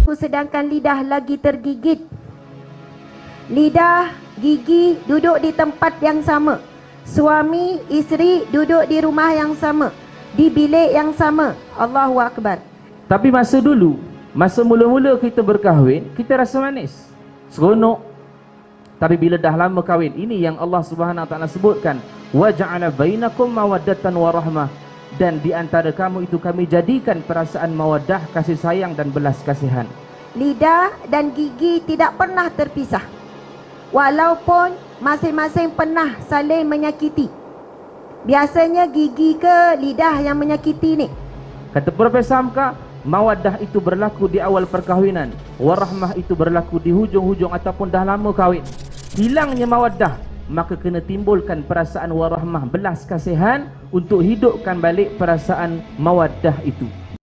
sedangkan lidah lagi tergigit. Lidah, gigi duduk di tempat yang sama. Suami, isteri duduk di rumah yang sama, di bilik yang sama. Allahu Akbar. Tapi masa dulu, masa mula-mula kita berkahwin, kita rasa manis, seronok. Tapi bila dah lama kahwin, ini yang Allah Subhanahu Wa Taala sebutkan, wa ja'ala bainakum mawaddatan wa rahmah, dan di antara kamu itu kami jadikan perasaan mawaddah, kasih sayang dan belas kasihan. Lidah dan gigi tidak pernah terpisah, walaupun masing-masing pernah saling menyakiti. Biasanya gigi ke lidah yang menyakiti ni. Kata Profesor Hamka, mawaddah itu berlaku di awal perkahwinan, warahmah itu berlaku di hujung-hujung ataupun dah lama kahwin. Hilangnya mawaddah, maka kena timbulkan perasaan warahmah, belas kasihan, untuk hidupkan balik perasaan mawaddah itu.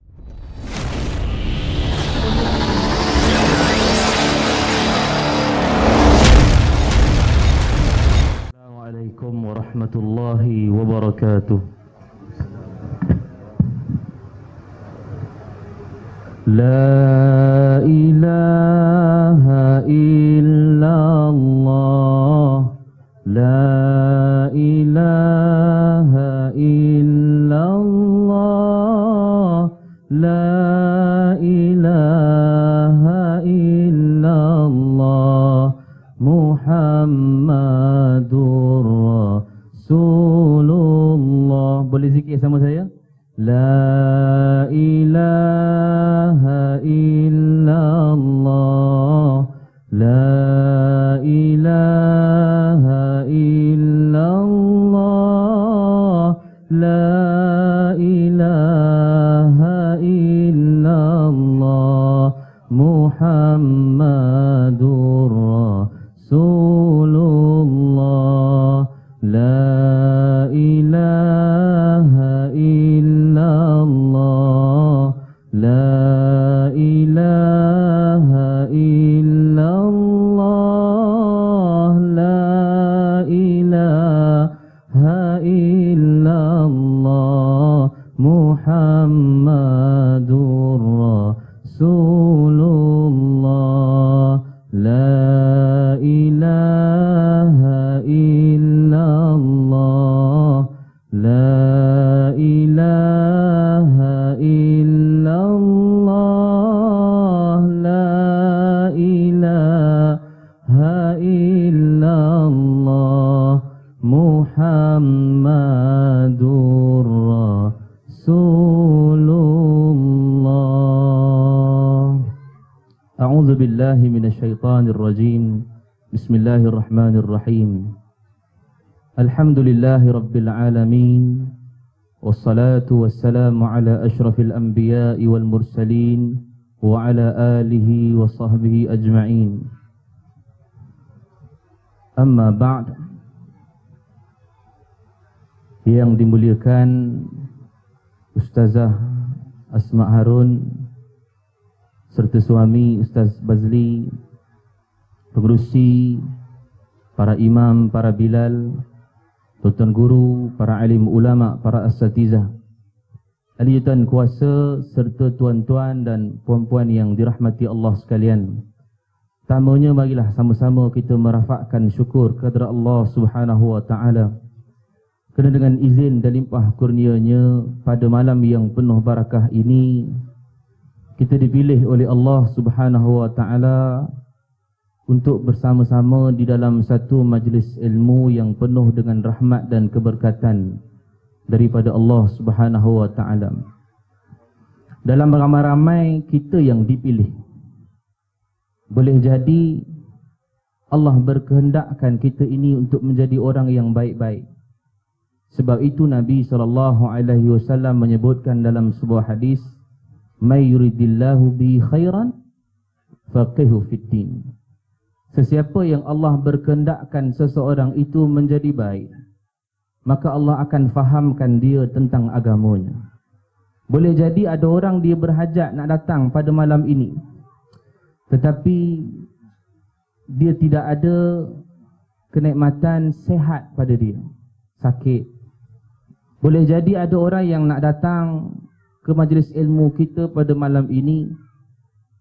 Assalamualaikum warahmatullahi wabarakatuh. La ilaha illallah, la ilaha illallah, la ilaha illallah, Muhammadur Rasulullah. Boleh zikir sama saya? La ilaha illallah, la ilaha illallah, la ilaha illallah, Muhammadur Rasulullah. La ilaha illallah, la ilaha illallah, la ilaha illallah, Muhammadur Rasulullah. La ilaha illallah, la ilaha illallah, la ilaha illallah, Muhammadur Rasulullah. A'udzu billahi minasyaitonir rajim. Bismillahirrahmanirrahim. Alhamdulillahi rabbil alamin, wassalatu wassalamu ala asyrafil anbiya'i wal mursalin wa ala alihi wa sahbihi ajma'in. Amma ba'd. Yang dimuliakan Ustazah Asma Harun serta suami Ustaz Bazli, pengerusi, para imam, para bilal, tuan guru, para alim ulama, para asatizah, ahli dan kuasa serta tuan-tuan dan puan-puan yang dirahmati Allah sekalian. Pertamanya marilah sama-sama kita merafakkan syukur kepada Allah Subhanahu wa taala kerana dengan izin dan limpah kurnia-Nya pada malam yang penuh barakah ini kita dipilih oleh Allah Subhanahu wa taala untuk bersama-sama di dalam satu majlis ilmu yang penuh dengan rahmat dan keberkatan daripada Allah Subhanahu wa taala. Dalam ramai-ramai kita yang dipilih, boleh jadi Allah berkehendakkan kita ini untuk menjadi orang yang baik-baik. Sebab itu Nabi SAW menyebutkan dalam sebuah hadis, may yuridillahu bi khairan faqihu fid din. Sesiapa yang Allah berkehendakkan seseorang itu menjadi baik, maka Allah akan fahamkan dia tentang agamanya. Boleh jadi ada orang dia berhajat nak datang pada malam ini, tetapi dia tidak ada kenikmatan sehat pada dia, sakit. Boleh jadi ada orang yang nak datang ke majlis ilmu kita pada malam ini,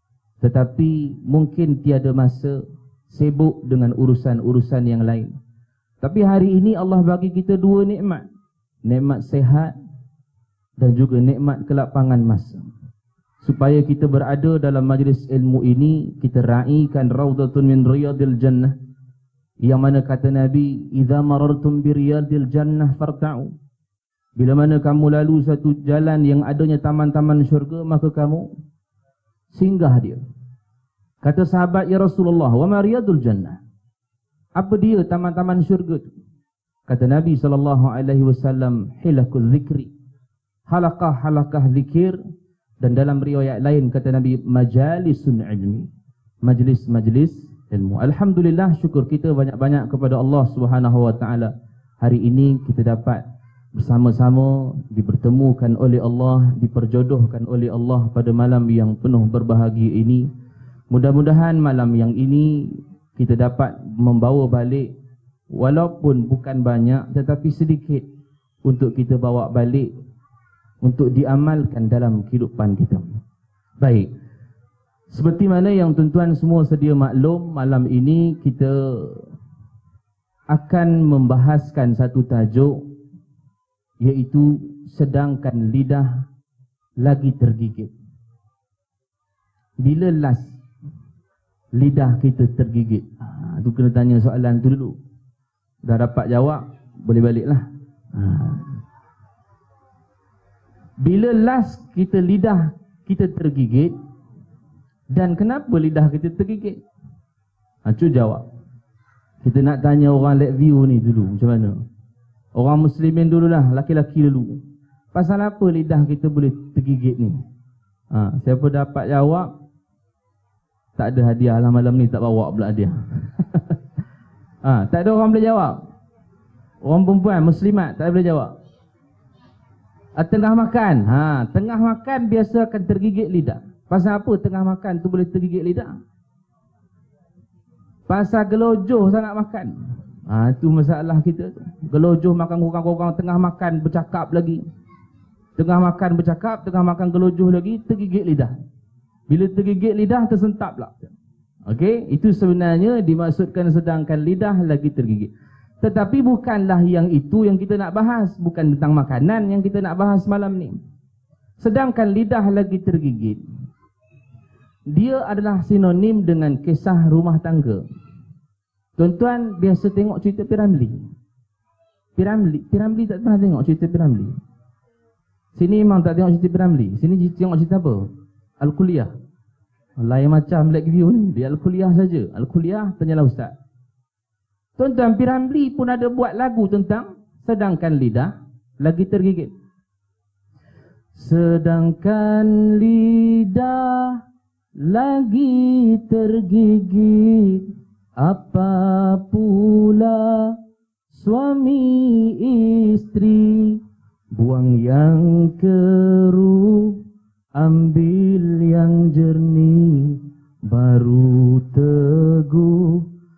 tetapi mungkin tiada masa, sibuk dengan urusan-urusan yang lain. Tapi hari ini Allah bagi kita dua nikmat. Nikmat sehat dan juga nikmat kelapangan masa. Supaya kita berada dalam majlis ilmu ini, kita raikan raudhatun min riyadil jannah. Yang mana kata Nabi, "Idza marartum bi riyadil jannah farta'u." Bila mana kamu lalu satu jalan yang adanya taman-taman syurga, maka kamu singgah dia. Kata sahabat, "Ya Rasulullah, wa ma riyadul jannah?" Apa dia taman-taman syurga itu? Kata Nabi SAW, "Hilakul zikri." Halaqah-halaqah zikir. Dan dalam riwayat lain kata Nabi, "Majalisun ilmi." Majlis-majlis ilmu. Alhamdulillah, syukur kita banyak-banyak kepada Allah Subhanahu wa taala. Hari ini kita dapat bersama-sama dipertemukan oleh Allah, diperjodohkan oleh Allah pada malam yang penuh berbahagia ini. Mudah-mudahan malam yang ini kita dapat membawa balik, walaupun bukan banyak tetapi sedikit, untuk kita bawa balik untuk diamalkan dalam kehidupan kita. Baik, seperti mana yang tuan-tuan semua sedia maklum, malam ini kita akan membahaskan satu tajuk, iaitu sedangkan lidah lagi tergigit. Bila last lidah kita tergigit? Tu kena tanya soalan tu dulu. Dah dapat jawab, boleh baliklah. Bila last lidah kita tergigit, dan kenapa lidah kita tergigit? Cuba jawab. Kita nak tanya orang Lakeview ni dulu, macam mana? Orang muslimin dululah, laki-laki dulu. Pasal apa lidah kita boleh tergigit ni? Siapa dapat jawab, tak ada hadiah lah malam ni, tak bawa pula hadiah. Tak ada orang boleh jawab. Orang perempuan muslimat tak boleh jawab. Tengah makan. Tengah makan biasa akan tergigit lidah. Pasal apa tengah makan tu boleh tergigit lidah? Pasal gelojoh sangat makan. Itu masalah kita tu. Gelojoh makan kurang-kurang, tengah makan bercakap lagi. Tengah makan bercakap, tengah makan gelojoh lagi, tergigit lidah. Bila tergigit lidah, tersentap pula. Okey, itu sebenarnya dimaksudkan sedangkan lidah lagi tergigit. Tetapi bukanlah yang itu yang kita nak bahas. Bukan tentang makanan yang kita nak bahas malam ni. Sedangkan lidah lagi tergigit, dia adalah sinonim dengan kisah rumah tangga. Tuan-tuan biasa tengok cerita Piramli. Piramli tak pernah tengok cerita Piramli. Sini memang tak tengok cerita Piramli. Sini tengok cerita apa? Al-Kuliah. Lain macam Lakeview ni, dia Al-Kuliah saja. Al-Kuliah, tanyalah ustaz. Tuan-tuan, Piramli pun ada buat lagu tentang sedangkan lidah lagi tergigit. Sedangkan lidah lagi tergigit, apa pula suami istri, buang yang keruh, ambil yang jernih, baru teguh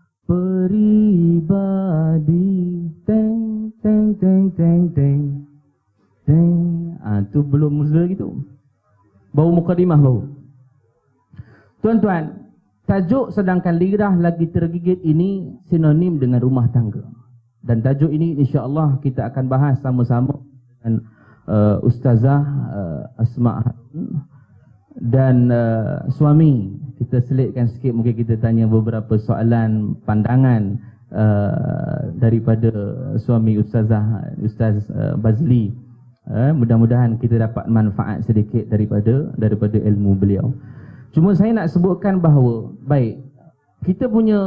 peribadi. Teng teng teng teng teng teng. Tu belum mula gitu. Bau mukadimah bau. Tuan-tuan, tajuk sedangkan lidah lagi tergigit ini sinonim dengan rumah tangga. Dan tajuk ini insya-Allah kita akan bahas sama-sama dengan Ustazah Asma dan suami. Kita selitkan sikit, mungkin kita tanya beberapa soalan pandangan daripada suami Ustazah, Ustaz Bazli. Mudah-mudahan kita dapat manfaat sedikit daripada ilmu beliau. Cuma saya nak sebutkan bahawa, baik, kita punya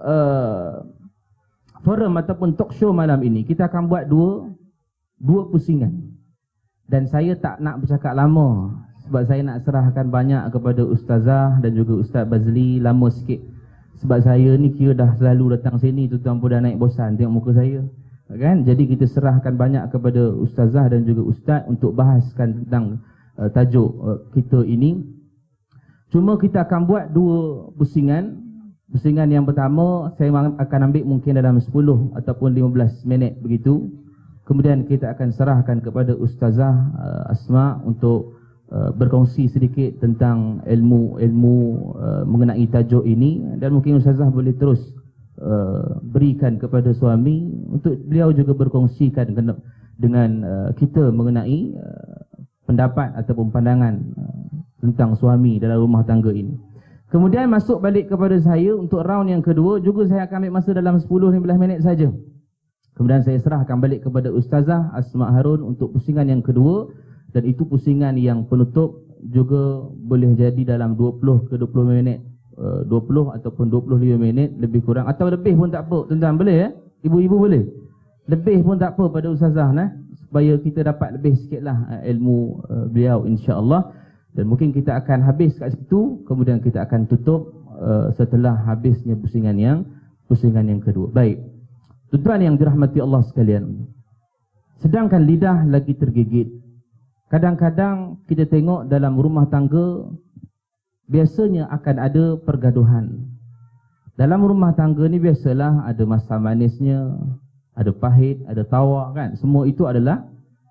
forum ataupun talk show malam ini, kita akan buat dua pusingan. Dan saya tak nak bercakap lama, sebab saya nak serahkan banyak kepada Ustazah dan juga Ustaz Bazli, lama sikit. Sebab saya ni kira dah selalu datang sini, tuan-tuan pun dah naik bosan tengok muka saya, kan? Jadi kita serahkan banyak kepada Ustazah dan juga Ustaz untuk bahaskan tentang tajuk kita ini. Cuma kita akan buat dua pusingan. Pusingan yang pertama saya akan ambil mungkin dalam 10 ataupun 15 minit begitu. Kemudian kita akan serahkan kepada Ustazah Asma untuk berkongsi sedikit tentang ilmu mengenai tajuk ini, dan mungkin Ustazah boleh terus berikan kepada suami untuk beliau juga berkongsikan dengan kita mengenai pendapat ataupun pandangan tentang suami dalam rumah tangga ini. Kemudian masuk balik kepada saya untuk round yang kedua, juga saya akan ambil masa dalam 10-15 minit saja. Kemudian saya serahkan balik kepada Ustazah Asma Harun untuk pusingan yang kedua, dan itu pusingan yang penutup, juga boleh jadi dalam 20 ke 20 minit. 20 ataupun 25 minit lebih kurang, atau lebih pun tak apa. Tuan-tuan boleh ya? Ibu-ibu boleh? Lebih pun tak apa pada Ustazah supaya kita dapat lebih sikitlah ilmu beliau insya-Allah. Dan mungkin kita akan habis kat situ, kemudian kita akan tutup setelah habisnya pusingan yang kedua. Baik. Tuan-tuan yang dirahmati Allah sekalian, sedangkan lidah lagi tergigit, kadang-kadang kita tengok dalam rumah tangga biasanya akan ada pergaduhan. Dalam rumah tangga ni biasalah ada masa manisnya, ada pahit, ada tawa kan. Semua itu adalah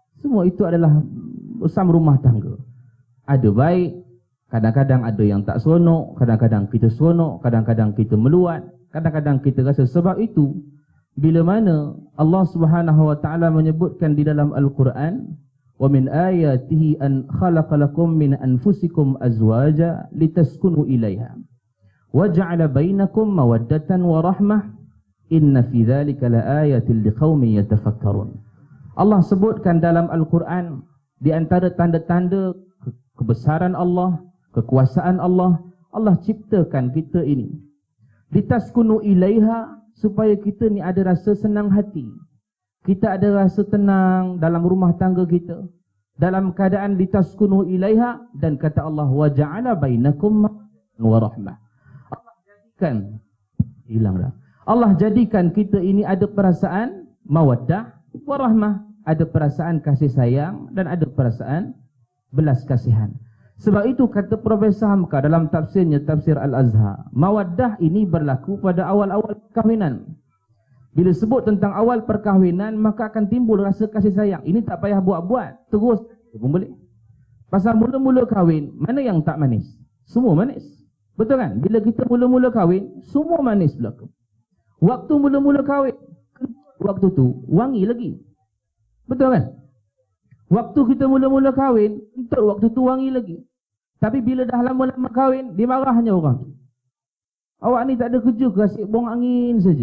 bersama rumah tangga. Ada baik, kadang-kadang ada yang tak seronok, kadang-kadang kita seronok, kadang-kadang kita meluat, kadang-kadang kita rasa. Sebab itu bila mana Allah Subhanahu wa taala menyebutkan di dalam Al-Quran, وَمِنْ آيَاتِهِ أَنْ خَلَقَ لَكُمْ مِنْ أَنفُسِكُمْ أَزْوَاجًا لِتَسْكُنُوا إِلَيْهَا وَجَعَلَ بَيْنَكُمْ مَوَدَّةً وَرَحْمَةً إِنَّ فِي ذَلِكَ لَآيَةٍ لِقَوْمٍ يَتَفَكَّرُونَ. Allah sebutkan dalam Al-Quran di antara tanda-tanda kebesaran Allah, kekuasaan Allah, Allah ciptakan kita ini litaskunu ilaiha, supaya kita ni ada rasa senang hati. Kita ada rasa tenang dalam rumah tangga kita, dalam keadaan litaskunu ilaiha. Dan kata Allah, wa ja'ala bainakum wa rahmah. Allah jadikan, hilang dah. Allah jadikan kita ini ada perasaan mawaddah wa rahmah, ada perasaan kasih sayang dan ada perasaan belas kasihan. Sebab itu kata Profesor Hamka dalam tafsirnya, tafsir Al-Azhar, mawaddah ini berlaku pada awal-awal perkahwinan. Bila sebut tentang awal perkahwinan, maka akan timbul rasa kasih sayang. Ini tak payah buat-buat, terus pun boleh. Pasal mula-mula kahwin, mana yang tak manis? Semua manis. Betul kan? Bila kita mula-mula kahwin, semua manis berlaku. Waktu mula-mula kahwin, waktu tu wangi lagi. Betul kan? Waktu kita mula-mula kahwin, untuk waktu tu wangi lagi. Tapi bila dah lama-lama kahwin, dimarahnya orang. Awak ni tak ada kerja ke, asyik buang angin saja.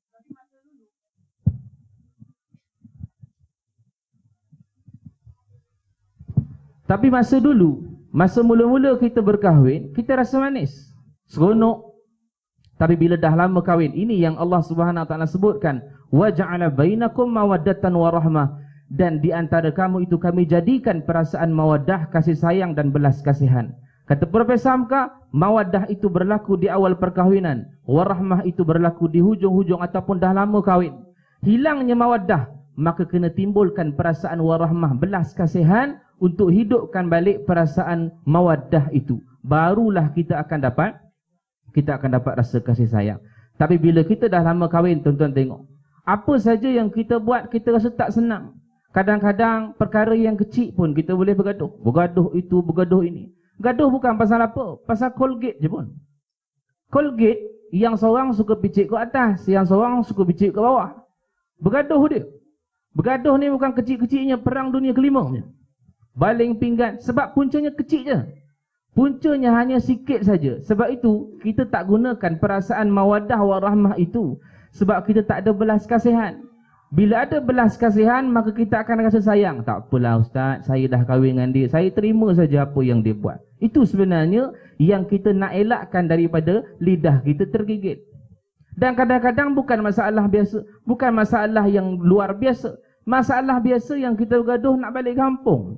Tapi masa dulu, masa mula-mula kita berkahwin, kita rasa manis, seronok. Tapi bila dah lama kahwin, ini yang Allah Subhanahu wa taala sebutkan, wa ja'ala bainakum mawaddatan wa rahmah, dan di antara kamu itu kami jadikan perasaan mawaddah, kasih sayang dan belas kasihan. Kata Profesor Hamka, mawaddah itu berlaku di awal perkahwinan, wa rahmah itu berlaku di hujung-hujung ataupun dah lama kahwin. Hilangnya mawaddah, maka kena timbulkan perasaan wa rahmah, belas kasihan, untuk hidupkan balik perasaan mawaddah itu. Barulah kita akan dapat rasa kasih sayang. Tapi bila kita dah lama kahwin, tuan-tuan tengok, apa saja yang kita buat kita rasa tak senang. Kadang-kadang perkara yang kecil pun kita boleh bergaduh. Bergaduh itu, bergaduh ini. Gaduh bukan pasal apa? Pasal Colgate je pun. Colgate, yang seorang suka picit ke atas, yang seorang suka picit ke bawah. Bergaduh dia. Bergaduh ni bukan kecil-kecilnya perang dunia kelima punya. Baling pinggan, sebab puncanya kecil je. Puncanya hanya sikit saja. Sebab itu kita tak gunakan perasaan mawaddah warahmah itu, sebab kita tak ada belas kasihan. Bila ada belas kasihan, maka kita akan rasa sayang. Tak apalah Ustaz, saya dah kahwin dengan dia, saya terima saja apa yang dia buat. Itu sebenarnya yang kita nak elakkan daripada lidah kita tergigit. Dan kadang-kadang bukan masalah biasa, bukan masalah yang luar biasa. Masalah biasa yang kita bergaduh nak balik kampung.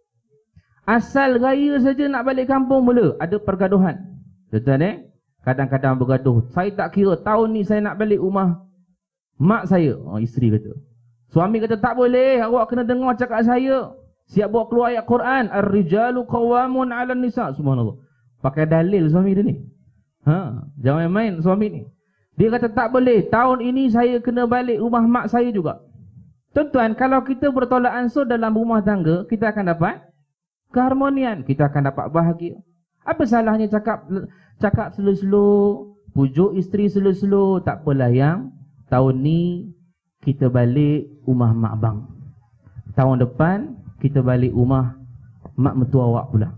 Asal raya saja nak balik kampung mula ada pergaduhan. Betul kadang-kadang bergaduh. Saya tak kira tahun ni saya nak balik rumah mak saya. Isteri kata. Suami kata tak boleh, awak kena dengar cakap saya. Siap bawa keluar ayat Quran, ar-rijalu qawwamun 'alan nisa. Subhanallah. Pakai dalil suami dia ni. Jangan main suami ni. Dia kata tak boleh, tahun ini saya kena balik rumah mak saya juga. Tuan-tuan, kalau kita bertolak ansur dalam rumah tangga, kita akan dapat keharmonian, kita akan dapat bahagia. Apa salahnya cakap slow-slow, pujuk isteri slow-slow, tak apalah yang tahun ni kita balik rumah mak bang. Tahun depan kita balik rumah mak mertua awak pula.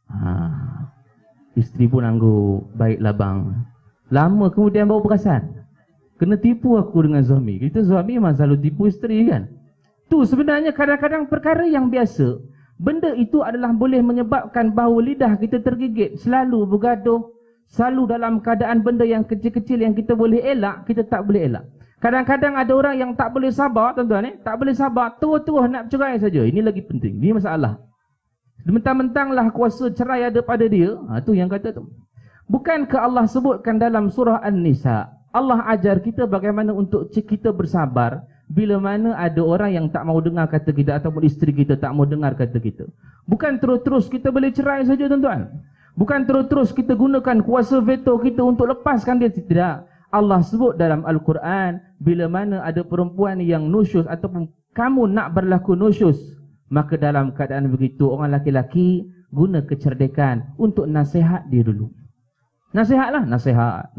Isteri pun angguk, baiklah bang. Lama kemudian baru perasan, kena tipu aku dengan suami. Kita suami memang selalu tipu isteri kan. Tu sebenarnya kadang-kadang perkara yang biasa. Benda itu adalah boleh menyebabkan bahawa lidah kita tergigit, selalu bergaduh, selalu dalam keadaan benda yang kecil-kecil yang kita boleh elak, kita tak boleh elak. Kadang-kadang ada orang yang tak boleh sabar, tuan-tuan, tak boleh sabar, terus-terus nak bercerai saja. Ini lagi penting, ini masalah. Mentang-mentanglah kuasa cerai ada pada dia, tu yang kata tu. Bukankah Allah sebutkan dalam surah An-Nisa, Allah ajar kita bagaimana untuk kita bersabar bila mana ada orang yang tak mau dengar kata kita, ataupun isteri kita tak mau dengar kata kita. Bukan terus-terus kita boleh cerai saja, tuan-tuan. Bukan terus-terus kita gunakan kuasa veto kita untuk lepaskan dia. Tidak. Allah sebut dalam Al-Quran, bila mana ada perempuan yang nusyus ataupun kamu nak berlaku nusyus, maka dalam keadaan begitu orang laki-laki guna kecerdikan untuk nasihat dia dulu. Nasihatlah, nasihat.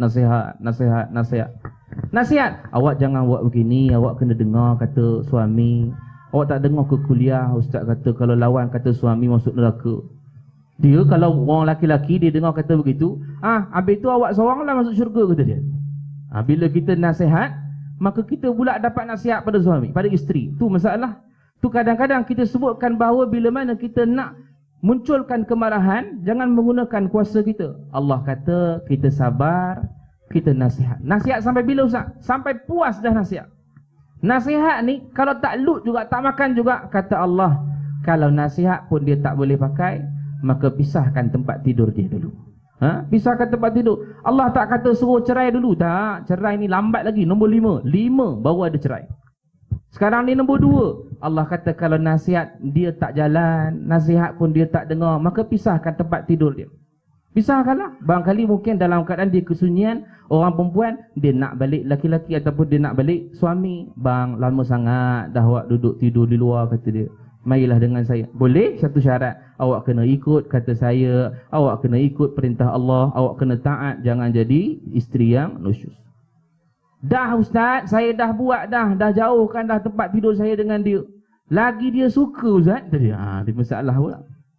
Nasihat, awak jangan buat begini, awak kena dengar kata suami. Awak tak dengar ke kuliah, ustaz kata kalau lawan kata suami masuk neraka. Dia kalau orang laki-laki dia dengar kata begitu, habis tu awak seoranglah masuk syurga kata dia. Bila kita nasihat, maka kita pula dapat nasihat pada suami, pada isteri. Tu masalah. Tu kadang-kadang kita sebutkan bahawa bila mana kita nak munculkan kemarahan, jangan menggunakan kuasa kita. Allah kata kita sabar, kita nasihat. Nasihat sampai bila Ustaz? Sampai puas dah nasihat. Nasihat ni kalau tak lut juga, tak makan juga, kata Allah, kalau nasihat pun dia tak boleh pakai, maka pisahkan tempat tidur dia dulu. Pisahkan tempat tidur. Allah tak kata suruh cerai dulu. Tak, cerai ni lambat lagi. Nombor 5 baru ada cerai. Sekarang ni nombor 2. Allah kata kalau nasihat dia tak jalan, nasihat pun dia tak dengar, maka pisahkan tempat tidur dia. Pisahkanlah. Barangkali mungkin dalam keadaan dia kesunyian, orang perempuan dia nak balik laki-laki ataupun dia nak balik suami. Bang, lama sangat dah awak duduk tidur di luar, kata dia. Marilah dengan saya. Boleh, satu syarat, awak kena ikut kata saya, awak kena ikut perintah Allah, awak kena taat, jangan jadi isteri yang nusyus. Dah Ustaz, saya dah buat dah jauhkan dah tempat tidur saya dengan dia. Lagi dia suka Ustaz, dia masalah pula.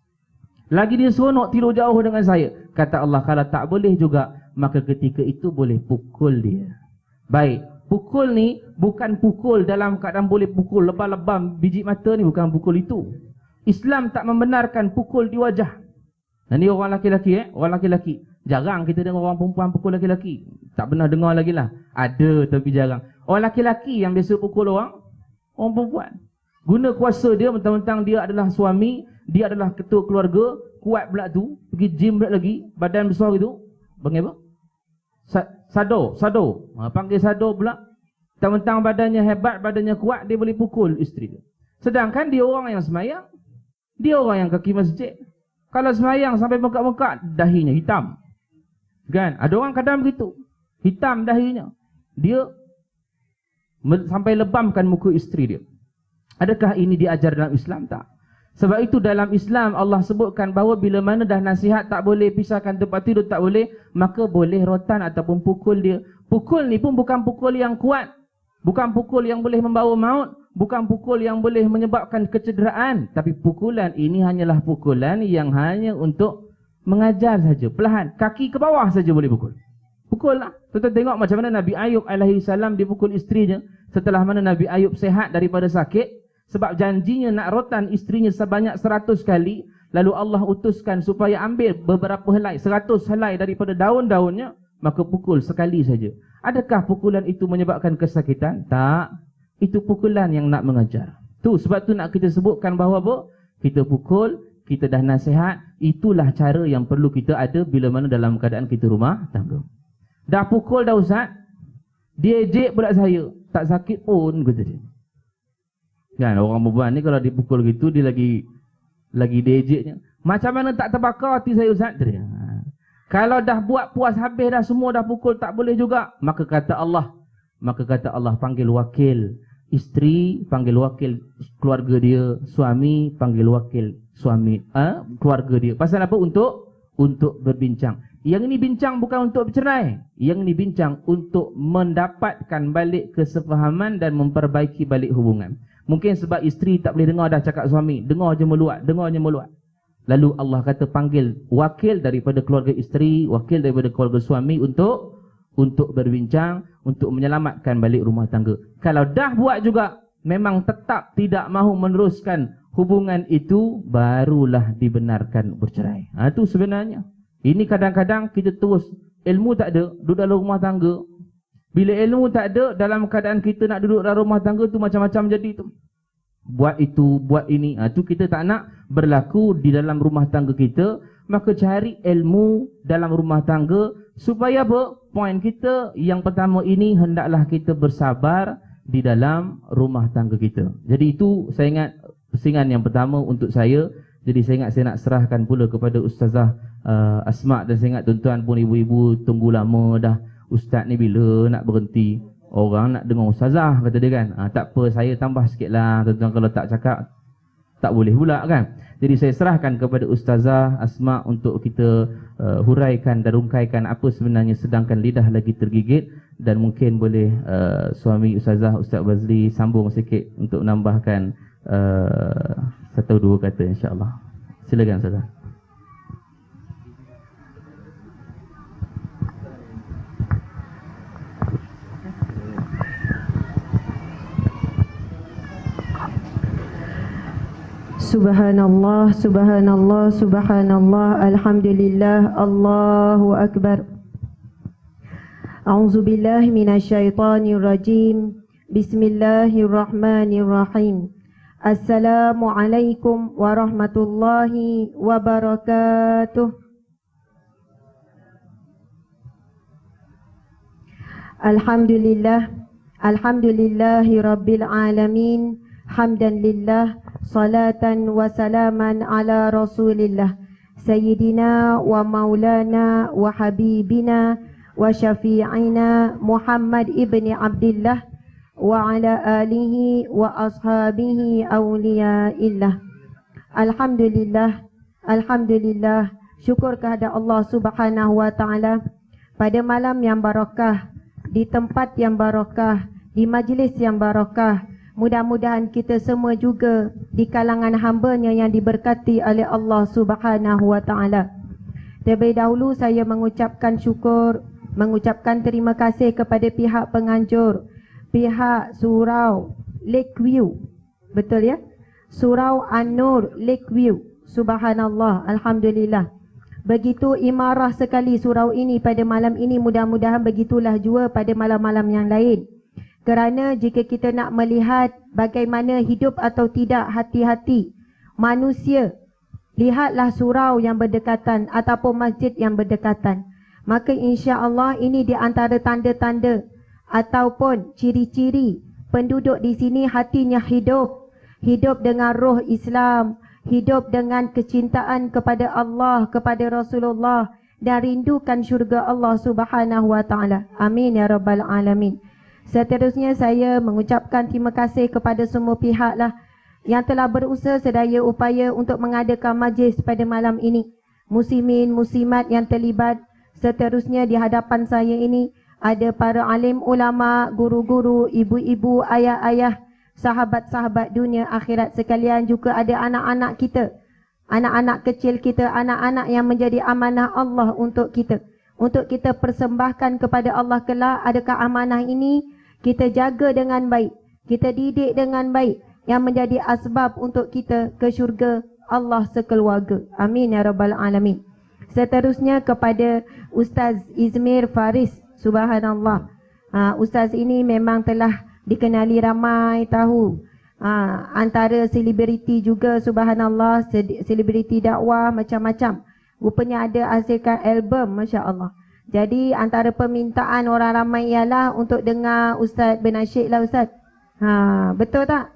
Lagi dia seronok tidur jauh dengan saya. Kata Allah, kalau tak boleh juga, maka ketika itu boleh pukul dia. Baik, pukul ni bukan pukul dalam keadaan boleh pukul lebam-lebam biji mata ni, bukan pukul itu. Islam tak membenarkan pukul di wajah. Dan ni orang laki-laki orang laki-laki. Jarang kita dengar orang perempuan pukul laki-laki. Tak pernah dengar lagi lah. Ada tapi jarang. Orang laki-laki yang biasa pukul orang perempuan. Guna kuasa dia, mentang-mentang dia adalah suami, dia adalah ketua keluarga, kuat pula tu, pergi gym pula lagi, badan besar gitu. Panggil apa? Sado. Panggil sado pula. Mentang-mentang badannya hebat, badannya kuat, dia boleh pukul isteri dia. Sedangkan dia orang yang semayang, dia orang yang kaki masjid. Kalau semayang sampai mekak-mekak, dahinya hitam. Kan? Ada orang kadang begitu. Hitam dahinya. Dia sampai lebamkan muka isteri dia. Adakah ini diajar dalam Islam? Tak. Sebab itu dalam Islam Allah sebutkan bahawa bila mana dah nasihat tak boleh, pisahkan tempat tidur tak boleh, maka boleh rotan ataupun pukul dia. Pukul ni pun bukan pukul yang kuat. Bukan pukul yang boleh membawa maut. Bukan pukul yang boleh menyebabkan kecederaan. Tapi pukulan ini hanyalah pukulan yang hanya untuk mengajar saja. Perlahan. Kaki ke bawah saja boleh pukul. Pukul lah. Kita tengok macam mana Nabi Ayub alaihissalam dipukul isterinya. Setelah mana Nabi Ayub sehat daripada sakit. Sebab janjinya nak rotan isterinya sebanyak 100 kali. Lalu Allah utuskan supaya ambil beberapa helai, 100 helai daripada daun-daunnya. Maka pukul sekali saja. Adakah pukulan itu menyebabkan kesakitan? Tak. Itu pukulan yang nak mengajar. Tu sebab tu nak kita sebutkan bahawa apa? Kita pukul, kita dah nasihat. Itulah cara yang perlu kita ada bila mana dalam keadaan kita rumah tangga. Dah pukul dah Ustaz, dia ejek pula saya. Tak sakit pun, kata dia. Kan orang perempuan ni kalau dipukul gitu, dia lagi diejeknya. Macam mana tak terbakar hati saya Ustaz? Dia. Kalau dah buat puas habis dah, semua dah pukul, tak boleh juga. Maka kata Allah panggil wakil isteri panggil wakil keluarga dia, suami panggil wakil suami keluarga dia. Pasal apa? Untuk berbincang. Yang ini bincang bukan untuk bercerai. Yang ini bincang untuk mendapatkan balik kesefahaman dan memperbaiki balik hubungan. Mungkin sebab isteri tak boleh dengar dah cakap suami, dengar je meluat. Lalu Allah kata panggil wakil daripada keluarga isteri, wakil daripada keluarga suami untuk berbincang, untuk menyelamatkan balik rumah tangga. Kalau dah buat juga, memang tetap tidak mahu meneruskan hubungan itu, barulah dibenarkan bercerai. Itu sebenarnya. Ini kadang-kadang kita terus, ilmu tak ada, duduk dalam rumah tangga. Bila ilmu tak ada, dalam keadaan kita nak duduk dalam rumah tangga tu macam-macam jadi tu. Buat itu, buat ini. Tu kita tak nak berlaku di dalam rumah tangga kita. Maka cari ilmu dalam rumah tangga. Supaya apa? Poin kita yang pertama ini, hendaklah kita bersabar di dalam rumah tangga kita. Jadi itu saya ingat pusingan yang pertama untuk saya. Jadi saya ingat saya nak serahkan pula kepada Ustazah Asma, dan saya ingat tuan-tuan pun ibu-ibu tunggu lama dah. Ustaz ni bila nak berhenti? Orang nak dengar Ustazah, kata dia kan. Tak apa, saya tambah sikit lah tuan-tuan, kalau tak cakap tak boleh pula kan. Jadi saya serahkan kepada Ustazah Asma untuk kita huraikan dan rungkaikan apa sebenarnya sedangkan lidah lagi tergigit. Dan mungkin boleh suami Ustazah, Ustaz Bazli sambung sikit untuk menambahkan satu dua kata insya-Allah. Silakan Ustazah. Subhanallah, subhanallah, subhanallah, alhamdulillah, Allahu akbar. A'udzubillahi minasyaitonir rajim. Bismillahirrahmanirrahim. Assalamualaikum warahmatullahi wabarakatuh. Alhamdulillah, alhamdulillahi rabbil alamin. Hamdan lillah, salatan wa salaman ala rasulillah, sayyidina wa maulana wa habibina wa syafi'ina Muhammad ibni Abdillah wa ala alihi wa ashabihi awliyaillah. Alhamdulillah, alhamdulillah, syukur kehadrat Allah subhanahu wa ta'ala pada malam yang barakah, di tempat yang barakah, di majlis yang barakah. Mudah-mudahan kita semua juga di kalangan hamba-Nya yang diberkati oleh Allah Subhanahu wa taala. Terlebih dahulu saya mengucapkan syukur, mengucapkan terima kasih kepada pihak penganjur, pihak Surau Lakeview. Betul ya? Surau An-Nur Lakeview. Subhanallah, alhamdulillah. Begitu imarah sekali surau ini pada malam ini, mudah-mudahan begitulah jua pada malam-malam yang lain. Kerana jika kita nak melihat bagaimana hidup atau tidak hati-hati manusia, lihatlah surau yang berdekatan ataupun masjid yang berdekatan. Maka insya-Allah ini di antara tanda-tanda ataupun ciri-ciri penduduk di sini hatinya hidup, hidup dengan roh Islam, hidup dengan kecintaan kepada Allah, kepada Rasulullah, dan rindukan syurga Allah Subhanahu wa taala. Amin ya rabbal alamin. Seterusnya saya mengucapkan terima kasih kepada semua pihak lah yang telah berusaha sedaya upaya untuk mengadakan majlis pada malam ini. Muslimin, muslimat yang terlibat. Seterusnya di hadapan saya ini ada para alim ulama, guru-guru, ibu-ibu, ayah-ayah, sahabat-sahabat dunia akhirat sekalian. Juga ada anak-anak kita, anak-anak kecil kita, anak-anak yang menjadi amanah Allah untuk kita, untuk kita persembahkan kepada Allah kelak. Adakah amanah ini kita jaga dengan baik, kita didik dengan baik, yang menjadi asbab untuk kita ke syurga Allah sekeluarga. Amin ya rabbal alamin. Seterusnya kepada Ustaz Izmir Faris. Subhanallah, Ustaz ini memang telah dikenali ramai tahu. Antara selebriti juga, subhanallah, selebriti dakwah macam-macam. Rupanya ada hasilkan album, Masya Allah. Jadi antara permintaan orang ramai ialah untuk dengar Ustaz bernasyid lah Ustaz. Betul tak?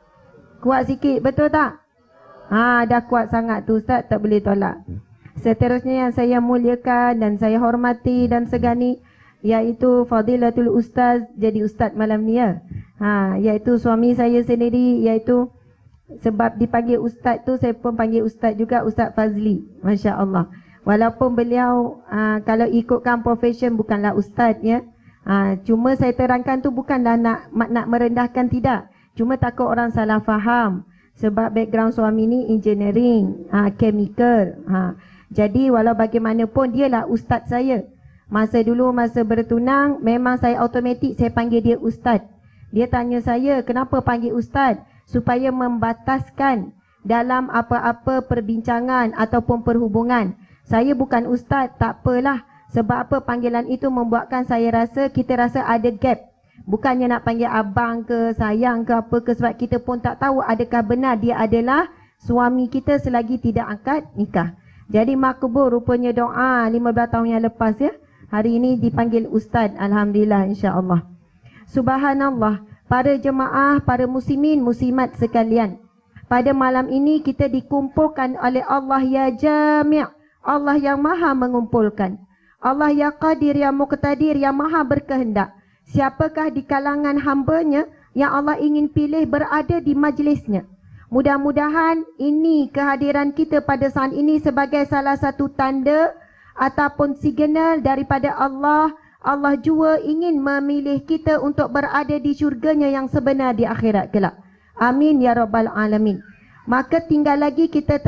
Kuat sikit, betul tak? Dah kuat sangat tu Ustaz, tak boleh tolak. Seterusnya yang saya muliakan dan saya hormati dan segani, iaitu Fadilatul Ustaz, jadi Ustaz malam ni ya. Iaitu suami saya sendiri, iaitu sebab dipanggil ustaz tu, saya pun panggil ustaz juga, Ustaz Fazli. Masya Allah. Walaupun beliau kalau ikutkan profession bukanlah ustaz ya. Cuma saya terangkan tu bukanlah nak merendahkan, tidak. Cuma takut orang salah faham. Sebab background suami ni engineering, chemical. Jadi walau bagaimanapun dialah ustaz saya. Masa dulu masa bertunang memang saya automatik saya panggil dia ustaz. Dia tanya saya kenapa panggil ustaz? Supaya membataskan dalam apa-apa perbincangan ataupun perhubungan. Saya bukan ustaz, tak apalah. Sebab apa panggilan itu membuatkan kita rasa ada gap. Bukannya nak panggil abang ke, sayang ke apa ke, sebab kita pun tak tahu adakah benar dia adalah suami kita selagi tidak angkat nikah. Jadi makbul rupanya doa 15 tahun yang lepas ya. Hari ini dipanggil ustaz, alhamdulillah, insya-Allah. Subhanallah, para jemaah, para muslimin, muslimat sekalian. Pada malam ini kita dikumpulkan oleh Allah ya Jami', Allah yang maha mengumpulkan. Allah ya Qadir, ya Muqtadir, yang maha berkehendak. Siapakah di kalangan hamba-Nya yang Allah ingin pilih berada di majlisnya? Mudah-mudahan ini kehadiran kita pada saat ini sebagai salah satu tanda ataupun signal daripada Allah. Allah juga ingin memilih kita untuk berada di syurganya yang sebenar di akhirat kelak. Amin ya rabbal alamin. Maka tinggal lagi kita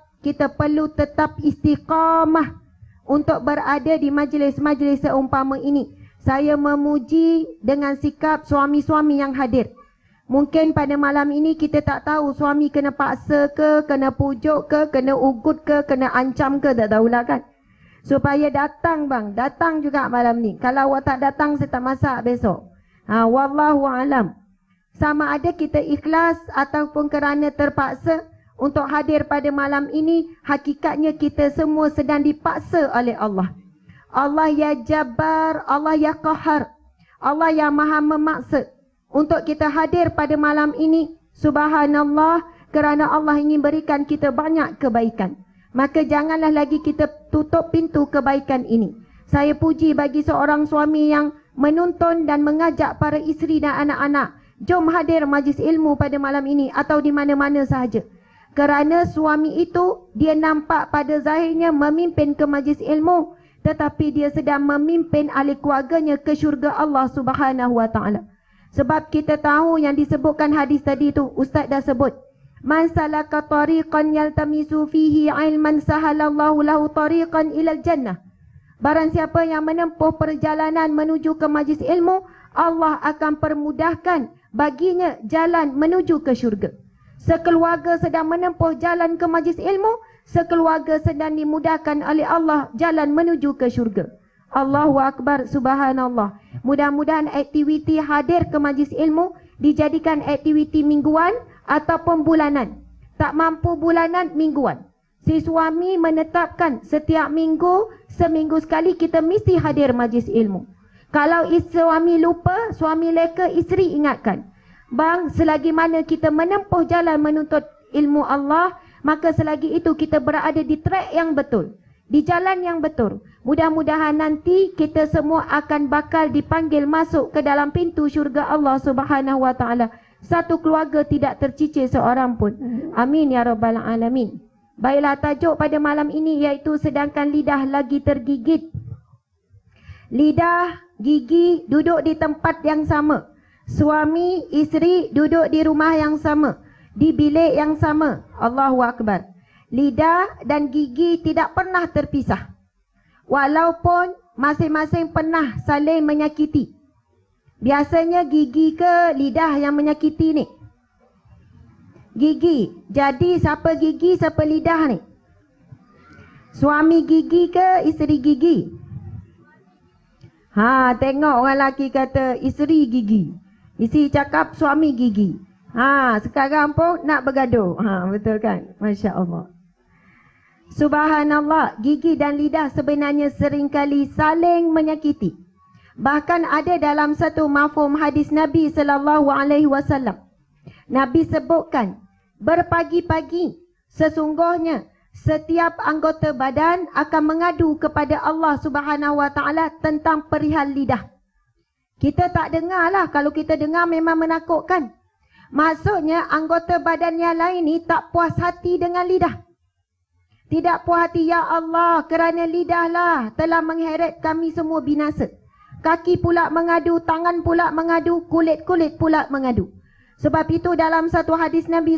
perlu tetap istiqamah untuk berada di majlis-majlis seumpama ini. Saya memuji dengan sikap suami-suami yang hadir. Mungkin pada malam ini kita tak tahu suami kena paksa ke, kena pujuk ke, kena ugut ke, kena ancam ke, tak tahulah kan. Supaya datang bang, datang juga malam ni. Kalau awak tak datang, saya tak masak besok. Wallahu alam. Sama ada kita ikhlas ataupun kerana terpaksa untuk hadir pada malam ini, hakikatnya kita semua sedang dipaksa oleh Allah. Allah ya Jabbar, Allah ya Qahar, Allah yang maha memaksa untuk kita hadir pada malam ini. Subhanallah, kerana Allah ingin berikan kita banyak kebaikan. Maka janganlah lagi kita tutup pintu kebaikan ini. Saya puji bagi seorang suami yang menuntun dan mengajak para isteri dan anak-anak, jom hadir majlis ilmu pada malam ini atau di mana-mana sahaja. Kerana suami itu dia nampak pada zahirnya memimpin ke majlis ilmu, tetapi dia sedang memimpin ahli keluarganya ke syurga Allah Subhanahu wa taala. Sebab kita tahu yang disebutkan hadis tadi tu, Ustaz dah sebut. Man salaka tariqan yaltamisu fihi ilman sahalallahu lahu tariqan ilal jannah. Barang siapa yang menempuh perjalanan menuju ke majlis ilmu, Allah akan permudahkan baginya jalan menuju ke syurga. Sekeluarga sedang menempuh jalan ke majlis ilmu, sekeluarga sedang dimudahkan oleh Allah jalan menuju ke syurga. Allahu Akbar, subhanallah. Mudah-mudahan aktiviti hadir ke majlis ilmu dijadikan aktiviti mingguan ataupun bulanan. Tak mampu bulanan, mingguan. Si suami menetapkan setiap minggu, seminggu sekali kita mesti hadir majlis ilmu. Kalau suami lupa, suami leka, isteri ingatkan. Bang, selagi mana kita menempuh jalan menuntut ilmu Allah, maka selagi itu kita berada di track yang betul, di jalan yang betul. Mudah-mudahan nanti kita semua akan bakal dipanggil masuk ke dalam pintu syurga Allah Subhanahu wa taala. Satu keluarga tidak tercicir seorang pun. Amin ya rabbal alamin. Baiklah, tajuk pada malam ini iaitu sedangkan lidah lagi tergigit. Lidah, gigi duduk di tempat yang sama. Suami, isteri duduk di rumah yang sama, di bilik yang sama. Allahu Akbar. Lidah dan gigi tidak pernah terpisah. Walaupun masing-masing pernah saling menyakiti. Biasanya gigi ke lidah yang menyakiti ni? Gigi. Jadi siapa gigi, siapa lidah ni? Suami gigi ke isteri gigi? Tengok orang lelaki kata isteri gigi. Isteri cakap suami gigi. Sekarang pun nak bergaduh. Betul kan? Masya Allah. Subhanallah, gigi dan lidah sebenarnya seringkali saling menyakiti. Bahkan ada dalam satu mafhum hadis Nabi SAW. Nabi sebutkan, berpagi-pagi sesungguhnya setiap anggota badan akan mengadu kepada Allah Subhanahu wa taala tentang perihal lidah. Kita tak dengar lah. Kalau kita dengar memang menakutkan. Maksudnya anggota badan yang lain ni tak puas hati dengan lidah. Tidak puas hati, ya Allah, kerana lidahlah telah mengheret kami semua binasa. Kaki pula mengadu, tangan pula mengadu, kulit-kulit pula mengadu. Sebab itu dalam satu hadis Nabi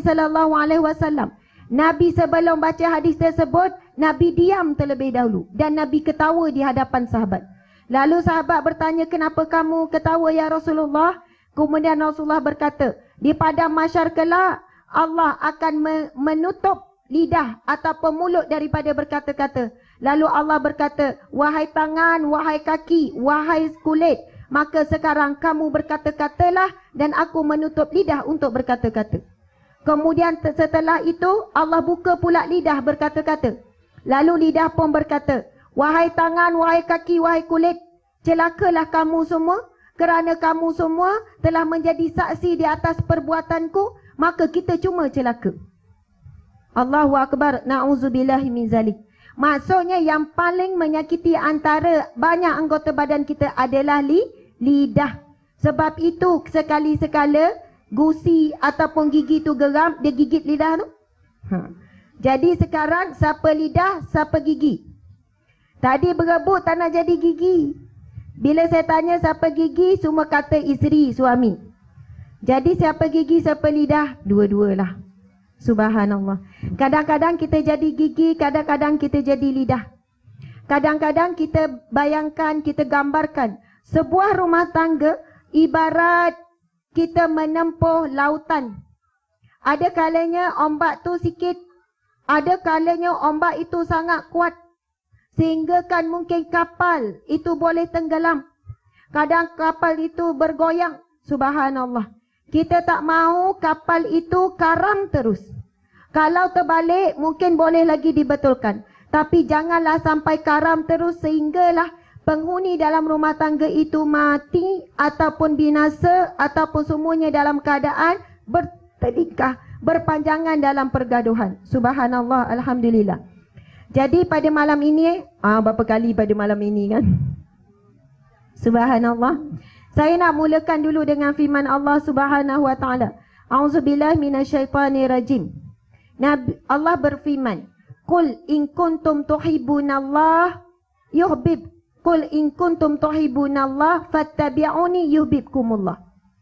SAW, Nabi sebelum baca hadis tersebut, Nabi diam terlebih dahulu. Dan Nabi ketawa di hadapan sahabat. Lalu sahabat bertanya, kenapa kamu ketawa ya Rasulullah? Kemudian Rasulullah berkata, di padang mahsyar kelak Allah akan menutup lidah ataupun mulut daripada berkata-kata. Lalu Allah berkata, wahai tangan, wahai kaki, wahai kulit, maka sekarang kamu berkata-katalah dan aku menutup lidah untuk berkata-kata. Kemudian setelah itu Allah buka pula lidah berkata-kata. Lalu lidah pun berkata, wahai tangan, wahai kaki, wahai kulit, celakalah kamu semua kerana kamu semua telah menjadi saksi di atas perbuatanku, maka kita cuma celaka. Allahu Akbar, na'udzubillahi min zalik. Maksudnya yang paling menyakiti antara banyak anggota badan kita adalah lidah. Sebab itu sekali-sekala gusi ataupun gigi tu geram, dia gigit lidah tu. Jadi sekarang siapa lidah, siapa gigi. Tadi berebut tak nak jadi gigi. Bila saya tanya siapa gigi, semua kata isteri, suami. Jadi siapa gigi, siapa lidah? Dua-dualah. Subhanallah. Kadang-kadang kita jadi gigi, kadang-kadang kita jadi lidah. Kadang-kadang kita bayangkan, kita gambarkan sebuah rumah tangga ibarat kita menempuh lautan. Ada kalanya ombak tu sikit, ada kalanya ombak itu sangat kuat, sehingga kan mungkin kapal itu boleh tenggelam. Kadang kapal itu bergoyang. Subhanallah. Kita tak mahu kapal itu karam terus. Kalau terbalik mungkin boleh lagi dibetulkan. Tapi janganlah sampai karam terus sehinggalah penghuni dalam rumah tangga itu mati ataupun binasa ataupun semuanya dalam keadaan bertelingkah, berpanjangan dalam pergaduhan. Subhanallah, alhamdulillah. Jadi pada malam ini, berapa kali pada malam ini kan? Subhanallah. Saya nak mulakan dulu dengan firman Allah Subhanahu wa taala. A'udzubillahi minasyaitonirrajim. Allah berfirman, "Qul in kuntum tuhibbunallah yuhibb Qul in kuntum tuhibbunallah fattabi'uni yuhibbukumullah."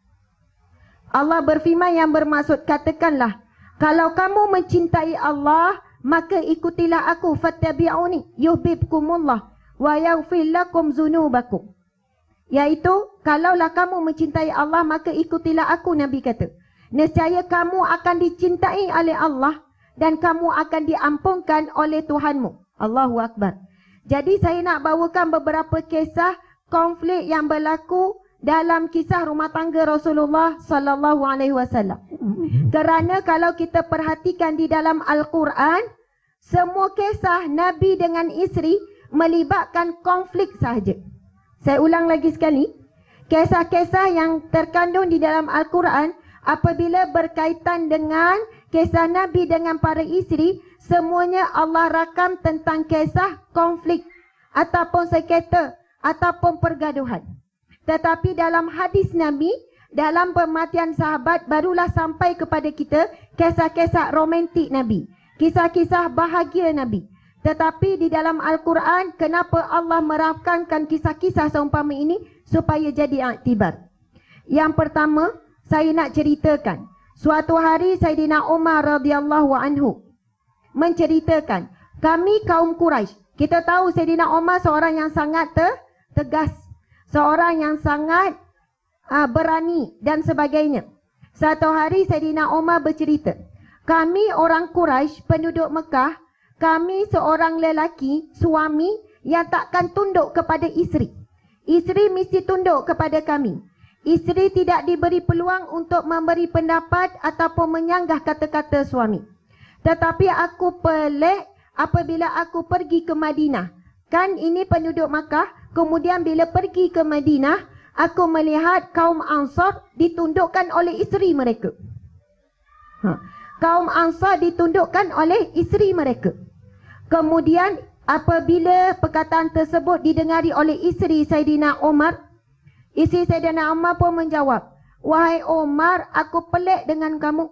Allah berfirman yang bermaksud, katakanlah, kalau kamu mencintai Allah, maka ikutilah aku, fattabi'uni yuhibbukumullah wa yaghfir lakum dzunubakum. Iaitu, kalaulah kamu mencintai Allah, maka ikutilah aku, Nabi kata. Nescaya kamu akan dicintai oleh Allah dan kamu akan diampunkan oleh Tuhanmu. Allahu Akbar. Jadi saya nak bawakan beberapa kisah konflik yang berlaku dalam kisah rumah tangga Rasulullah sallallahu alaihi wasallam. Kerana kalau kita perhatikan di dalam Al-Quran, semua kisah Nabi dengan isteri melibatkan konflik sahaja. Saya ulang lagi sekali. Kisah-kisah yang terkandung di dalam Al-Quran apabila berkaitan dengan kisah Nabi dengan para isteri, semuanya Allah rakam tentang kisah konflik ataupun sengketa ataupun pergaduhan. Tetapi dalam hadis Nabi, dalam pematian sahabat, barulah sampai kepada kita kisah-kisah romantik Nabi, kisah-kisah bahagia Nabi. Tetapi di dalam Al-Quran, kenapa Allah merakamkan kisah-kisah seumpama ini? Supaya jadi iktibar. Yang pertama, saya nak ceritakan. Suatu hari Sayyidina Umar radhiyallahu anhu menceritakan, kami kaum Quraisy, kita tahu Sayyidina Umar seorang yang sangat tegas, seorang yang sangat berani dan sebagainya. Satu hari Sayyidina Umar bercerita, kami orang Quraisy penduduk Mekah, kami seorang lelaki, suami yang takkan tunduk kepada isteri. Isteri mesti tunduk kepada kami. Isteri tidak diberi peluang untuk memberi pendapat ataupun menyanggah kata-kata suami. Tetapi aku pelik apabila aku pergi ke Madinah. Kan ini penduduk Makkah. Kemudian bila pergi ke Madinah, aku melihat kaum Ansar ditundukkan oleh isteri mereka. Kaum Ansar ditundukkan oleh isteri mereka. Kemudian apabila perkataan tersebut didengari oleh isteri Saidina Umar, Isteri Saidina Umar pun menjawab, wahai Umar, aku pelik dengan kamu.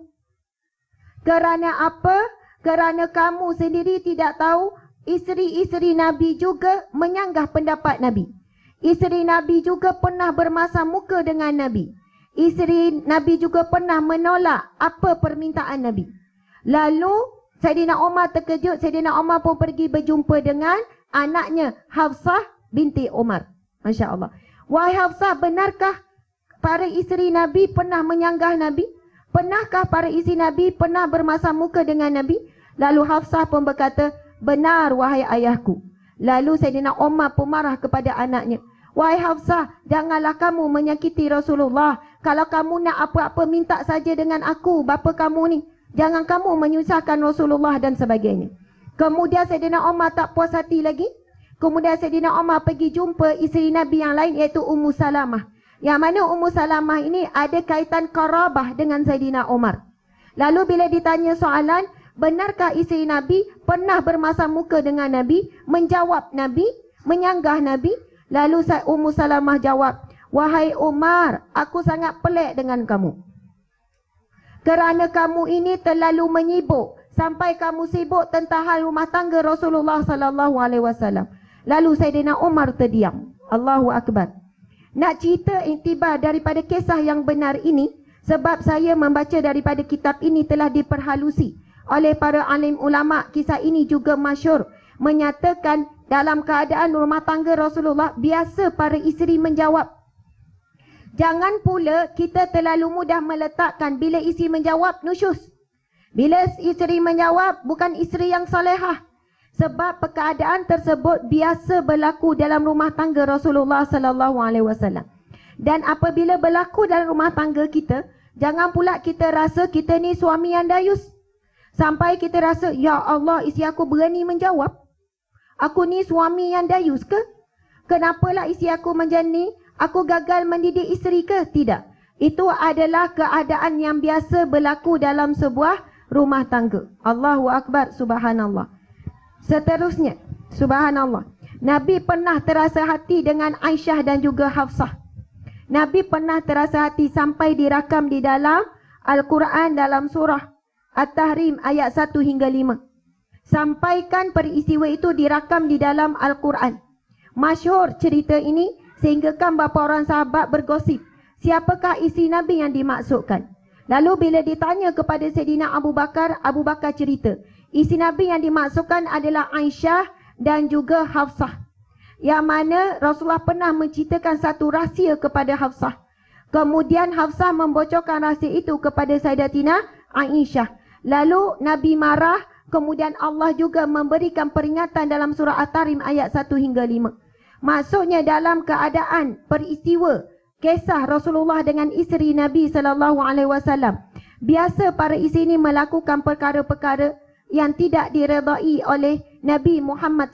Kerana apa? Kerana kamu sendiri tidak tahu isteri-isteri Nabi juga menyanggah pendapat Nabi. Isteri Nabi juga pernah bermasa muka dengan Nabi. Isteri Nabi juga pernah menolak apa permintaan Nabi. Lalu Saidina Umar terkejut. Saidina Umar pun pergi berjumpa dengan anaknya Hafsah binti Umar. Masya Allah. Wahai Hafsah, benarkah para isteri Nabi pernah menyanggah Nabi? Pernahkah para isteri Nabi pernah bermasa muka dengan Nabi? Lalu Hafsah pun berkata, benar wahai ayahku. Lalu Saidina Umar pun marah kepada anaknya. Wahai Hafsah, janganlah kamu menyakiti Rasulullah. Kalau kamu nak apa-apa minta saja dengan aku, bapa kamu ni. Jangan kamu menyusahkan Rasulullah dan sebagainya. Kemudian Saidina Umar tak puas hati lagi. Kemudian Saidina Umar pergi jumpa isteri Nabi yang lain, iaitu Ummu Salamah. Yang mana Ummu Salamah ini ada kaitan qarabah dengan Saidina Umar. Lalu bila ditanya soalan, benarkah isteri Nabi pernah bermasa muka dengan Nabi, menjawab Nabi, menyanggah Nabi? Lalu Ummu Salamah jawab, wahai Umar, aku sangat pelik dengan kamu. Kerana kamu ini terlalu menyibuk sampai kamu sibuk tentang hal rumah tangga Rasulullah sallallahu alaihi wasallam. Lalu Saidina Umar terdiam. Allahu akbar. Nak cerita intibar daripada kisah yang benar ini sebab saya membaca daripada kitab ini telah diperhalusi oleh para alim ulama. Kisah ini juga masyhur menyatakan dalam keadaan rumah tangga Rasulullah biasa para isteri menjawab. Jangan pula kita terlalu mudah meletakkan bila isteri menjawab nusyus. Bila isteri menjawab bukan isteri yang salehah. Sebab keadaan tersebut biasa berlaku dalam rumah tangga Rasulullah sallallahu alaihi wasallam. Dan apabila berlaku dalam rumah tangga kita, jangan pula kita rasa kita ni suami yang dayus. Sampai kita rasa, ya Allah, isteri aku berani menjawab. Aku ni suami yang dayus ke? Kenapalah isteri aku macam ni? Aku gagal mendidik isteri ke? Tidak. Itu adalah keadaan yang biasa berlaku dalam sebuah rumah tangga. Allahu akbar, subhanallah. Seterusnya, subhanallah, Nabi pernah terasa hati dengan Aisyah dan juga Hafsah. Nabi pernah terasa hati sampai dirakam di dalam Al-Quran dalam surah At-Tahrim ayat 1 hingga 5. Sampaikan peristiwa itu dirakam di dalam Al-Quran. Masyhur cerita ini sehinggakan beberapa orang sahabat bergosip, siapakah isteri Nabi yang dimaksudkan? Lalu bila ditanya kepada Sayyidina Abu Bakar, Abu Bakar cerita, isteri Nabi yang dimaksudkan adalah Aisyah dan juga Hafsah. Yang mana Rasulullah pernah menceritakan satu rahsia kepada Hafsah. Kemudian Hafsah membocorkan rahsia itu kepada Sayyidatina Aisyah. Lalu Nabi marah, kemudian Allah juga memberikan peringatan dalam surah At-Tahrim ayat 1 hingga 5. Maksudnya dalam keadaan peristiwa kisah Rasulullah dengan isteri Nabi SAW, biasa para isteri ini melakukan perkara-perkara yang tidak diredai oleh Nabi Muhammad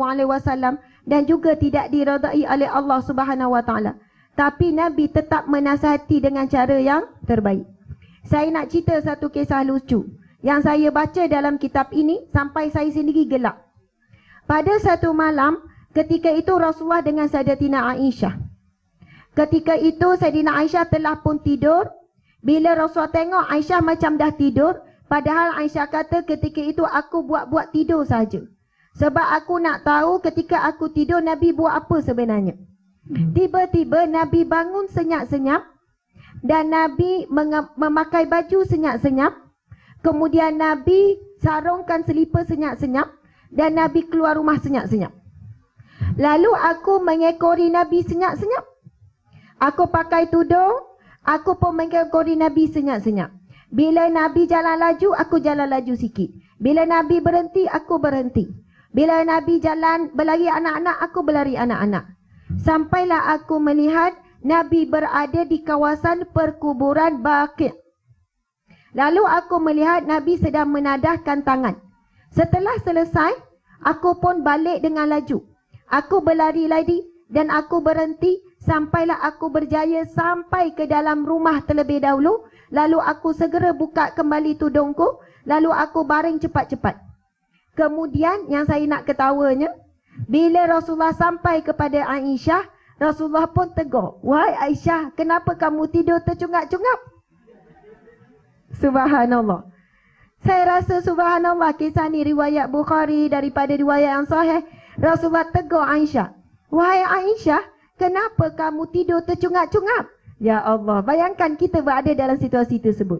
SAW dan juga tidak diredai oleh Allah Subhanahu Wa Taala. Tapi Nabi tetap menasihati dengan cara yang terbaik. Saya nak cerita satu kisah lucu yang saya baca dalam kitab ini sampai saya sendiri gelak. Pada satu malam, ketika itu Rasulullah dengan Sayyidatina Aisyah. Ketika itu Sayyidina Aisyah telah pun tidur. Bila Rasulullah tengok Aisyah macam dah tidur, padahal Aisyah kata ketika itu aku buat-buat tidur saja. Sebab aku nak tahu ketika aku tidur Nabi buat apa sebenarnya. Tiba-tiba Nabi bangun senyap-senyap dan Nabi memakai baju senyap-senyap. Kemudian Nabi sarungkan selipar senyap-senyap dan Nabi keluar rumah senyap-senyap. Lalu aku mengekori Nabi senyap-senyap. Aku pakai tudung, aku pun mengekori Nabi senyap-senyap. Bila Nabi jalan laju, aku jalan laju sikit. Bila Nabi berhenti, aku berhenti. Bila Nabi jalan berlari anak-anak, aku berlari anak-anak. Sampailah aku melihat Nabi berada di kawasan perkuburan Baqi'. Lalu aku melihat Nabi sedang menadahkan tangan. Setelah selesai, aku pun balik dengan laju. Aku berlari lagi dan aku berhenti. Sampailah aku berjaya sampai ke dalam rumah terlebih dahulu. Lalu aku segera buka kembali tudungku. Lalu aku baring cepat-cepat. Kemudian yang saya nak ketawanya, bila Rasulullah sampai kepada Aisyah, Rasulullah pun tegur, wahai Aisyah, kenapa kamu tidur tercungap-cungap? Subhanallah. Saya rasa subhanallah, kisah ni riwayat Bukhari daripada riwayat yang sahih. Rasulullah tegur Aisyah, wahai Aisyah, kenapa kamu tidur tercungap-cungap? Ya Allah, bayangkan kita berada dalam situasi tersebut.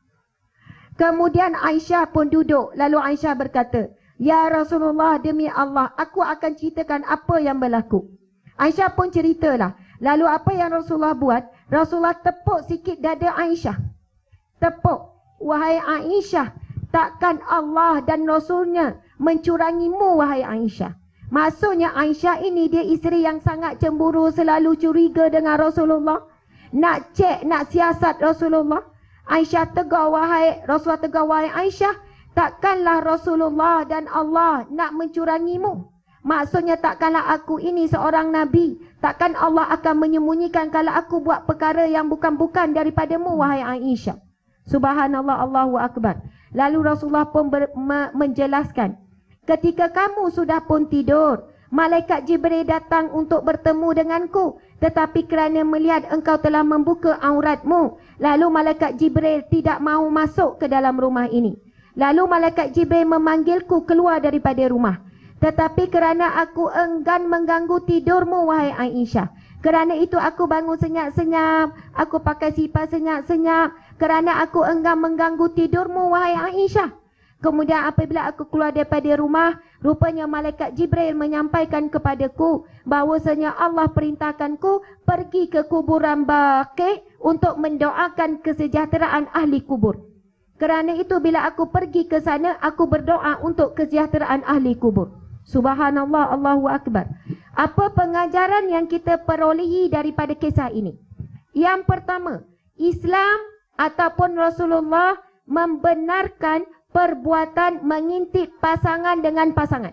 Kemudian Aisyah pun duduk. Lalu Aisyah berkata, ya Rasulullah, demi Allah, aku akan ceritakan apa yang berlaku. Aisyah pun ceritalah. Lalu apa yang Rasulullah buat? Rasulullah tepuk sikit dada Aisyah. Tepuk. Wahai Aisyah, takkan Allah dan Rasulnya mencurangimu, wahai Aisyah. Maksudnya Aisyah ini dia isteri yang sangat cemburu, selalu curiga dengan Rasulullah. Nak cek, nak siasat Rasulullah. Aisyah tegur, Rasulullah tegur, wahai Aisyah, takkanlah Rasulullah dan Allah nak mencurangimu. Maksudnya takkanlah aku ini seorang Nabi. Takkan Allah akan menyembunyikan kalau aku buat perkara yang bukan-bukan daripadamu, wahai Aisyah. Subhanallah, Allahu Akbar. Lalu Rasulullah pun menjelaskan, ketika kamu sudah pun tidur, malaikat Jibril datang untuk bertemu denganku. Tetapi kerana melihat engkau telah membuka auratmu, lalu malaikat Jibril tidak mahu masuk ke dalam rumah ini. Lalu malaikat Jibril memanggilku keluar daripada rumah. Tetapi kerana aku enggan mengganggu tidurmu, wahai Aisyah, kerana itu aku bangun senyap-senyap, aku pakai sipar senyap-senyap, kerana aku enggan mengganggu tidurmu, wahai Aisyah. Kemudian apabila aku keluar daripada rumah, rupanya malaikat Jibril menyampaikan kepadaku bahawasanya Allah perintahkanku pergi ke kuburan Baqi untuk mendoakan kesejahteraan ahli kubur. Kerana itu bila aku pergi ke sana, aku berdoa untuk kesejahteraan ahli kubur. Subhanallah, Allahu Akbar. Apa pengajaran yang kita perolehi daripada kisah ini? Yang pertama, Islam ataupun Rasulullah membenarkan perbuatan mengintip pasangan dengan pasangan.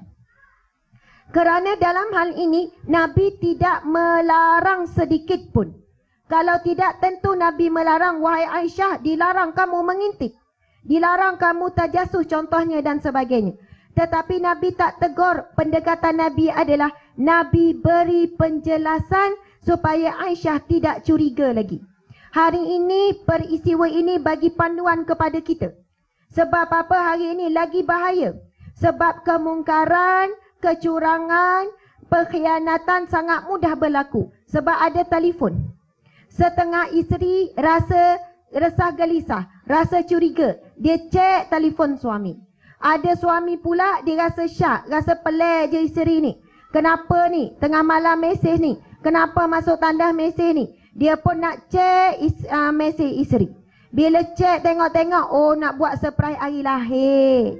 Kerana dalam hal ini, Nabi tidak melarang sedikit pun. Kalau tidak, tentu Nabi melarang, wahai Aisyah, dilarang kamu mengintip. Dilarang kamu tajasus contohnya dan sebagainya. Tetapi Nabi tak tegur. Pendekatan Nabi adalah Nabi beri penjelasan supaya Aisyah tidak curiga lagi. Hari ini, peristiwa ini bagi panduan kepada kita. Sebab apa hari ini lagi bahaya? Sebab kemungkaran, kecurangan, pengkhianatan sangat mudah berlaku. Sebab ada telefon. Setengah isteri rasa resah gelisah, rasa curiga. Dia cek telefon suami. Ada suami pula dia rasa syak, rasa pelik je isteri ni. Kenapa ni? Tengah malam mesej ni. Kenapa masuk tanda mesej ni? Dia pun nak cek mesej isteri. Bila cek tengok-tengok, oh nak buat surprise hari lahir.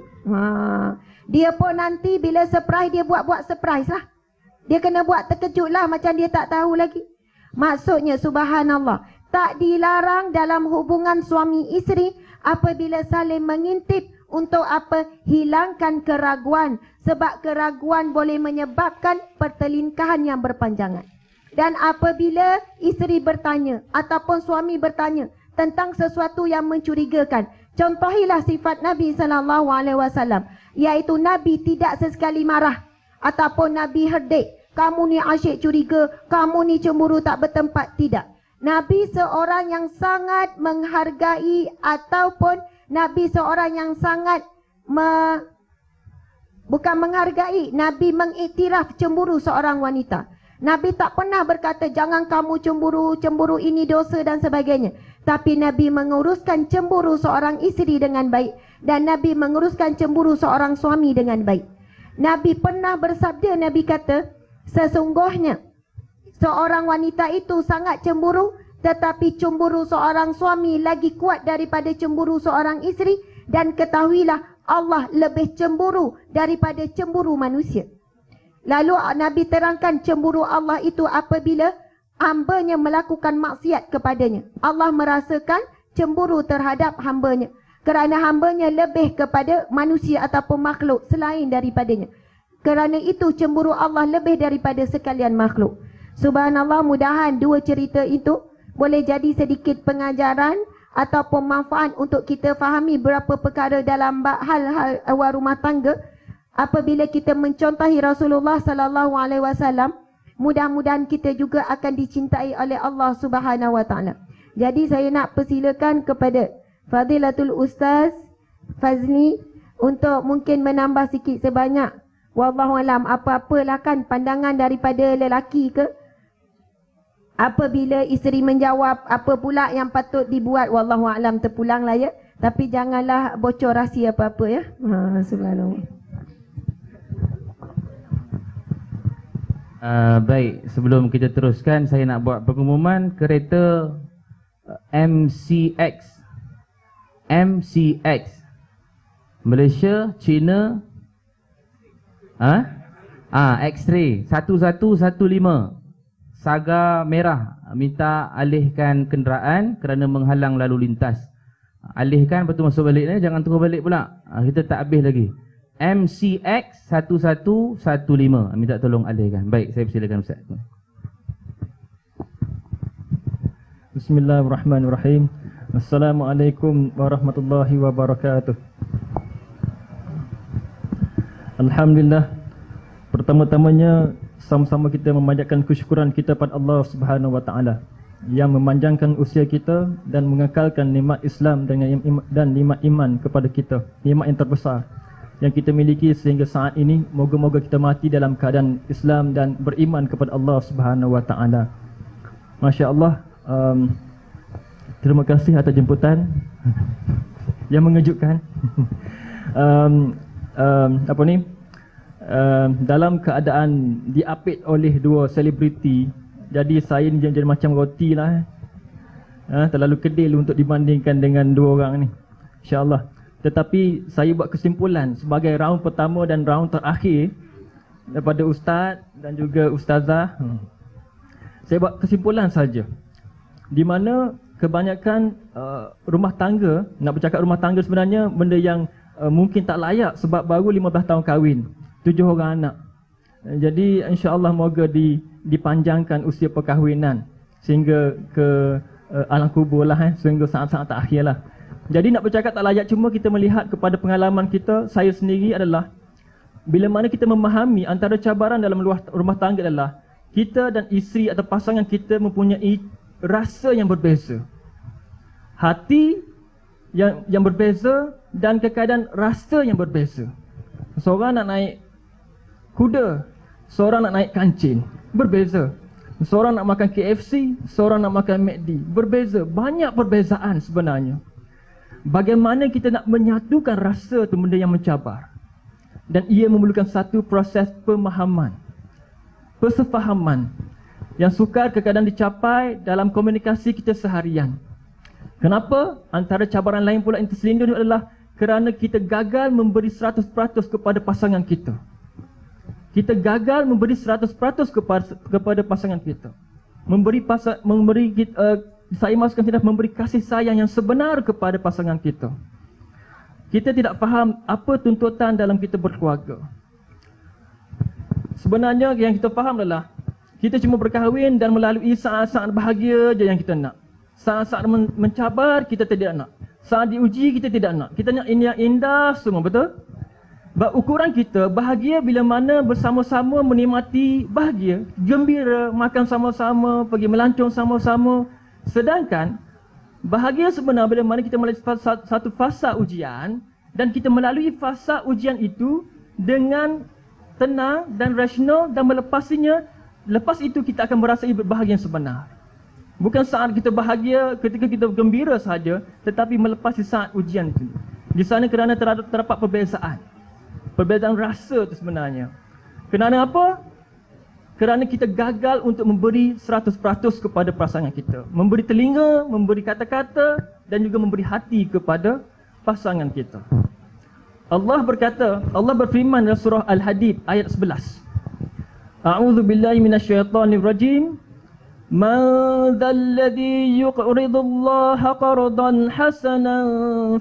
Dia pun nanti bila surprise dia buat surprise lah. Dia kena buat terkejut lah macam dia tak tahu lagi. Maksudnya subhanallah, tak dilarang dalam hubungan suami isteri apabila saling mengintip untuk apa? Hilangkan keraguan. Sebab keraguan boleh menyebabkan pertelingkahan yang berpanjangan. Dan apabila isteri bertanya ataupun suami bertanya tentang sesuatu yang mencurigakan, contohilah sifat Nabi SAW, iaitu Nabi tidak sesekali marah ataupun Nabi herdik, kamu ni asyik curiga, kamu ni cemburu tak bertempat. Tidak. Nabi seorang yang sangat menghargai ataupun Nabi seorang yang sangat bukan menghargai, Nabi mengiktiraf cemburu seorang wanita. Nabi tak pernah berkata jangan kamu cemburu, cemburu ini dosa dan sebagainya. Tapi Nabi menguruskan cemburu seorang isteri dengan baik. Dan Nabi menguruskan cemburu seorang suami dengan baik. Nabi pernah bersabda, Nabi kata, sesungguhnya seorang wanita itu sangat cemburu, tetapi cemburu seorang suami lagi kuat daripada cemburu seorang isteri. Dan ketahuilah Allah lebih cemburu daripada cemburu manusia. Lalu Nabi terangkan cemburu Allah itu apabila hambanya melakukan maksiat kepadanya. Allah merasakan cemburu terhadap hambanya. Kerana hambanya lebih kepada manusia ataupun makhluk selain daripadanya. Kerana itu cemburu Allah lebih daripada sekalian makhluk. Subhanallah, mudahan dua cerita itu boleh jadi sedikit pengajaran ataupun manfaat untuk kita fahami beberapa perkara dalam hal-hal awal rumah tangga. Apabila kita mencontohi Rasulullah SAW mudah-mudahan kita juga akan dicintai oleh Allah Subhanahu Wa Taala. Jadi saya nak persilakan kepada Fadilatul Ustaz Fazli untuk mungkin menambah sikit sebanyak. Wallahualam, apa-apalah kan pandangan daripada lelaki ke? Apabila isteri menjawab, apa pula yang patut dibuat? Wallahualam, terpulanglah ya. Tapi janganlah bocor rahsia apa-apa ya. Subhanallah. Baik, sebelum kita teruskan, saya nak buat pengumuman kereta MCX Malaysia, China, X-ray 1115 Saga merah, minta alihkan kenderaan kerana menghalang lalu lintas. Alihkan, lepas tu masuk balik ni, jangan terus balik pula. Kita tak habis lagi. MCX 1115, minta tolong alihkan. Baik, saya persilakan Ustaz. Bismillahirrahmanirrahim. Assalamualaikum warahmatullahi wabarakatuh. Alhamdulillah, pertama-tamanya sama-sama kita memanjatkan kesyukuran kita pada Allah Subhanahu Wa Taala yang memanjangkan usia kita dan mengekalkan nikmat Islam dan nikmat iman kepada kita, nikmat yang terbesar yang kita miliki sehingga saat ini. Moga-moga kita mati dalam keadaan Islam dan beriman kepada Allah Subhanahu Wa Taala. Masya-Allah, terima kasih atas jemputan yang mengejutkan. Dalam keadaan diapit oleh dua selebriti, jadi saya ni jadi macam roti lah. Terlalu kedil untuk dibandingkan dengan dua orang ni, insya-Allah. Tetapi saya buat kesimpulan sebagai round pertama dan round terakhir daripada Ustaz dan juga Ustazah. Saya buat kesimpulan saja, di mana kebanyakan rumah tangga, nak bercakap rumah tangga sebenarnya benda yang mungkin tak layak sebab baru 15 tahun kahwin, 7 orang anak. Jadi insya-Allah moga dipanjangkan usia perkahwinan sehingga ke alam kubur lah, sehingga saat-saat terakhir lah. Jadi nak bercakap tak layak, cuma kita melihat kepada pengalaman kita. Saya sendiri adalah, bila mana kita memahami antara cabaran dalam rumah tangga adalah kita dan isteri atau pasangan kita mempunyai rasa yang berbeza, hati yang berbeza dan keadaan rasa yang berbeza. Seorang nak naik kuda, seorang nak naik kancing, berbeza. Seorang nak makan KFC, seorang nak makan McD, berbeza. Banyak perbezaan sebenarnya. Bagaimana kita nak menyatukan rasa itu benda yang mencabar, dan ia memerlukan satu proses pemahaman, persefahaman yang sukar kadang-kadang dicapai dalam komunikasi kita seharian. Kenapa? Antara cabaran lain pula yang terselindung adalah kerana kita gagal memberi 100% kepada pasangan kita. Kita gagal memberi 100% kepada pasangan kita. Saya maksudkan tidak memberi kasih sayang yang sebenar kepada pasangan kita. Kita tidak faham apa tuntutan dalam kita berkeluarga. Sebenarnya yang kita faham adalah kita cuma berkahwin dan melalui saat-saat bahagia je yang kita nak. Saat-saat mencabar kita tidak nak. Saat diuji kita tidak nak. Kita nak ini yang indah semua, betul? Ukuran kita bahagia bila mana bersama-sama menikmati bahagia, gembira, makan sama-sama, pergi melancong sama-sama. Sedangkan bahagia sebenar bila mana kita melalui satu fasa ujian, dan kita melalui fasa ujian itu dengan tenang dan rasional dan melepasinya. Lepas itu kita akan merasai bahagia yang sebenar. Bukan saat kita bahagia ketika kita gembira sahaja, tetapi melepasi saat ujian itu. Di sana kerana terdapat perbezaan. Perbezaan rasa itu sebenarnya. Kerana apa? Kerana kita gagal untuk memberi 100% kepada pasangan kita. Memberi telinga, memberi kata-kata dan juga memberi hati kepada pasangan kita. Allah berkata, Allah berfirman dalam surah Al-Hadid ayat 11. A'udzu billahi minasyaitonir rajim. Man dzalladzi yuqridu Allah qardan hasanan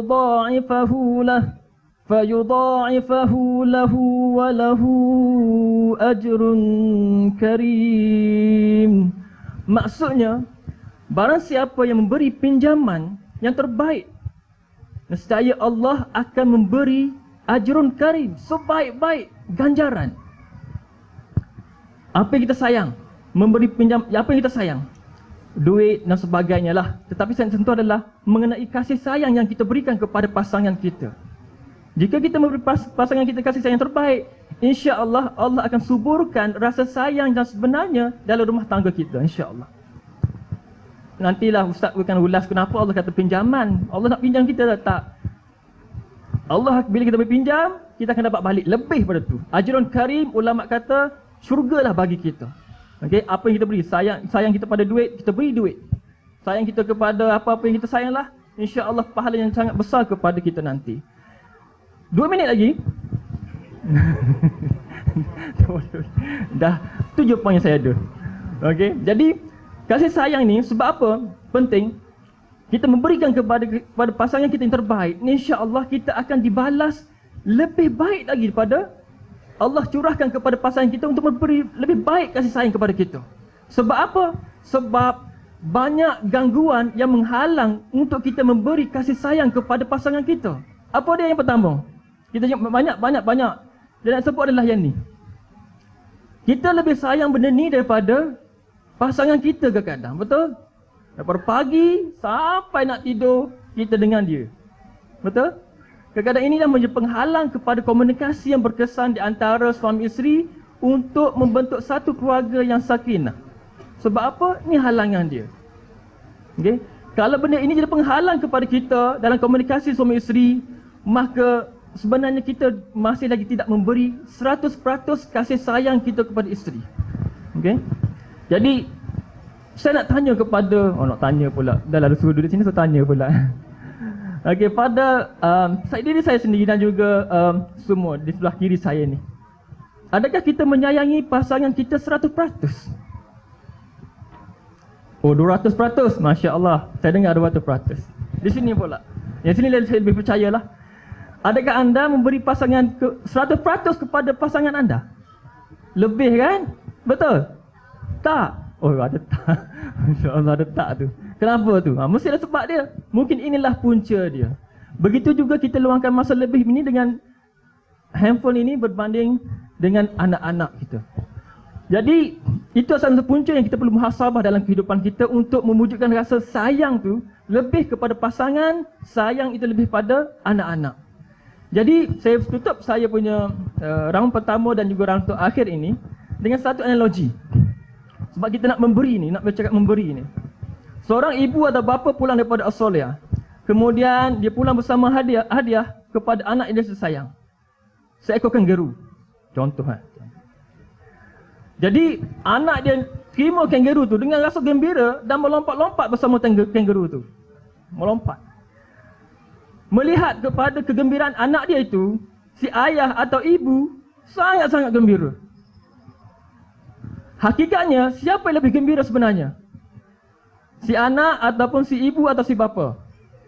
fayudha'ifahu lahu wa lahu ajrun karim. Maksudnya, barang siapa yang memberi pinjaman yang terbaik, nescaya Allah akan memberi ajrun karim, sebaik-baik ganjaran. Apa yang kita sayang, memberi pinjam apa yang kita sayang, duit dan sebagainya lah. Tetapi yang tentu adalah mengenai kasih sayang yang kita berikan kepada pasangan kita. Jika kita memberi pasangan kita kasih sayang terbaik, insya-Allah Allah akan suburkan rasa sayang yang sebenarnya dalam rumah tangga kita, insya-Allah. Nantilah Ustaz akan ulas kenapa Allah kata pinjaman. Allah nak pinjam kita tak? Allah bila kita berpinjam, kita akan dapat balik lebih pada tu. Ajrun karim, ulama kata syurgalah bagi kita. Okey, apa yang kita beri, sayang kita pada duit, kita beri duit. Sayang kita kepada apa-apa yang kita sayanglah, insya-Allah pahala yang sangat besar kepada kita nanti. 2 minit lagi. Dah 7 poin yang saya ada. Okey, jadi kasih sayang ni sebab apa? Penting. Kita memberikan kepada pasangan kita yang terbaik, insya-Allah kita akan dibalas lebih baik lagi daripada Allah curahkan kepada pasangan kita untuk memberi lebih baik kasih sayang kepada kita. Sebab apa? Sebab banyak gangguan yang menghalang untuk kita memberi kasih sayang kepada pasangan kita. Apa dia yang pertama? Kita banyak. Dan nak sebut adalah yang ni. Kita lebih sayang benda ni daripada pasangan kita kadang-kadang, betul? Daripada pagi sampai nak tidur, kita dengan dia. Betul? Kadang-kadang inilah menjadi penghalang kepada komunikasi yang berkesan di antara suami isteri untuk membentuk satu keluarga yang sakinah. Sebab apa? Ini halangan dia. Okay? Kalau benda ini jadi penghalang kepada kita dalam komunikasi suami isteri, maka sebenarnya kita masih lagi tidak memberi 100% kasih sayang kita kepada isteri. Okay? Jadi saya nak tanya kepada, nak tanya pula, dah lalu suruh duduk sini, saya tanya pula. Okey, pada diri saya sendiri dan juga semua di sebelah kiri saya ni, adakah kita menyayangi pasangan kita 100%? Oh, 200%, Masya Allah. Saya dengar 200%. Di sini pula, yang sini saya lebih percayalah. Adakah anda memberi pasangan 100% kepada pasangan anda? Lebih kan? Betul? Tak? Oh, ada tak. Masya Allah, ada tak tu. Kenapa tu? Mesti ada sebab dia. Mungkin inilah punca dia. Begitu juga kita luangkan masa lebih ini dengan handphone ini berbanding dengan anak-anak kita. Jadi, itu salah satu punca yang kita perlu muhasabah dalam kehidupan kita untuk mewujudkan rasa sayang tu lebih kepada pasangan, sayang itu lebih pada anak-anak. Jadi, saya tutup saya punya round pertama dan juga round terakhir ini dengan satu analogi. Sebab kita nak memberi ni, nak bercakap memberi ni. Seorang ibu atau bapa pulang daripada Australia. Kemudian dia pulang bersama hadiah kepada anak yang dia sayang. Seekor kangaroo. Contoh Jadi anak dia terima kangaroo tu dengan rasa gembira dan melompat-lompat bersama kangaroo tu. Melompat. Melihat kepada kegembiraan anak dia itu, si ayah atau ibu sangat-sangat gembira. Hakikatnya, siapa yang lebih gembira sebenarnya? Si anak ataupun si ibu atau si bapa?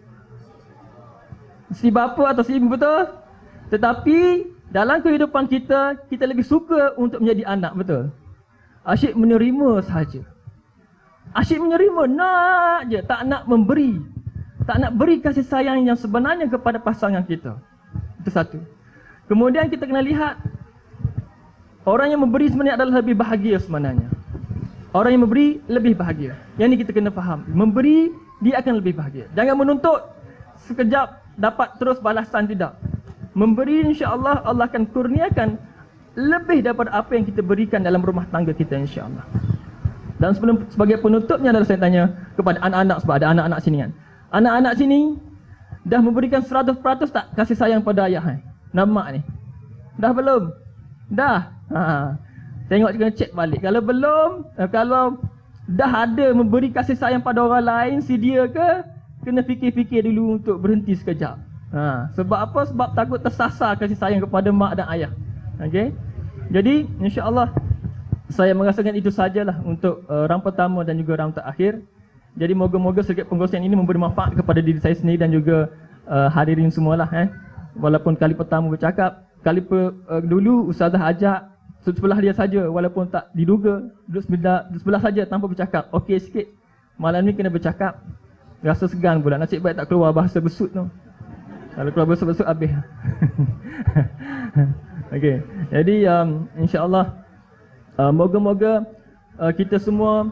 Si bapa atau si ibu, betul? Tetapi dalam kehidupan kita, kita lebih suka untuk menjadi anak, betul? Asyik menerima sahaja. Asyik menerima, nak je, tak nak memberi. Tak nak beri kasih sayang yang sebenarnya kepada pasangan kita. Itu satu. Kemudian kita kena lihat, orang yang memberi sebenarnya adalah lebih bahagia sebenarnya. Orang yang memberi lebih bahagia. Yang ini kita kena faham. Memberi, dia akan lebih bahagia. Jangan menuntut sekejap dapat terus balasan, tidak. Memberi, insya-Allah Allah akan kurniakan lebih daripada apa yang kita berikan dalam rumah tangga kita, insya-Allah. Dan sebagai penutupnya adalah saya tanya kepada anak-anak, sebab ada anak-anak sini kan. Anak-anak sini dah memberikan 100% tak kasih sayang pada ayah Nama ni? Dah belum? Dah. Tengok kena cek balik. Kalau belum, kalau dah ada memberi kasih sayang pada orang lain, si dia ke, kena fikir-fikir dulu untuk berhenti sekejap. Sebab apa? Sebab takut tersasar kasih sayang kepada mak dan ayah. Okey. Jadi insya-Allah saya merasakan itu sajalah untuk round pertama dan juga round terakhir. Jadi moga-moga sedikit penggosian ini memberi manfaat kepada diri saya sendiri dan juga hadirin semualah. Walaupun kali pertama bercakap, kali dulu ustazah ajak sebelah dia saja, walaupun tak diduga, duduk sebelah saja tanpa bercakap. Okey sikit. Malam ni kena bercakap. Rasa segan pula, nasib baik tak keluar bahasa besut tu. Kalau keluar bahasa besut habis. Okey. Jadi insya-Allah Moga-moga kita semua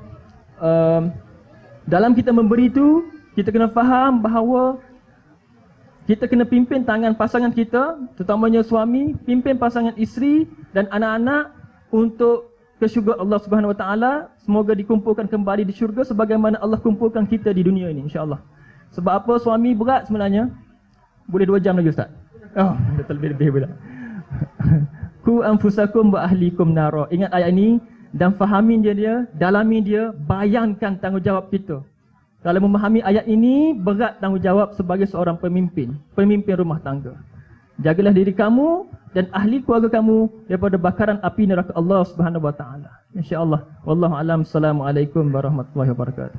dalam kita memberi itu, kita kena faham bahawa kita kena pimpin tangan pasangan kita, terutamanya suami, pimpin pasangan isteri dan anak-anak untuk ke syurga Allah Subhanahu Wa Taala. Semoga dikumpulkan kembali di syurga sebagaimana Allah kumpulkan kita di dunia ini, insya-Allah. Sebab apa suami berat sebenarnya? Boleh 2 jam lagi Ustaz? Oh, dah terlebih-lebih pula. Ku anfusakum wa ahlikum nara. Ingat ayat ini dan fahami dia, dalami dia, bayangkan tanggungjawab kita. Kalau memahami ayat ini, berat tanggungjawab sebagai seorang pemimpin rumah tangga. Jagalah diri kamu dan ahli keluarga kamu daripada bakaran api neraka Allah Subhanahu Wa Taala. Insya-Allah. Wallahu a'lam. Assalamualaikum warahmatullahi wabarakatuh.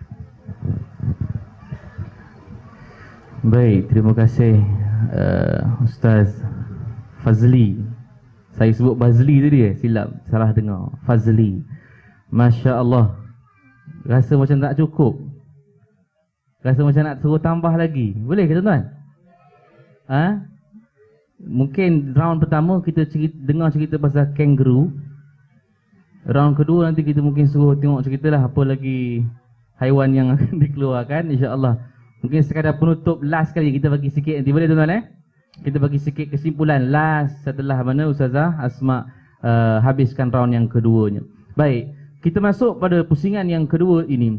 Baik, terima kasih Ustaz Fazli. Saya sebut Fazli tadi silap, salah dengar. Fazli. Masya-Allah. Rasa macam tak cukup. Rasa macam nak suruh tambah lagi. Boleh ke tuan-tuan? Mungkin round pertama kita dengar cerita pasal kangaroo. Round kedua nanti kita mungkin suruh tengok ceritalah apa lagi haiwan yang dikeluarkan, insya-Allah. Mungkin sekadar penutup last kali kita bagi sikit nanti, boleh tuan-tuan Kita bagi sikit kesimpulan last setelah mana Ustazah Asma habiskan round yang keduanya. Baik, kita masuk pada pusingan yang kedua ini.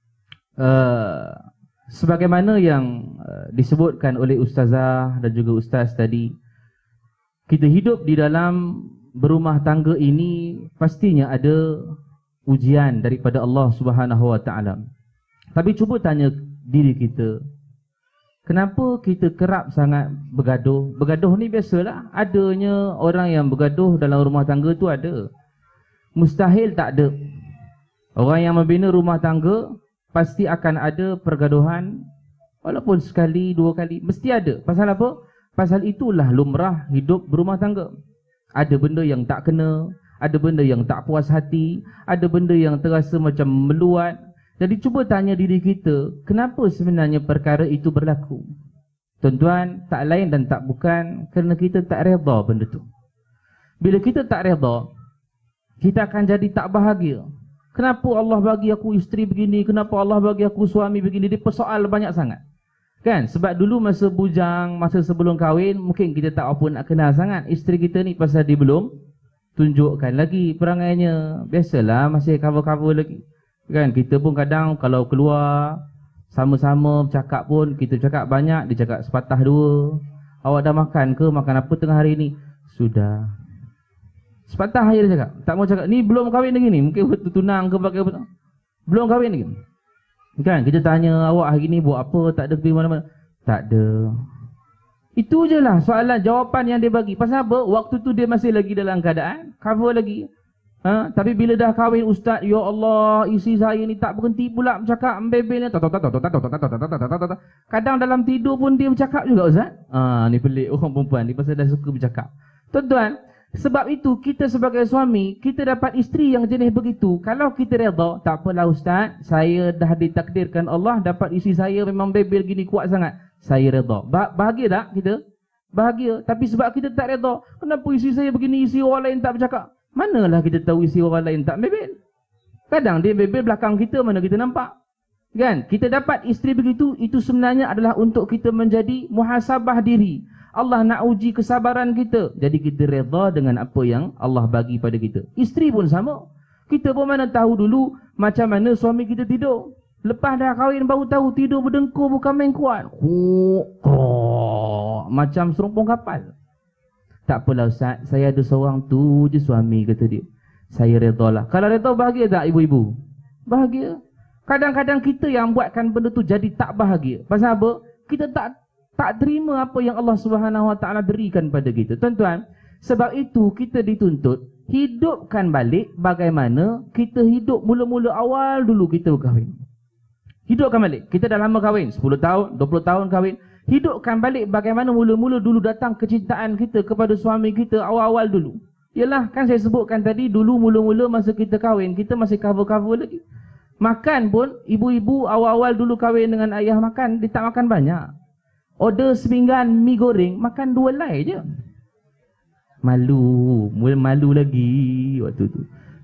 Sebagaimana yang disebutkan oleh Ustazah dan juga Ustaz tadi, kita hidup di dalam berumah tangga ini pastinya ada ujian daripada Allah Subhanahu Wa Taala. Tapi cuba tanya diri kita, kenapa kita kerap sangat bergaduh? Bergaduh ni biasalah, adanya orang yang bergaduh dalam rumah tangga tu ada. Mustahil tak ada. Orang yang membina rumah tangga pasti akan ada pergaduhan, walaupun sekali, 2 kali, mesti ada. Pasal apa? Pasal itulah lumrah hidup berumah tangga. Ada benda yang tak kena, ada benda yang tak puas hati, ada benda yang terasa macam meluat. Jadi cuba tanya diri kita, kenapa sebenarnya perkara itu berlaku? Tuan-tuan, tak lain dan tak bukan kerana kita tak redha benda tu. Bila kita tak redha, kita akan jadi tak bahagia. Kenapa Allah bagi aku isteri begini? Kenapa Allah bagi aku suami begini? Dia persoal banyak sangat. Kan? Sebab dulu masa bujang, masa sebelum kahwin, mungkin kita tak apa nak kenal sangat isteri kita ni pasal dia belum tunjukkan lagi perangainya. Biasalah, masih cover-cover lagi. Kan? Kita pun kadang kalau keluar sama-sama bercakap pun, kita cakap banyak, dia cakap sepatah 2. Awak dah makan ke? Makan apa tengah hari ni? Sudah. Sepatah aja dia cakap. Tak mau cakap, ni belum kahwin lagi ni. Mungkin waktu tunang ke pakai apa. Belum kahwin lagi. Kan? Kita tanya, awak hari ni buat apa? Tak ada pergi mana-mana? Tak ada. Itu je lah soalan, jawapan yang dia bagi. Pasal apa? Waktu tu dia masih lagi dalam keadaan cover lagi. Tapi bila dah kahwin, ustaz, ya Allah, isteri saya ni tak berhenti pula bercakap, membebel ni. Kadang dalam tidur pun dia bercakap juga, ustaz. Ni pelik orang perempuan ni pasal dah suka bercakap. Tuan-tuan, sebab itu kita sebagai suami, kita dapat isteri yang jenis begitu. Kalau kita redha, tak apalah ustaz, saya dah ditakdirkan Allah dapat isteri saya memang bebel gini kuat sangat. Saya redha. Bahagia tak kita? Bahagia. Tapi sebab kita tak redha, kenapa isteri saya begini, isteri orang lain tak bercakap? Manalah kita tahu isi orang lain tak bebel? Kadang dia bebel belakang kita, mana kita nampak? Kan? Kita dapat isteri begitu, itu sebenarnya adalah untuk kita menjadi muhasabah diri. Allah nak uji kesabaran kita. Jadi kita redha dengan apa yang Allah bagi pada kita. Isteri pun sama. Kita pun mana tahu dulu macam mana suami kita tidur. Lepas dah kahwin baru tahu tidur berdengkur bukan main kuat. Macam serumpung kapal. Tak apalah ustaz, saya ada seorang tu je suami, kata dia. Saya redha lah. Kalau redha, bahagia tak ibu-ibu? Bahagia. Kadang-kadang kita yang buatkan benda tu jadi tak bahagia. Pasal apa? Kita tak terima apa yang Allah Subhanahu Wa Taala berikan pada kita. Tuan-tuan, sebab itu kita dituntut hidupkan balik bagaimana kita hidup mula-mula awal dulu kita berkahwin. Hidupkan balik. Kita dah lama kahwin, 10 tahun, 20 tahun kahwin. Hidupkan balik bagaimana mula-mula dulu datang kecintaan kita kepada suami kita awal-awal dulu. Yalah, kan saya sebutkan tadi, dulu mula-mula masa kita kahwin, kita masih cover-cover lagi. Makan pun, ibu-ibu awal-awal dulu kahwin dengan ayah makan, dia tak makan banyak. Order sepinggan mi goreng, makan 2 helai je. Malu lagi waktu tu.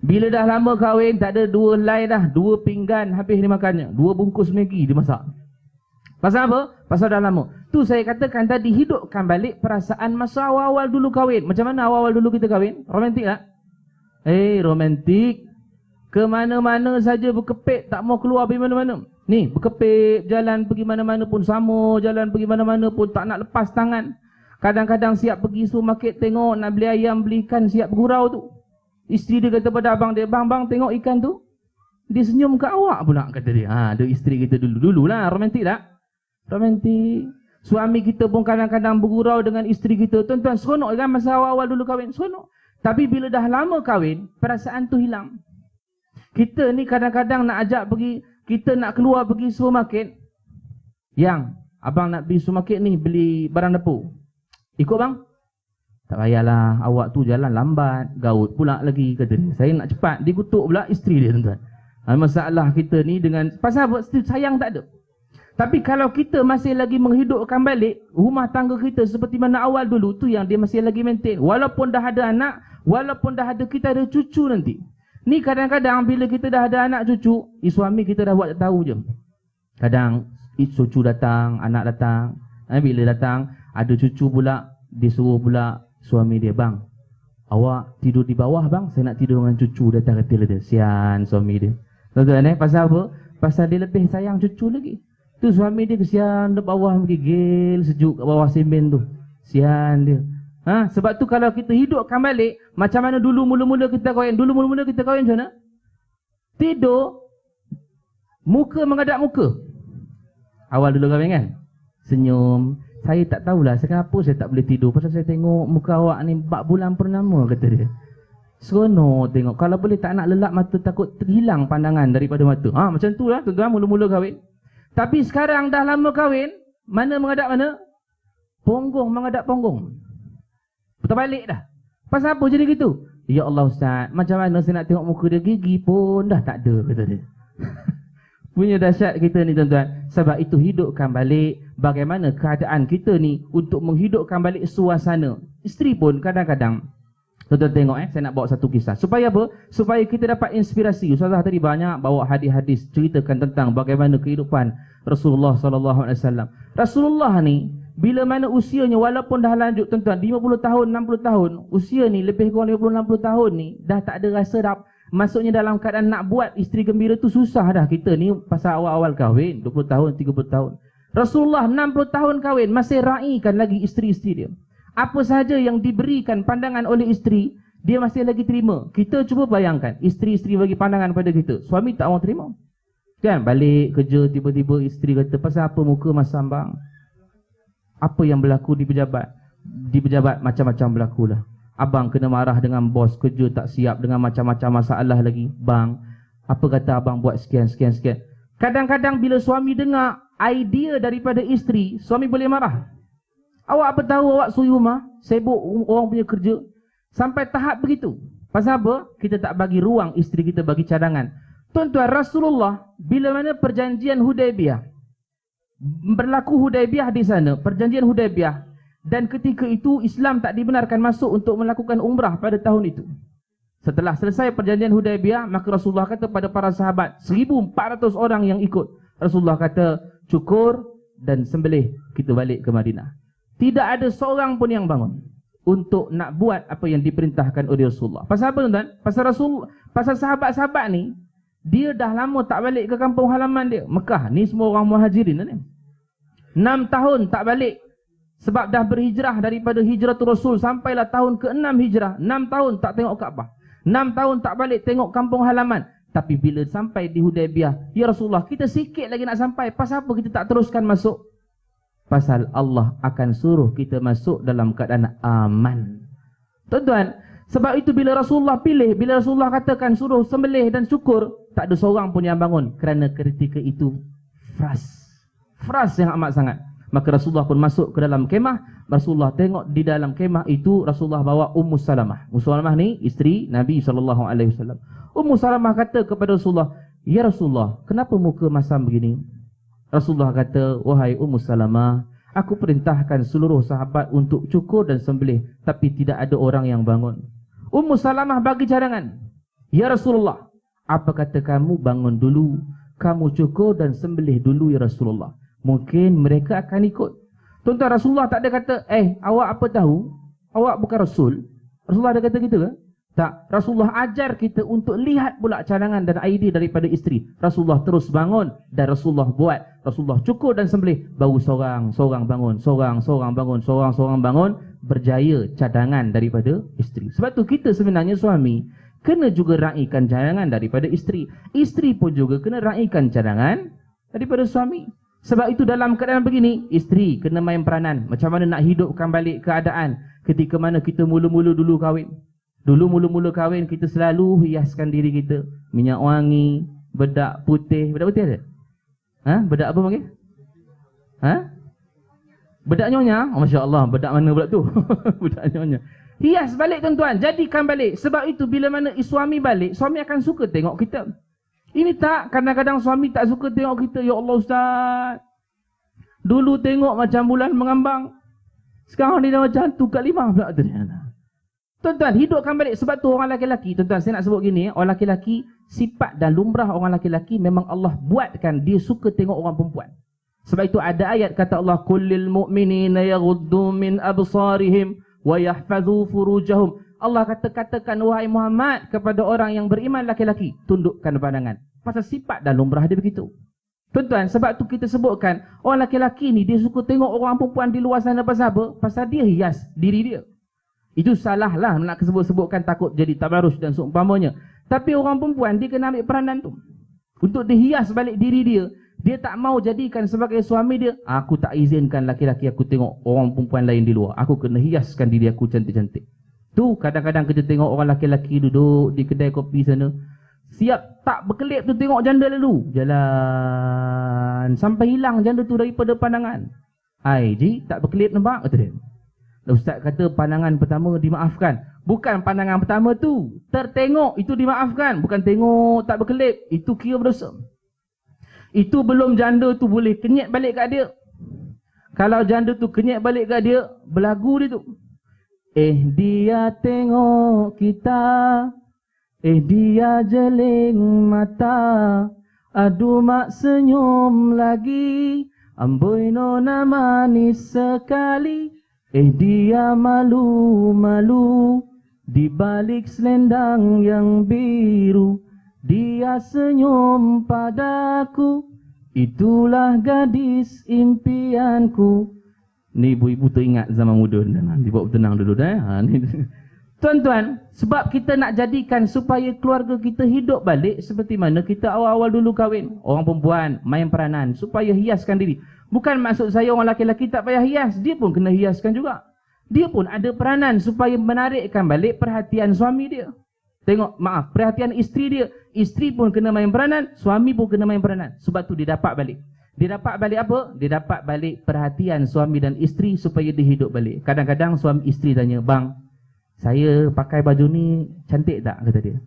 Bila dah lama kahwin, tak ada 2 helai dah, 2 pinggan habis dia makannya, 2 bungkus Maggi dia masak. Pasal apa? Pasal dah lama. Tu saya katakan tadi, hidupkan balik perasaan masa awal-awal dulu kahwin. Macam mana awal-awal dulu kita kahwin? Romantik tak? Romantik. Ke mana-mana saja berkepit, tak mau keluar pergi mana-mana. Ni, berkepit, jalan pergi mana-mana pun sama, jalan pergi mana-mana pun tak nak lepas tangan. Kadang-kadang siap pergi supermarket tengok nak beli ayam, beli ikan, siap bergurau tu. Isteri dia kata pada abang dia, bang tengok ikan tu. Dia senyum kat awak pula, kata dia. Dia isteri kita dulu-dululah, romantik tak? Romantik. Suami kita pun kadang-kadang bergurau dengan isteri kita. Tuan-tuan, seronok kan masa awal-awal dulu kahwin? Seronok. Tapi bila dah lama kahwin, perasaan tu hilang. Kita ni kadang-kadang nak ajak pergi, kita nak keluar pergi supermarket. Yang, abang nak pergi supermarket ni, beli barang dapur. Ikut bang? Tak payahlah, awak tu jalan lambat, gaut pula lagi, kata dia. Saya nak cepat, dia kutuk pula isteri dia, tuan-tuan. Masalah kita ni dengan, pasal apa? Sayang tak ada. Tapi kalau kita masih lagi menghidupkan balik rumah tangga kita seperti mana awal dulu, tu yang dia masih lagi maintain. Walaupun dah ada anak, walaupun dah ada, kita ada cucu nanti. Ni kadang-kadang bila kita dah ada anak cucu, suami kita dah buat tak tahu je. Kadang cucu datang, anak datang. Bila datang, ada cucu pula, disuruh pula suami dia, bang, awak tidur di bawah bang, saya nak tidur dengan cucu di atas katil dia. Sian suami dia. Tuan-tuan pasal apa? Pasal dia lebih sayang cucu lagi. Tu suami dia kesian di bawah menggigil sejuk kat bawah semen tu. Sian dia. Sebab tu kalau kita hidupkan balik macam mana dulu mula-mula kita kahwin. Dulu mula-mula kita kahwin macam mana? Tidur muka menghadap muka. Awal dulu kahwin kan? Senyum. Saya tak tahulah kenapa saya tak boleh tidur. Pasal saya tengok muka awak ni 4 bulan purnama, kata dia. Seronok tengok. Kalau boleh tak nak lelap mata, takut terhilang pandangan daripada mata. Macam tu lah tuan-tuan mula-mula kahwin. Tapi sekarang dah lama kahwin, mana menghadap mana? Punggung menghadap punggung. Terbalik dah. Pasal apa jadi gitu? Ya Allah Ustaz, macam mana saya nak tengok muka dia, gigi pun dah tak ada, kata dia. Punya dahsyat kita ni tuan-tuan. Sebab itu hidupkan balik bagaimana keadaan kita ni untuk menghidupkan balik suasana. Isteri pun kadang-kadang, tuan-tuan tengok saya nak bawa satu kisah. Supaya apa? Supaya kita dapat inspirasi. Ustazah tadi banyak bawa hadis-hadis ceritakan tentang bagaimana kehidupan Rasulullah SAW. Rasulullah ni bila mana usianya walaupun dah lanjut tuan-tuan 50 tahun, 60 tahun, usia ni lebih kurang 50-60 tahun ni dah tak ada rasa dah. Maksudnya dalam keadaan nak buat isteri gembira tu susah dah. Kita ni pasal awal-awal kahwin 20 tahun, 30 tahun. Rasulullah 60 tahun kahwin masih raikan lagi isteri-isteri dia. Apa sahaja yang diberikan pandangan oleh isteri, dia masih lagi terima. Kita cuba bayangkan, isteri-isteri bagi pandangan pada kita, suami tak mau terima. Kan balik kerja tiba-tiba isteri kata, pasal apa muka masam bang? Apa yang berlaku di pejabat? Di pejabat macam-macam berlakulah. Abang kena marah dengan bos, kerja tak siap dengan macam-macam masalah lagi. Bang, apa kata abang buat sekian. Kadang-kadang bila suami dengar idea daripada isteri, suami boleh marah. Awak apa tahu awak suri rumah, sibuk orang punya kerja. Sampai tahap begitu. Pasal apa? Kita tak bagi ruang isteri kita bagi cadangan. Tuan-tuan, Rasulullah bila mana perjanjian Hudaibiyah, berlaku Hudaibiyah di sana, perjanjian Hudaibiyah. Dan ketika itu Islam tak dibenarkan masuk untuk melakukan umrah pada tahun itu. Setelah selesai perjanjian Hudaibiyah, maka Rasulullah kata pada para sahabat, 1,400 orang yang ikut, Rasulullah kata, cukur dan sembelih, kita balik ke Madinah. Tidak ada seorang pun yang bangun untuk nak buat apa yang diperintahkan oleh Rasulullah. Pasal apa tuan? Pasal sahabat-sahabat ni, dia dah lama tak balik ke kampung halaman dia. Mekah ni semua orang muhajirin ni. 6 tahun tak balik. Sebab dah berhijrah daripada hijratul Rasul sampailah tahun ke-6 hijrah. 6 tahun tak tengok Kaabah. 6 tahun tak balik tengok kampung halaman. Tapi bila sampai di Hudaibiyah, ya Rasulullah, kita sikit lagi nak sampai. Pasal apa kita tak teruskan masuk? Pasal Allah akan suruh kita masuk dalam keadaan aman. Tuan-tuan, sebab itu bila Rasulullah pilih, bila Rasulullah katakan suruh sembelih dan syukur, tak ada seorang pun yang bangun. Kerana ketika itu fras yang amat sangat. Maka Rasulullah pun masuk ke dalam kemah. Rasulullah tengok di dalam kemah itu Rasulullah bawa Ummu Salamah. Ummu Salamah ni isteri Nabi SAW. Ummu Salamah kata kepada Rasulullah, ya Rasulullah, kenapa muka masam begini? Rasulullah kata, wahai Ummu Salamah, aku perintahkan seluruh sahabat untuk cukur dan sembelih, tapi tidak ada orang yang bangun. Ummu Salamah bagi cadangan, Ya Rasulullah, apa kata kamu bangun dulu, kamu cukur dan sembelih dulu ya Rasulullah. Mungkin mereka akan ikut. Tuan-tuan, Rasulullah tak ada kata, awak apa tahu? Awak bukan Rasul. Rasulullah ada kata gitu ke? Tak. Rasulullah ajar kita untuk lihat pula cadangan dan idea daripada isteri. Rasulullah terus bangun dan Rasulullah buat. Rasulullah cukur dan sembelih. Baru seorang bangun, seorang bangun, seorang bangun. Berjaya cadangan daripada isteri. Sebab tu kita sebenarnya suami kena juga raikan cadangan daripada isteri. Isteri pun juga kena raikan cadangan daripada suami. Sebab itu dalam keadaan begini, isteri kena main peranan. Macam mana nak hidupkan balik keadaan ketika mana kita mula-mula dulu kahwin. Dulu mula-mula kahwin kita selalu hiaskan diri kita. Minyak wangi, bedak putih. Bedak putih ada? Bedak apa panggil? Bedak nyonya? Oh, Masya Allah, bedak mana pula tu? Bedak nyonya. Hias balik tuan-tuan, jadikan balik. Sebab itu bila mana suami balik, suami akan suka tengok kita. Ini tak, kadang-kadang suami tak suka tengok kita. Ya Allah Ustaz, dulu tengok macam bulan mengambang, sekarang dia dah macam tu kat 5 pula. Tuan-tuan, hidupkan balik. Sebab tu orang laki-laki, tuan-tuan, saya nak sebut gini, orang laki-laki, sifat dan lumrah orang laki-laki memang Allah buatkan dia suka tengok orang perempuan. Sebab itu ada ayat kata Allah, kullil mu'minina yaghuddu min absarihim wa yahfazu furujahum. Allah katakan wahai Muhammad kepada orang yang beriman laki-laki, tundukkan pandangan. Pasal sifat dan lumrah dia begitu. Tuan-tuan, sebab tu kita sebutkan orang laki-laki ni dia suka tengok orang perempuan di luar sana. Pasal apa? Pasal dia hias diri dia. Itu salah lah nak sebut-sebutkan, takut jadi tabarus dan seumpamanya. Tapi orang perempuan dia kena ambil peranan tu untuk dihias balik diri dia. Dia tak mau jadikan sebagai suami dia, aku tak izinkan laki-laki aku tengok orang perempuan lain di luar. Aku kena hiaskan diri aku cantik-cantik. Tu kadang-kadang kita tengok orang laki-laki duduk di kedai kopi sana, siap tak berkelip tu tengok janda lalu. Jalan sampai hilang janda tu daripada pandangan. Ji, tak berkelip nampak? Kata dia. Ustaz kata pandangan pertama dimaafkan. Bukan pandangan pertama tu, tertengok itu dimaafkan. Bukan tengok tak berkelip, itu kira berdosa. Itu belum janda tu boleh kenyat balik kat dia. Kalau janda tu kenyat balik kat dia, berlagu dia tu. Dia tengok kita, dia jeling mata, aduh mak senyum lagi, amboi nona manis sekali. Dia malu-malu di balik selendang yang biru. Dia senyum padaku, itulah gadis impianku. Ni ibu-ibu teringat zaman muda. Nanti buat tenang dulu dah. Tuan-tuan, sebab kita nak jadikan supaya keluarga kita hidup balik seperti mana kita awal-awal dulu kahwin. Orang perempuan main peranan supaya hiaskan diri. Bukan maksud saya orang laki-laki tak payah hias, dia pun kena hiaskan juga. Dia pun ada peranan supaya menarikkan balik perhatian suami dia. Tengok, perhatian isteri dia. Isteri pun kena main peranan, suami pun kena main peranan. Sebab tu dia dapat balik. Dia dapat balik apa? Dia dapat balik perhatian suami dan isteri supaya dia hidup balik. Kadang-kadang suami isteri tanya, bang, saya pakai baju ni cantik tak? Kata dia.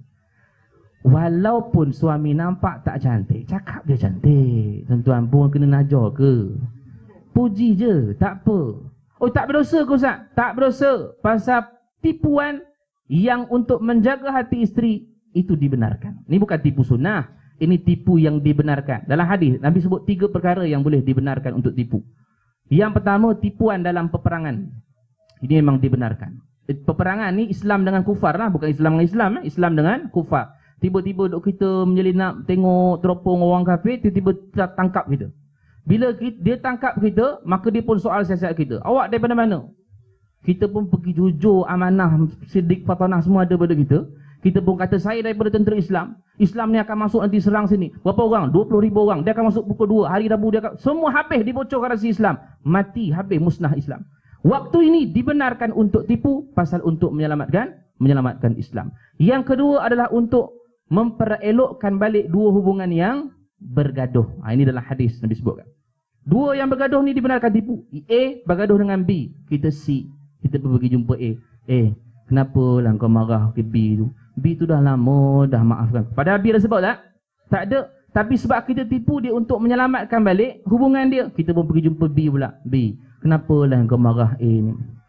Walaupun suami nampak tak cantik, cakap dia cantik. Tuan-tuan pun kena najar ke? Puji je, tak apa. Oh, tak berdosa ke Ustaz? Tak berdosa. Pasal tipuan yang untuk menjaga hati isteri itu dibenarkan. Ini bukan tipu sunnah, ini tipu yang dibenarkan. Dalam hadis Nabi sebut 3 perkara yang boleh dibenarkan untuk tipu. Yang pertama, tipuan dalam peperangan. Ini memang dibenarkan. Peperangan ni Islam dengan kufar lah, bukan Islam dengan Islam, Islam dengan kufar. Tiba-tiba duk kita menyelinap tengok teropong orang kafir, tiba-tiba tangkap kita. Bila dia tangkap kita, maka dia pun soal siasat kita. Awak daripada mana? Kita pun pergi jujur, amanah, sidik, fatanah semua ada pada kita. Kita pun kata saya daripada tentera Islam. Islam ni akan masuk nanti serang sini. Berapa orang? 20,000 orang. Dia akan masuk pukul 2. Hari Rabu dia akan... Semua habis dibocorkan rahsia Islam. Mati, habis, musnah Islam. Waktu ini dibenarkan untuk tipu pasal untuk menyelamatkan Islam. Yang kedua adalah untuk memperelokkan balik dua hubungan yang bergaduh. Ini dalam hadis Nabi sebutkan. Dua yang bergaduh ni dibenarkan tipu. A bergaduh dengan B. Kita C. Kita pergi jumpa A. Kenapa lah kau marah ke B tu? B tu dah lama, dah maafkan. Padahal B dah sebab tak? Tak ada. Tapi sebab kita tipu dia untuk menyelamatkan balik hubungan dia, kita pun pergi jumpa B pula. B, kenapa lah kau marah A ni?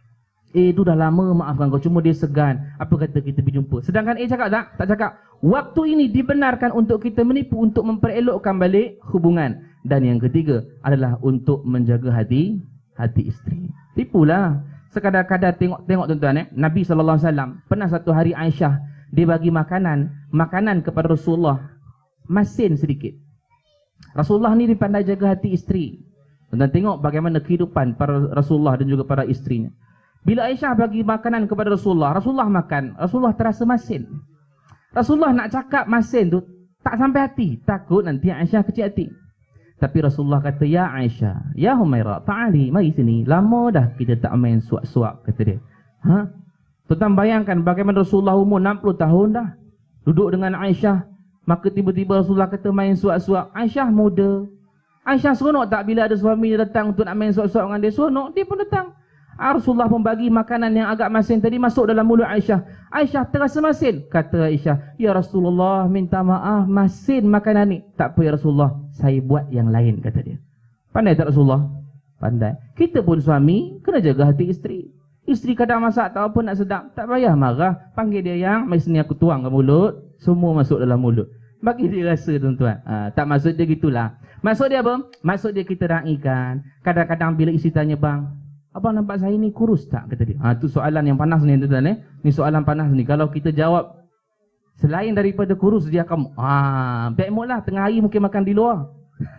Tu dah lama maafkan kau, cuma dia segan. Apa kata kita pergi jumpa? Sedangkan cakap tak? Tak cakap. Waktu ini dibenarkan untuk kita menipu, untuk memperelokkan balik hubungan. Dan yang ketiga adalah untuk menjaga hati isteri. Tipulah. Sekadar-kadar tengok tuan-tuan, Nabi SAW pernah satu hari Aisyah dia bagi makanan kepada Rasulullah, masin sedikit. Rasulullah ni dia pandai jaga hati isteri. Tuan-tuan tengok bagaimana kehidupan para Rasulullah dan juga para isterinya. Bila Aisyah bagi makanan kepada Rasulullah makan, Rasulullah terasa masin. Rasulullah nak cakap masin tu tak sampai hati, takut nanti Aisyah kecil hati. Tapi Rasulullah kata, ya Aisyah, ya Humairah, ta'ali, mari sini. Lama dah kita tak main suap-suap, kata dia. Tuan-tuan bayangkan bagaimana Rasulullah umur 60 tahun dah duduk dengan Aisyah. Maka tiba-tiba Rasulullah kata main suap-suap. Aisyah muda. Aisyah seronok tak bila ada suami dia datang untuk nak main suap-suap dengan dia? Seronok, dia pun datang. Rasulullah pun bagi makanan yang agak masin tadi masuk dalam mulut Aisyah. Aisyah terasa masin. Kata Aisyah, ya Rasulullah, minta maaf, masin makanan ni. Tak apa ya Rasulullah, saya buat yang lain, kata dia. Pandai tak Rasulullah? Pandai. Kita pun suami kena jaga hati isteri. Isteri kadang masak tak apa nak sedap, tak payah marah. Panggil dia yang, mari sini aku tuang ke mulut. Semua masuk dalam mulut. Bagi dia rasa tuan-tuan. Tak maksud dia gitulah. Maksud dia apa? Maksud dia kita raikan. Kadang-kadang bila isteri tanya, bang, abang nampak saya ni kurus tak? Kata dia. Tu soalan yang panas ni tuan-tuan. Ni soalan panas ni. Kalau kita jawab selain daripada kurus, dia akan baik lah, tengah hari mungkin makan di luar.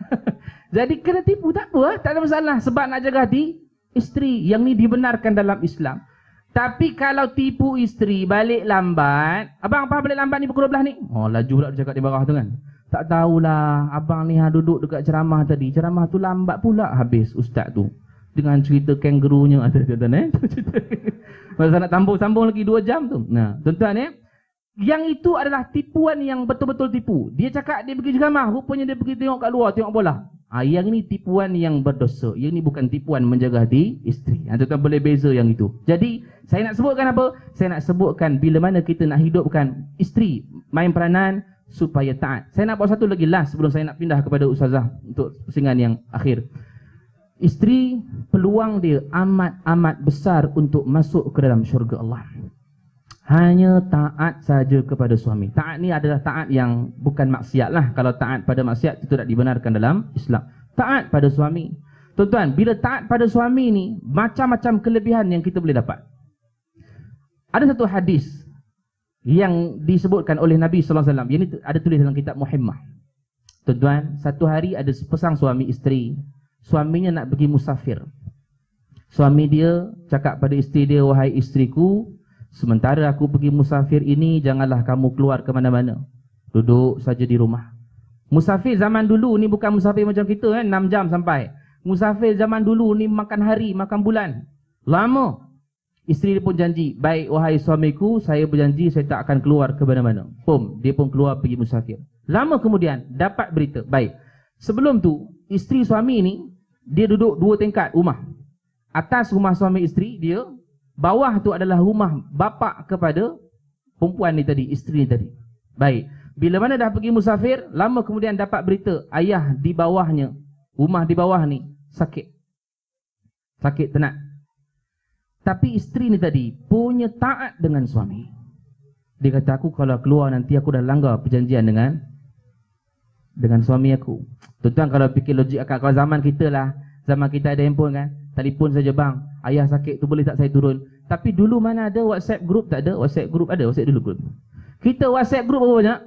Jadi kena tipu, tak apa, tak ada masalah. Sebab nak jaga hati isteri. Yang ni dibenarkan dalam Islam. Tapi kalau tipu isteri balik lambat, abang apa balik lambat ni pukul 12 ni? Laju pula dia cakap di bawah tu kan. Tak tahulah, abang ni duduk dekat ceramah tadi. Ceramah tu lambat pula habis ustaz tu. Dengan cerita kangaroo-nya ada tuan-tuan Masa nak sambung lagi 2 jam tu. Nah, tuan-tuan yang itu adalah tipuan yang betul-betul tipu. Dia cakap dia pergi ceramah, rupanya dia pergi tengok kat luar, tengok bola. Yang ini tipuan yang berdosa. Yang ini bukan tipuan menjaga hati isteri. Tuan-tuan boleh beza yang itu. Jadi, saya nak sebutkan apa? Saya nak sebutkan bila mana kita nak hidupkan isteri main peranan supaya taat. Saya nak buat satu lagi last sebelum saya nak pindah kepada Ustazah untuk pusingan yang akhir. Isteri, peluang dia amat-amat besar untuk masuk ke dalam syurga Allah. Hanya taat saja kepada suami. Taat ni adalah taat yang bukan maksiat lah. Kalau taat pada maksiat itu tidak dibenarkan dalam Islam. Taat pada suami. Tuan-tuan, bila taat pada suami ni, macam-macam kelebihan yang kita boleh dapat. Ada satu hadis yang disebutkan oleh Nabi SAW. Yang ini ada tulis dalam kitab Muhimmah. Tuan-tuan, satu hari ada sepasang suami isteri. Suaminya nak pergi musafir. Suami dia cakap pada isteri dia, wahai isteriku, sementara aku pergi musafir ini, janganlah kamu keluar ke mana-mana. Duduk saja di rumah. Musafir zaman dulu ni bukan musafir macam kita 6 jam sampai. Musafir zaman dulu ni makan hari, makan bulan. Lama. Isteri dia pun janji, baik wahai suamiku, saya berjanji saya tak akan keluar ke mana-mana. Dia pun keluar pergi musafir. Lama kemudian dapat berita, baik. Sebelum tu, isteri suami ni, dia duduk 2 tingkat rumah. Atas rumah suami isteri dia, bawah tu adalah rumah bapa kepada perempuan ni tadi, isteri ni tadi. Baik. Bila mana dah pergi musafir, lama kemudian dapat berita, ayah di bawahnya, rumah di bawah ni, sakit. Sakit tenat. Tapi isteri ni tadi, punya taat dengan suami. Dia kata, aku kalau keluar nanti aku dah langgar perjanjian dengan suami aku. Tuan-tuan kalau fikir logik akal, kalau zaman kita lah, zaman kita ada handphone kan, telefon saja, bang, ayah sakit tu boleh tak saya turun? Tapi dulu mana ada WhatsApp group? Tak ada. WhatsApp group ada, WhatsApp dulu group. Kita WhatsApp group berapa banyak?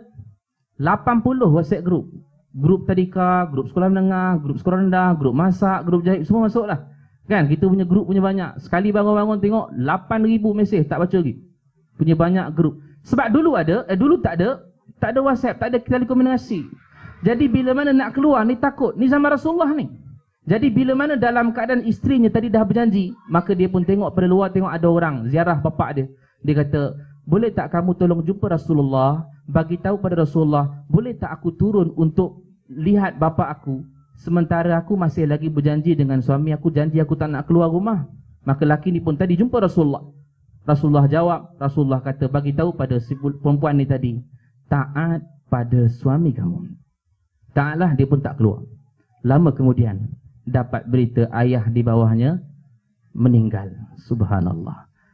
80 WhatsApp group. Grup tadika, grup sekolah menengah, grup sekolah rendah, grup masak, grup jahit, semua masuk lah. Kan, kita punya grup punya banyak. Sekali bangun-bangun tengok 8,000 mesej tak baca lagi. Punya banyak grup. Sebab dulu ada, dulu tak ada WhatsApp, tak ada telekomunikasi. Jadi bila mana nak keluar ni takut. Ni zaman Rasulullah ni. Jadi bila mana dalam keadaan isterinya tadi dah berjanji, maka dia pun tengok pada luar, tengok ada orang ziarah bapak dia. Dia kata, boleh tak kamu tolong jumpa Rasulullah, bagi tahu pada Rasulullah, boleh tak aku turun untuk lihat bapak aku, sementara aku masih lagi berjanji dengan suami aku, janji aku tak nak keluar rumah. Maka laki ni pun tadi jumpa Rasulullah. Rasulullah jawab, Rasulullah kata, bagi tahu pada si perempuan ni tadi, taat pada suami kamu. Taatlah, dia pun tak keluar. Lama kemudian dapat berita ayah di bawahnya meninggal. Subhanallah.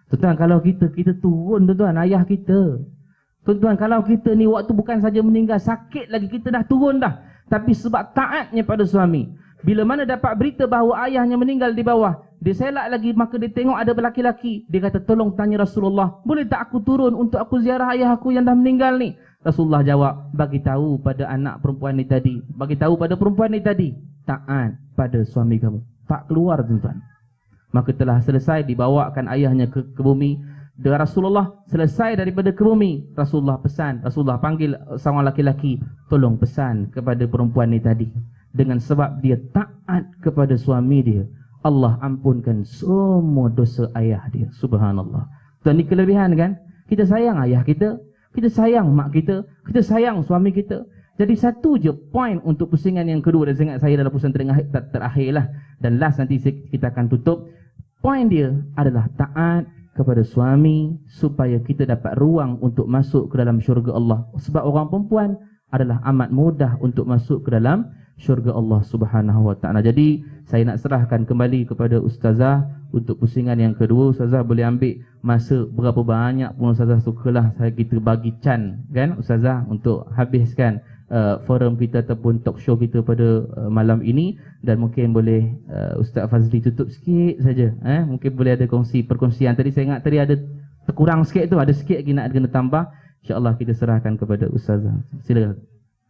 Tuan-tuan, kalau kita turun tuan-tuan, ayah kita. Tuan-tuan, kalau kita ni waktu bukan saja meninggal, sakit lagi, kita dah turun dah. Tapi sebab taatnya pada suami, bila mana dapat berita bahawa ayahnya meninggal di bawah, dia selak lagi, maka dia tengok ada lelaki-lelaki. Dia kata, tolong tanya Rasulullah, boleh tak aku turun untuk aku ziarah ayah aku yang dah meninggal ni? Rasulullah jawab, bagi tahu pada anak perempuan ni tadi, bagi tahu pada perempuan ni tadi, taat pada suami kamu. Tak keluar tuan-tuan. Maka telah selesai dibawakan ayahnya ke bumi. Dan Rasulullah selesai daripada ke bumi, Rasulullah pesan, Rasulullah panggil seorang laki-laki, tolong pesan kepada perempuan ni tadi, dengan sebab dia taat kepada suami dia, Allah ampunkan semua dosa ayah dia. Subhanallah. Dan ni kelebihan kan? Kita sayang ayah kita, kita sayang mak kita sayang suami kita. Jadi satu je point untuk pusingan yang kedua, dan ingat saya dalam pusingan terakhir lah, dan last nanti kita akan tutup. Point dia adalah taat kepada suami supaya kita dapat ruang untuk masuk ke dalam syurga Allah. Sebab orang perempuan adalah amat mudah untuk masuk ke dalam syurga Allah Subhanahu wa taala. Jadi saya nak serahkan kembali kepada ustazah untuk pusingan yang kedua. Ustazah boleh ambil masa berapa banyak pun ustazah sukalah, kita bagi can kan ustazah untuk habiskan forum kita ataupun talk show kita pada malam ini. Dan mungkin boleh Ustaz Fazli tutup sikit saja, mungkin boleh ada perkongsian. Tadi saya ingat tadi ada terkurang sikit tu, ada sikit lagi nak kena tambah. InsyaAllah kita serahkan kepada ustazah. Silakan.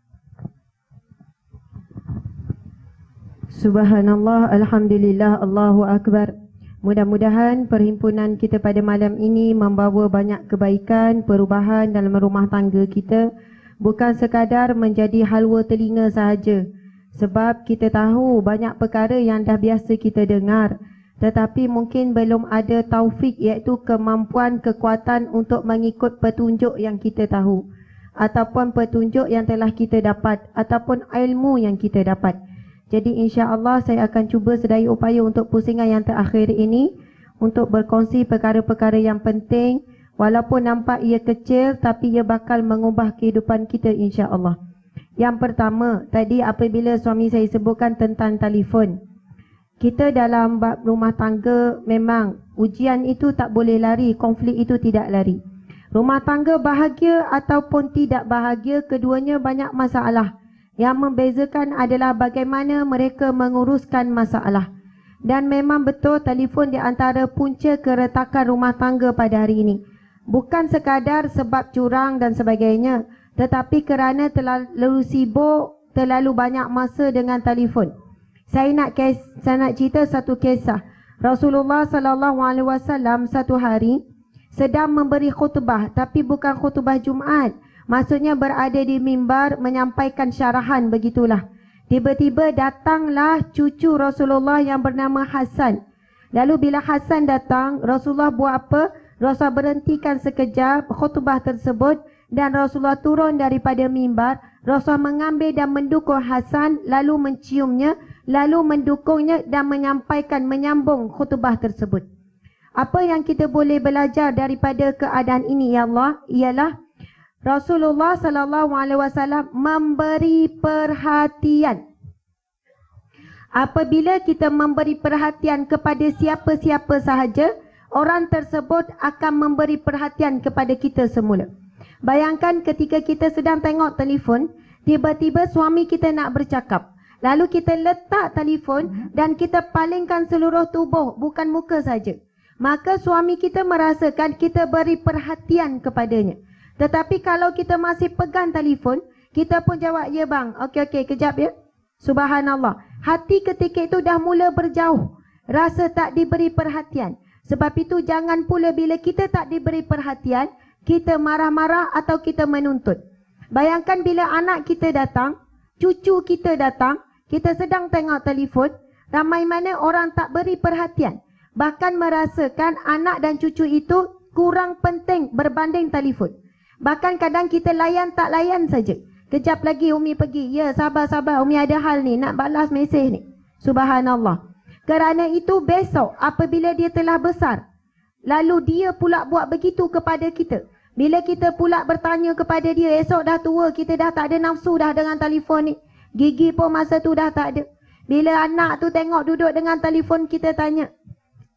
Subhanallah, Alhamdulillah, Allahu Akbar. Mudah-mudahan perhimpunan kita pada malam ini membawa banyak kebaikan, perubahan dalam rumah tangga kita. Bukan sekadar menjadi halwa telinga sahaja. Sebab kita tahu banyak perkara yang dah biasa kita dengar, tetapi mungkin belum ada taufik, iaitu kemampuan, kekuatan untuk mengikut petunjuk yang kita tahu, ataupun petunjuk yang telah kita dapat, ataupun ilmu yang kita dapat. Jadi insya-Allah saya akan cuba sedaya upaya untuk pusingan yang terakhir ini untuk berkongsi perkara-perkara yang penting. Walaupun nampak ia kecil, tapi ia bakal mengubah kehidupan kita insya-Allah. Yang pertama, tadi apabila suami saya sebutkan tentang telefon. Kita dalam bab rumah tangga, memang ujian itu tak boleh lari, konflik itu tidak lari. Rumah tangga bahagia ataupun tidak bahagia, keduanya banyak masalah. Yang membezakan adalah bagaimana mereka menguruskan masalah. Dan memang betul telefon di antara punca keretakan rumah tangga pada hari ini. Bukan sekadar sebab curang dan sebagainya, tetapi kerana terlalu sibuk, terlalu banyak masa dengan telefon. Saya nak cerita satu kisah. Rasulullah SAW satu hari sedang memberi khutbah, tapi bukan khutbah Jumaat. Maksudnya berada di mimbar menyampaikan syarahan, begitulah. Tiba-tiba datanglah cucu Rasulullah yang bernama Hasan. Lalu bila Hasan datang, Rasulullah buat apa? Rasulullah berhentikan sekejap khutbah tersebut dan Rasulullah turun daripada mimbar. Rasulullah mengambil dan mendukung Hasan, lalu menciumnya, lalu mendukungnya dan menyambung khutbah tersebut. Apa yang kita boleh belajar daripada keadaan ini ya Allah ialah Rasulullah SAW memberi perhatian. Apabila kita memberi perhatian kepada siapa-siapa sahaja, orang tersebut akan memberi perhatian kepada kita semula. Bayangkan ketika kita sedang tengok telefon, tiba-tiba suami kita nak bercakap. Lalu kita letak telefon dan kita palingkan seluruh tubuh, bukan muka saja. Maka suami kita merasakan kita beri perhatian kepadanya. Tetapi kalau kita masih pegang telefon, kita pun jawab, ya bang, okey, kejap ya. Subhanallah. Hati ketika itu dah mula berjauh. Rasa tak diberi perhatian. Sebab itu jangan pula bila kita tak diberi perhatian, kita marah-marah atau kita menuntut. Bayangkan bila anak kita datang, cucu kita datang, kita sedang tengok telefon, ramai mana orang tak beri perhatian. Bahkan merasakan anak dan cucu itu kurang penting berbanding telefon. Bahkan kadang kita layan tak layan saja. Kejap lagi Umi pergi, ya sabar Umi ada hal ni, nak balas mesej ni. Subhanallah. Kerana itu besok apabila dia telah besar, lalu dia pula buat begitu kepada kita. Bila kita pula bertanya kepada dia, esok dah tua, kita dah tak ada nafsu dah dengan telefon ni. Gigi pun masa tu dah tak ada. Bila anak tu tengok duduk dengan telefon, kita tanya,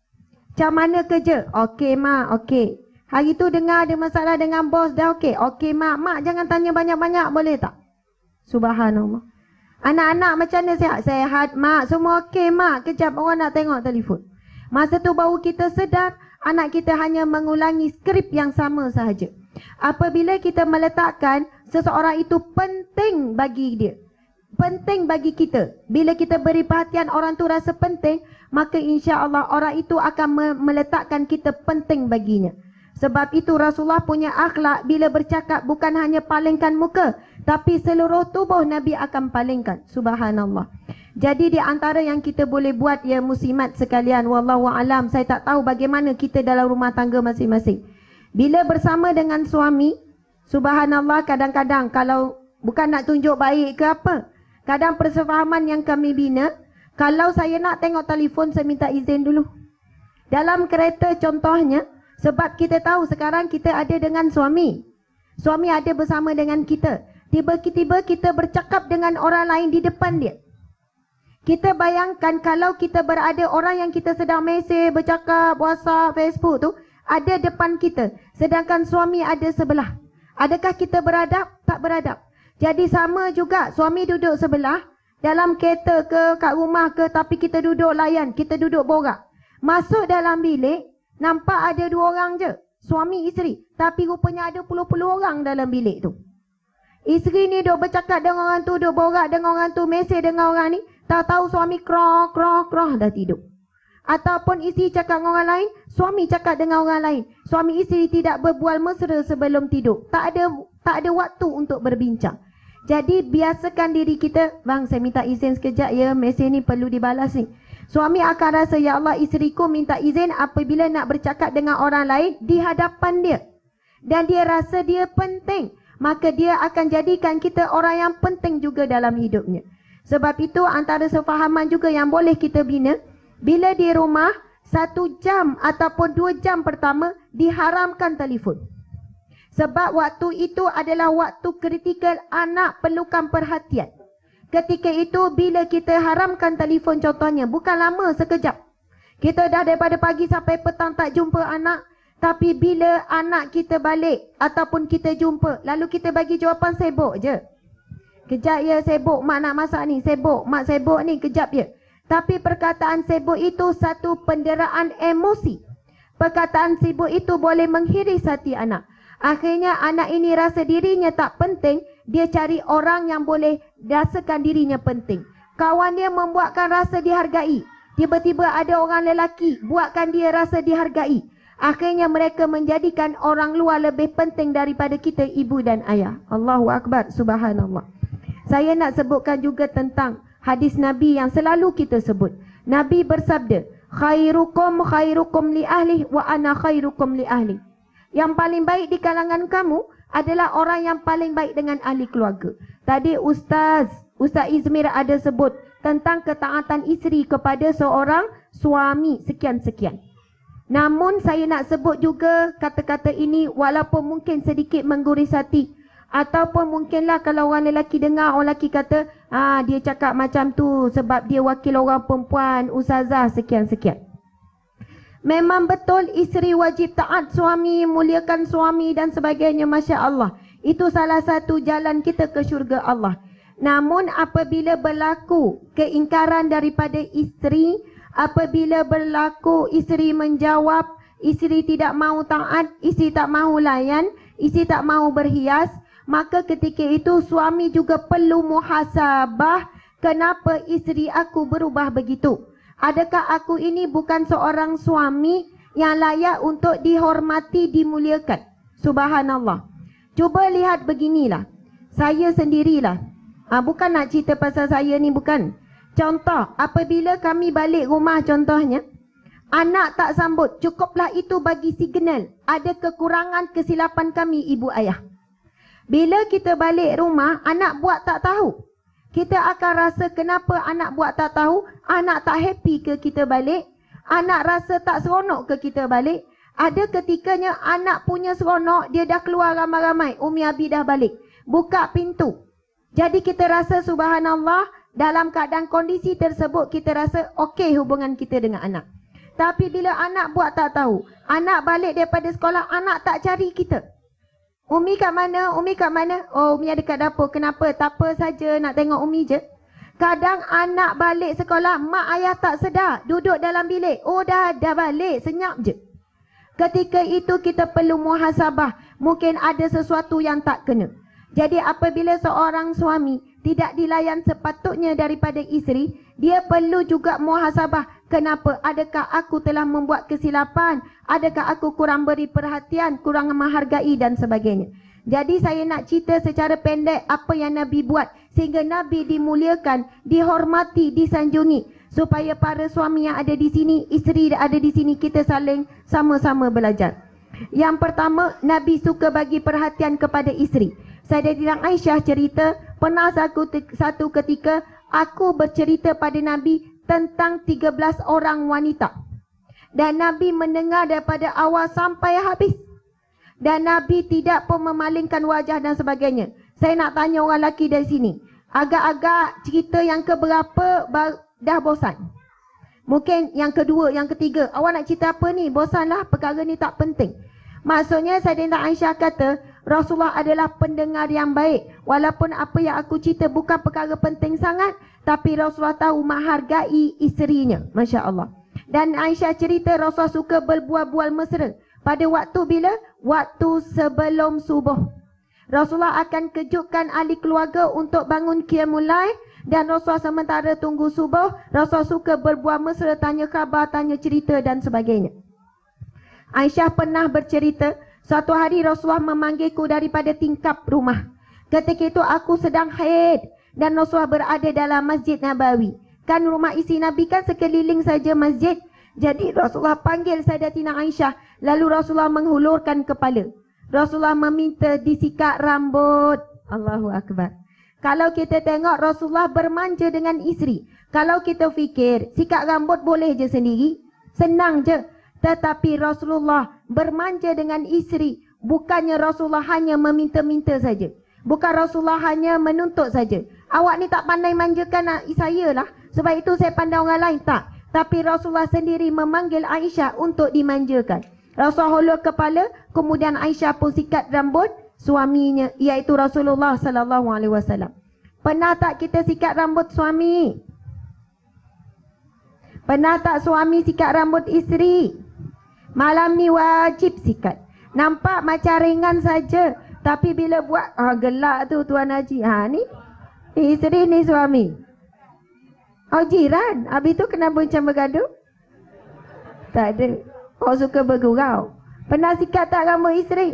Macam mana kerja? Okey mak, okey. Hari tu dengar ada masalah dengan bos dah okey. Okey mak, mak jangan tanya banyak-banyak boleh tak? Subhanallah. Anak-anak macam mana sihat? Sihat mak, semua okey mak. Kejap orang nak tengok telefon. Masa tu baru kita sedar anak kita hanya mengulangi skrip yang sama sahaja. Apabila kita meletakkan seseorang itu penting bagi dia, penting bagi kita. Bila kita beri perhatian orang tu rasa penting, maka insya-Allah orang itu akan meletakkan kita penting baginya. Sebab itu Rasulullah punya akhlak bila bercakap bukan hanya palingkan muka, tapi seluruh tubuh Nabi akan palingkan. Subhanallah. Jadi di antara yang kita boleh buat ya muslimat sekalian, wallahu alam, saya tak tahu bagaimana kita dalam rumah tangga masing-masing. Bila bersama dengan suami, subhanallah, kadang-kadang kalau bukan nak tunjuk baik ke apa, kadang persefahaman yang kami bina, kalau saya nak tengok telefon saya minta izin dulu. Dalam kereta contohnya, sebab kita tahu sekarang kita ada dengan suami. Suami ada bersama dengan kita. Tiba-tiba kita bercakap dengan orang lain di depan dia. Kita bayangkan kalau kita berada orang yang kita sedang mesej, bercakap, WhatsApp, Facebook tu ada depan kita, sedangkan suami ada sebelah. Adakah kita beradab? Tak beradab. Jadi sama juga, suami duduk sebelah, dalam kereta ke, kat rumah ke, tapi kita duduk layan, kita duduk borak. Masuk dalam bilik, nampak ada 2 orang je, suami isteri. Tapi rupanya ada puluh-puluh orang dalam bilik tu. Isteri ni duk bercakap dengan orang tu, duk borak dengan orang tu, mesej dengan orang ni. Tahu-tahu suami kroh dah tidur. Ataupun isteri cakap dengan orang lain, suami cakap dengan orang lain. Suami isteri tidak berbual mesra sebelum tidur. Tak ada waktu untuk berbincang. Jadi biasakan diri kita, bang saya minta izin sekejap ya, mesej ni perlu dibalas ni. Suami akan rasa, ya Allah, isteriku minta izin apabila nak bercakap dengan orang lain di hadapan dia. Dan dia rasa dia penting. Maka dia akan jadikan kita orang yang penting juga dalam hidupnya. Sebab itu antara sefahaman juga yang boleh kita bina, bila di rumah 1 jam ataupun 2 jam pertama diharamkan telefon. Sebab waktu itu adalah waktu kritikal, anak perlukan perhatian. Ketika itu bila kita haramkan telefon contohnya, bukan lama sekejap. Kita dah daripada pagi sampai petang tak jumpa anak. Tapi bila anak kita balik ataupun kita jumpa, lalu kita bagi jawapan sibuk je. Kejap ya sibuk, mak nak masak ni, sibuk, mak sibuk ni, kejap ya. Tapi perkataan sibuk itu satu penderaan emosi. Perkataan sibuk itu boleh menghiris hati anak. Akhirnya anak ini rasa dirinya tak penting, dia cari orang yang boleh rasakan dirinya penting. Kawan dia membuatkan rasa dihargai. Tiba-tiba ada orang lelaki buatkan dia rasa dihargai. Akhirnya mereka menjadikan orang luar lebih penting daripada kita, ibu dan ayah. Allahu Akbar, subhanallah. Saya nak sebutkan juga tentang hadis Nabi yang selalu kita sebut. Nabi bersabda, khairukum li ahli wa ana khairukum li ahli. Yang paling baik di kalangan kamu adalah orang yang paling baik dengan ahli keluarga. Tadi Ustaz Izmir ada sebut tentang ketaatan isteri kepada seorang suami sekian-sekian. Namun saya nak sebut juga kata-kata ini walaupun mungkin sedikit mengguris hati. Ataupun mungkinlah kalau orang lelaki dengar, orang lelaki kata, dia cakap macam tu sebab dia wakil orang perempuan, ustazah sekian-sekian. Memang betul isteri wajib taat suami, muliakan suami dan sebagainya, Masya Allah. Itu salah satu jalan kita ke syurga Allah. Namun apabila berlaku keingkaran daripada isteri, apabila berlaku isteri menjawab, isteri tidak mahu taat, isteri tak mahu layan, isteri tak mahu berhias, maka ketika itu suami juga perlu muhasabah, kenapa isteri aku berubah begitu? Adakah aku ini bukan seorang suami yang layak untuk dihormati, dimuliakan? Subhanallah. Cuba lihat beginilah. Saya sendirilah. Bukan nak cerita pasal saya ni, bukan. Contoh, apabila kami balik rumah contohnya, anak tak sambut, cukuplah itu bagi signal ada kekurangan kesilapan kami ibu ayah. Bila kita balik rumah, anak buat tak tahu. Kita akan rasa kenapa anak buat tak tahu, anak tak happy ke kita balik, anak rasa tak seronok ke kita balik. Ada ketikanya anak punya seronok, dia dah keluar ramai-ramai, Umi Abi dah balik, buka pintu. Jadi kita rasa subhanallah, dalam keadaan kondisi tersebut kita rasa okey hubungan kita dengan anak. Tapi bila anak buat tak tahu. Anak balik daripada sekolah, anak tak cari kita. Umi kat mana? Umi kat mana? Oh, Umi ada kat dapur. Kenapa? Tak apa saja, nak tengok Umi je. Kadang anak balik sekolah, mak ayah tak sedar. Duduk dalam bilik. Oh, dah balik. Senyap je. Ketika itu kita perlu muhasabah. Mungkin ada sesuatu yang tak kena. Jadi apabila seorang suami tidak dilayan sepatutnya daripada isteri, dia perlu juga muhasabah. Kenapa? Adakah aku telah membuat kesilapan? Adakah aku kurang beri perhatian, kurang menghargai dan sebagainya. Jadi saya nak cerita secara pendek apa yang Nabi buat sehingga Nabi dimuliakan, dihormati, disanjungi. Supaya para suami yang ada di sini, isteri yang ada di sini, kita saling sama-sama belajar. Yang pertama, Nabi suka bagi perhatian kepada isteri. Sayyidatina Aisyah cerita, pernah satu ketika aku bercerita pada Nabi tentang 13 orang wanita. Dan Nabi mendengar daripada awal sampai habis. Dan Nabi tidak pun memalingkan wajah dan sebagainya. Saya nak tanya orang lelaki dari sini. Agak-agak cerita yang keberapa dah bosan? Mungkin yang kedua, yang ketiga. Awak nak cerita apa ni? Bosanlah, perkara ni tak penting. Maksudnya Sayyidatina Aisyah kata, Rasulullah adalah pendengar yang baik. Walaupun apa yang aku cerita bukan perkara penting sangat, tapi Rasulullah tahu menghargai isterinya. Masya Allah. Dan Aisyah cerita Rasulullah suka berbual-bual mesra. Pada waktu bila? Waktu sebelum subuh. Rasulullah akan kejutkan ahli keluarga untuk bangun qiyamul lail. Dan Rasulullah sementara tunggu subuh, Rasulullah suka berbual mesra, tanya khabar, tanya cerita dan sebagainya. Aisyah pernah bercerita, suatu hari Rasulullah memanggilku daripada tingkap rumah. Ketika itu aku sedang haid dan Rasulullah berada dalam Masjid Nabawi. Kan rumah isi Nabi kan sekeliling saja masjid. Jadi Rasulullah panggil Sayyidatina Aisyah. Lalu Rasulullah menghulurkan kepala. Rasulullah meminta disikat rambut. Allahu Akbar. Kalau kita tengok Rasulullah bermanja dengan isteri. Kalau kita fikir sikat rambut boleh je sendiri. Senang je. Tetapi Rasulullah bermanja dengan isteri. Bukannya Rasulullah hanya meminta-minta saja. Bukan Rasulullah hanya menuntut saja. Awak ni tak pandai manjakan saya lah. Sebab itu saya pandang orang lain. Tak. Tapi Rasulullah sendiri memanggil Aisyah untuk dimanjakan. Rasulullah hulur kepala. Kemudian Aisyah pun sikat rambut suaminya. Iaitu Rasulullah SAW. Pernah tak kita sikat rambut suami? Pernah tak suami sikat rambut isteri? Malam ni wajib sikat. Nampak macam ringan saja. Tapi bila buat, gelak tu Tuan Haji. Ni isteri ni suami. Oh jiran. Habis tu kenapa macam bergaduh? Tak ada. Oh suka bergurau. Pernah sikat tak rambut isteri?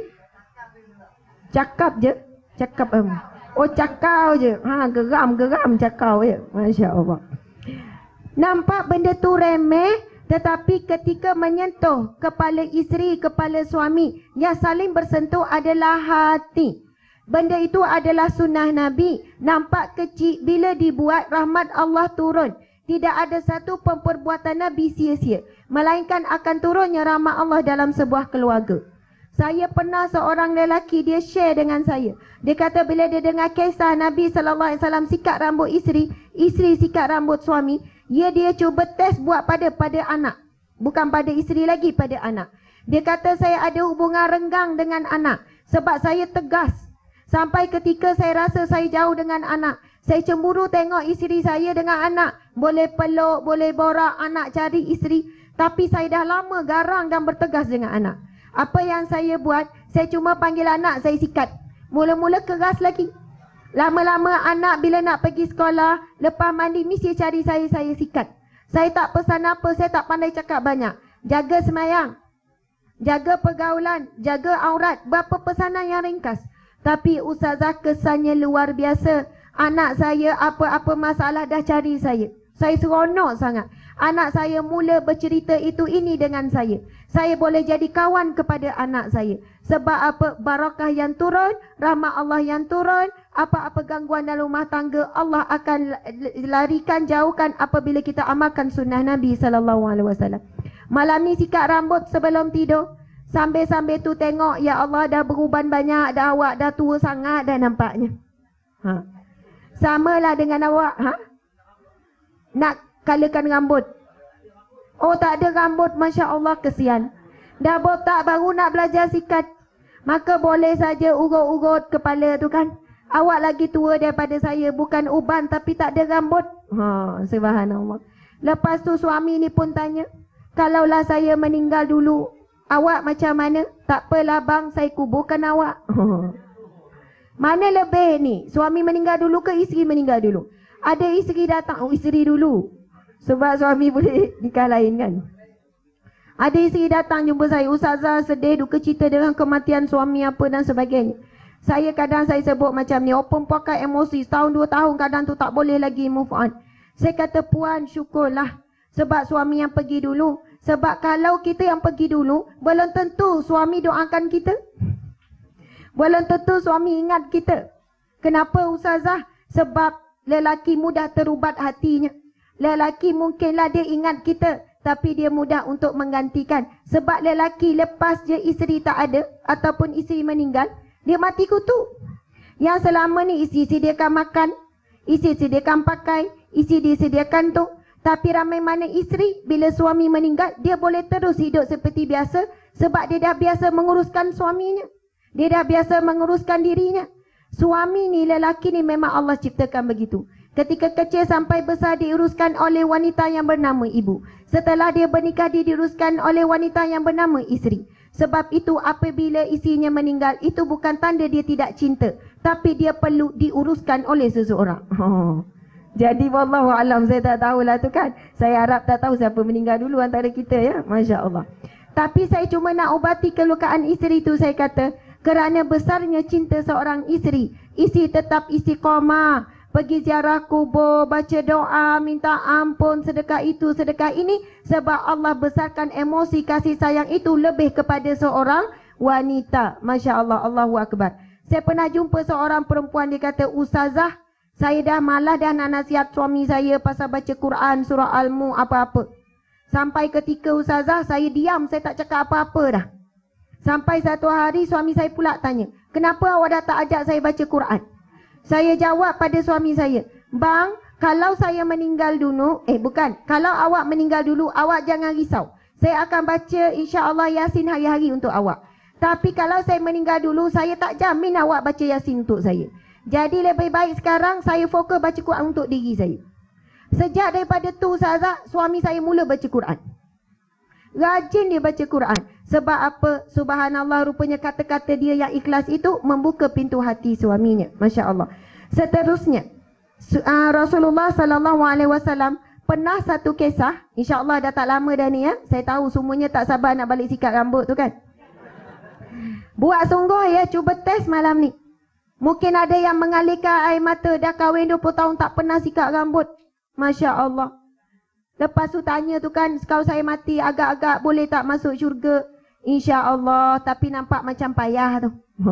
Cakap je. Cakap oh cakau je. Geram cakau je. Masya Allah. Nampak benda tu remeh. Tetapi ketika menyentuh kepala isteri, kepala suami, yang saling bersentuh adalah hati. Benda itu adalah sunnah Nabi. Nampak kecil, bila dibuat rahmat Allah turun. Tidak ada satu perbuatan Nabi sia-sia. Melainkan akan turunnya rahmat Allah dalam sebuah keluarga. Saya pernah seorang lelaki, dia share dengan saya. Dia kata bila dia dengar kisah Nabi SAW sikat rambut isteri, isteri sikat rambut suami, dia cuba test buat pada anak. Bukan pada isteri lagi, pada anak. Dia kata saya ada hubungan renggang dengan anak. Sebab saya tegas. Sampai ketika saya rasa saya jauh dengan anak. Saya cemburu tengok isteri saya dengan anak. Boleh peluk, boleh borak, anak cari isteri. Tapi saya dah lama garang dan bertegas dengan anak. Apa yang saya buat, saya cuma panggil anak, saya sikat. Mula-mula keras lagi. Lama-lama anak bila nak pergi sekolah, lepas mandi mesti cari saya sikat. Saya tak pesan apa, saya tak pandai cakap banyak. Jaga semayang, jaga pergaulan, jaga aurat. Berapa pesanan yang ringkas. Tapi ustazah kesannya luar biasa. Anak saya apa-apa masalah dah cari saya. Saya seronok sangat. Anak saya mula bercerita itu ini dengan saya. Saya boleh jadi kawan kepada anak saya. Sebab apa? Barakah yang turun, rahmat Allah yang turun, apa-apa gangguan dalam rumah tangga Allah akan larikan, jauhkan apabila kita amalkan sunnah Nabi SAW. Malam ni sikat rambut sebelum tidur. Sambil-sambil tu tengok, ya Allah dah beruban banyak, dah awak dah tua sangat dah nampaknya. Samalah dengan awak. Nak kalakan rambut. Oh tak ada rambut, Masya Allah, kesian. Dah botak baru nak belajar sikat. Maka boleh saja urut-urut kepala tu kan. Awak lagi tua daripada saya, bukan uban tapi tak ada rambut. Subhanallah. Lepas tu suami ni pun tanya, kalaulah saya meninggal dulu, awak macam mana? Tak apalah bang, saya kuburkan awak. Mana lebih ni? Suami meninggal dulu ke isteri meninggal dulu? Ada isteri datang, isteri dulu. Sebab suami boleh nikah lain kan. Ada isteri datang jumpa saya, Ustazah sedih, duka cita dengan kematian suami apa dan sebagainya. Saya kadang saya sebut macam ni, perempuan pakai emosi, setahun 2 tahun kadang tu tak boleh lagi move on. Saya kata puan syukurlah sebab suami yang pergi dulu. Sebab kalau kita yang pergi dulu, belum tentu suami doakan kita. Belum tentu suami ingat kita. Kenapa Ustazah? Sebab lelaki mudah terubat hatinya. Lelaki mungkinlah dia ingat kita, tapi dia mudah untuk menggantikan. Sebab lelaki lepas je isteri tak ada ataupun isteri meninggal, dia mati kutu. Yang selama ni isteri sediakan makan, isteri sediakan pakai, isteri disediakan tu. Tapi ramai mana isteri bila suami meninggal, dia boleh terus hidup seperti biasa sebab dia dah biasa menguruskan suaminya. Dia dah biasa menguruskan dirinya. Suami ni, lelaki ni memang Allah ciptakan begitu. Ketika kecil sampai besar diuruskan oleh wanita yang bernama ibu. Setelah dia bernikah, dia diuruskan oleh wanita yang bernama isteri. Sebab itu apabila isterinya meninggal, itu bukan tanda dia tidak cinta, tapi dia perlu diuruskan oleh seseorang. Jadi wallahu alam, saya tak tahulah tu kan. Saya harap tak tahu siapa meninggal dulu antara kita ya. Masya Allah. Tapi saya cuma nak ubati kelukaan isteri tu. Saya kata kerana besarnya cinta seorang isteri, isteri tetap istiqamah, pergi ziarah kubur, baca doa, minta ampun, sedekah itu, sedekah ini. Sebab Allah besarkan emosi kasih sayang itu lebih kepada seorang wanita. Masya Allah, Allahu Akbar. Saya pernah jumpa seorang perempuan, dia kata, Ustazah, saya dah malas dah nak nasihat suami saya pasal baca Quran, surah Al-Mu, apa-apa. Sampai ketika Ustazah, saya diam, saya tak cakap apa-apa dah. Sampai satu hari suami saya pula tanya, kenapa awak dah tak ajak saya baca Quran? Saya jawab pada suami saya, bang, kalau saya meninggal dulu, kalau awak meninggal dulu, awak jangan risau. Saya akan baca insya-Allah Yasin hari-hari untuk awak. Tapi kalau saya meninggal dulu, saya tak jamin awak baca Yasin untuk saya. Jadi lebih baik sekarang saya fokus baca Quran untuk diri saya. Sejak daripada tu Ustazah, suami saya mula baca Quran. Rajin dia baca Quran. Sebab apa? Subhanallah, rupanya kata-kata dia yang ikhlas itu membuka pintu hati suaminya. Masya Allah. Seterusnya, Rasulullah SAW pernah satu kisah. InsyaAllah dah tak lama dah ni ya. Saya tahu semuanya tak sabar nak balik sikat rambut tu kan. Buat sungguh ya, cuba test malam ni. Mungkin ada yang mengalirkan air mata, dah kahwin 20 tahun tak pernah sikat rambut. Masya Allah. Lepas tu tanya tu kan, kalau saya mati agak-agak boleh tak masuk syurga? InsyaAllah, tapi nampak macam payah tu.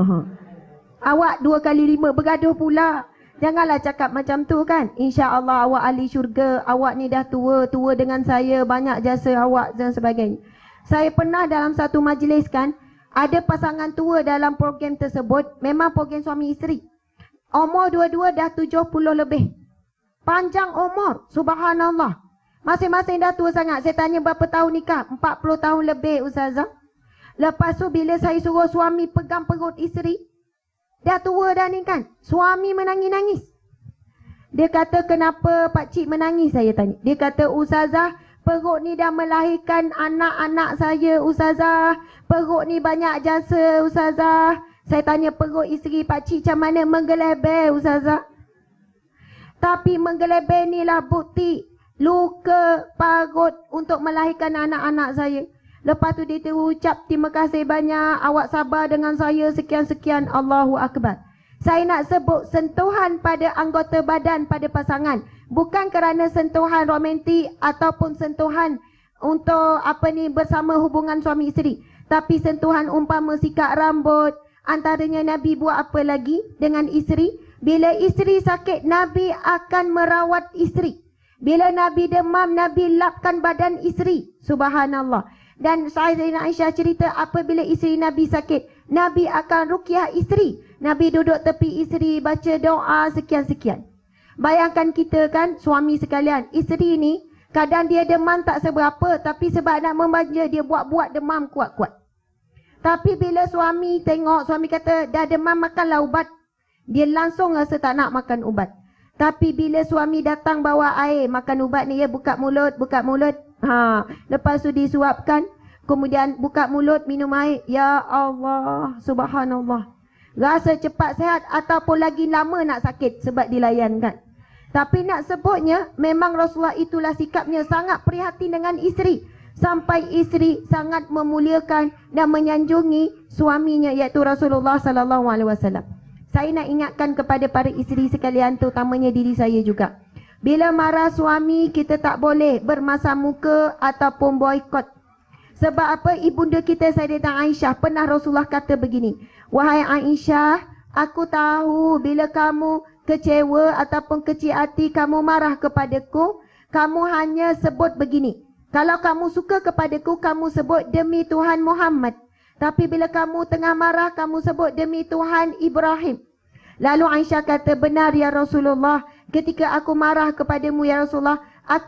Awak 2 kali 5 bergaduh pula. Janganlah cakap macam tu kan. InsyaAllah awak ahli syurga, awak ni dah tua dengan saya, banyak jasa awak dan sebagainya. Saya pernah dalam satu majlis kan, ada pasangan tua dalam program tersebut, memang program suami isteri. Umur dua-dua dah 70 lebih. Panjang umur, subhanallah. Masing-masing dah tua sangat. Saya tanya berapa tahun nikah? 40 tahun lebih Ustazah. Lepas tu bila saya suruh suami pegang perut isteri, dah tua dah ni kan, suami menangis-nangis. Dia kata, kenapa pakcik menangis? Saya tanya. Dia kata, Ustazah, perut ni dah melahirkan anak-anak saya Ustazah. Perut ni banyak jasa Ustazah. Saya tanya, perut isteri pakcik macam mana? Menggelebel Ustazah. Tapi menggelebel ni lah bukti luka parut untuk melahirkan anak-anak saya. Lepas tu dia terucap, terima kasih banyak, awak sabar dengan saya, sekian-sekian. Allahu Akbar. Saya nak sebut sentuhan pada anggota badan pada pasangan. Bukan kerana sentuhan romantik ataupun sentuhan untuk bersama hubungan suami isteri. Tapi sentuhan umpama sikat rambut. Antaranya Nabi buat apa lagi dengan isteri? Bila isteri sakit, Nabi akan merawat isteri. Bila Nabi demam, Nabi lapkan badan isteri. Subhanallah. Dan Sayyidina Aisyah cerita apabila isteri Nabi sakit, Nabi akan ruqyah isteri. Nabi duduk tepi isteri, baca doa sekian-sekian. Bayangkan kita kan, suami sekalian, isteri ni Kadang dia demam tak seberapa, tapi sebab nak memanja dia buat-buat demam kuat-kuat. Tapi bila suami tengok, suami kata dah demam makanlah ubat, dia langsung rasa tak nak makan ubat. Tapi bila suami datang bawa air, makan ubat ni ya, buka mulut. Lepas tu disuapkan, kemudian buka mulut, minum air. Ya Allah, subhanallah. Rasa cepat sehat ataupun lagi lama nak sakit sebab dilayankan. Tapi nak sebutnya, memang Rasulullah itulah sikapnya, sangat prihatin dengan isteri. Sampai isteri sangat memuliakan dan menyanjungi suaminya, iaitu Rasulullah SAW. Saya nak ingatkan kepada para isteri sekalian, terutamanya diri saya juga. Bila marah suami, kita tak boleh bermasam muka ataupun boikot. Sebab apa? Ibunda kita Sayyidatina Aisyah pernah Rasulullah kata begini, wahai Aisyah, aku tahu bila kamu kecewa ataupun kecil hati, kamu marah kepadaku, kamu hanya sebut begini. Kalau kamu suka kepadaku, kamu sebut demi Tuhan Muhammad. Tapi bila kamu tengah marah, kamu sebut demi Tuhan Ibrahim. Lalu Aisyah kata, benar ya Rasulullah, ketika aku marah kepadamu ya Rasulullah,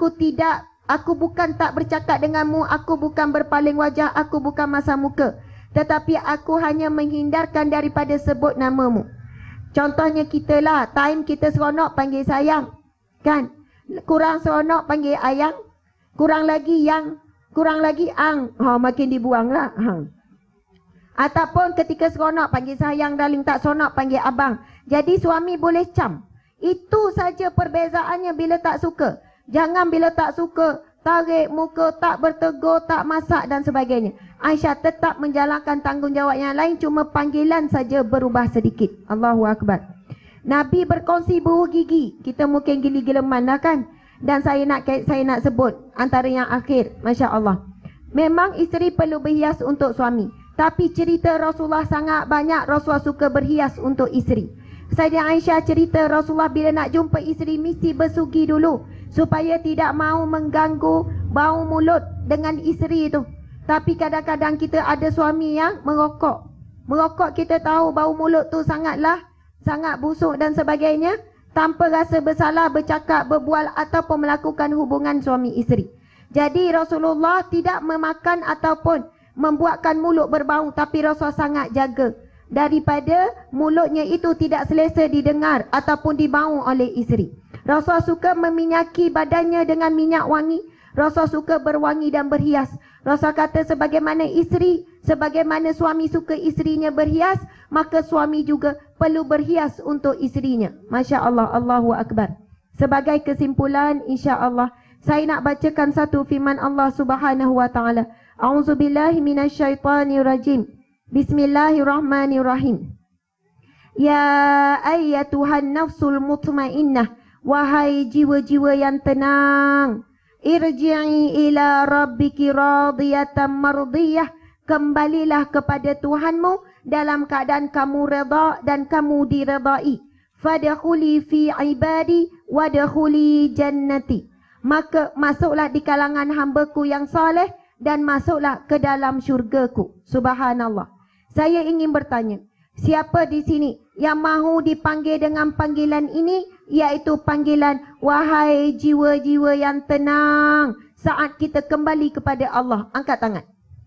aku bukan tak bercakap denganmu, aku bukan berpaling wajah, aku bukan masam muka. Tetapi aku hanya menghindarkan daripada sebut namamu. Contohnya kita lah, time kita seronok panggil sayang, kan? Kurang seronok panggil ayang, kurang lagi yang, kurang lagi ang, makin dibuang lah. Ataupun ketika seronok panggil sayang darling, tak seronok panggil abang. Jadi suami boleh cam. Itu saja perbezaannya bila tak suka. Jangan bila tak suka tarik muka, tak bertegur, tak masak dan sebagainya. Aisyah tetap menjalankan tanggungjawab yang lain, cuma panggilan saja berubah sedikit. Allahu Akbar. Nabi berkongsi bau gigi. Kita mungkin gili-gileman lah kan. Dan saya nak sebut antara yang akhir, Masya Allah. Memang isteri perlu berhias untuk suami. Tapi cerita Rasulullah sangat banyak Rasulullah suka berhias untuk isteri. Sayyidah Aisyah cerita Rasulullah bila nak jumpa isteri mesti bersugi dulu, supaya tidak mahu mengganggu bau mulut dengan isteri itu. Tapi kadang-kadang kita ada suami yang merokok. Merokok kita tahu bau mulut tu sangat busuk dan sebagainya. Tanpa rasa bersalah bercakap, berbual ataupun melakukan hubungan suami isteri. Jadi Rasulullah tidak memakan ataupun membuatkan mulut berbau, tapi Rasulullah sangat jaga daripada mulutnya itu tidak selesa didengar ataupun dibau oleh isteri. Rasulullah suka meminyaki badannya dengan minyak wangi. Rasulullah suka berwangi dan berhias. Rasulullah kata sebagaimana suami suka isterinya berhias, maka suami juga perlu berhias untuk isterinya. Masya Allah, Allahu Akbar. Sebagai kesimpulan, insya Allah, saya nak bacakan satu firman Allah Subhanahu Wa Taala. A'udzubillahi minasyaitonirrajim. Bismillahirrahmanirrahim. Ya ayyatuhan nafsul mutmainnah, wahai jiwa-jiwa yang tenang, irji'i ila rabbiki radiyatan mardiyah, kembalilah kepada Tuhanmu dalam keadaan kamu redha dan kamu diredai. Fadkhuli fi ibadi wadkhuli jannati, maka masuklah di kalangan hamba-Ku yang soleh dan masuklah ke dalam syurga-Ku. Subhanallah. Saya ingin bertanya, siapa di sini yang mahu dipanggil dengan panggilan ini, iaitu panggilan wahai jiwa-jiwa yang tenang saat kita kembali kepada Allah? Angkat tangan.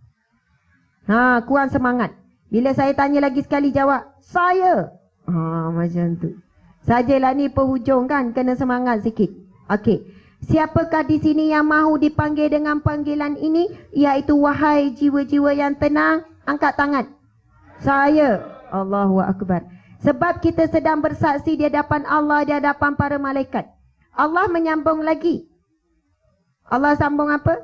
Kurang semangat. Bila saya tanya lagi sekali jawab, saya. Macam tu. Sajalah ni penghujung kan, kena semangat sikit. Okey. Siapakah di sini yang mahu dipanggil dengan panggilan ini, iaitu wahai jiwa-jiwa yang tenang? Angkat tangan. Saya. Allahu Akbar. Sebab kita sedang bersaksi di hadapan Allah, di hadapan para malaikat. Allah menyambung lagi. Allah sambung apa?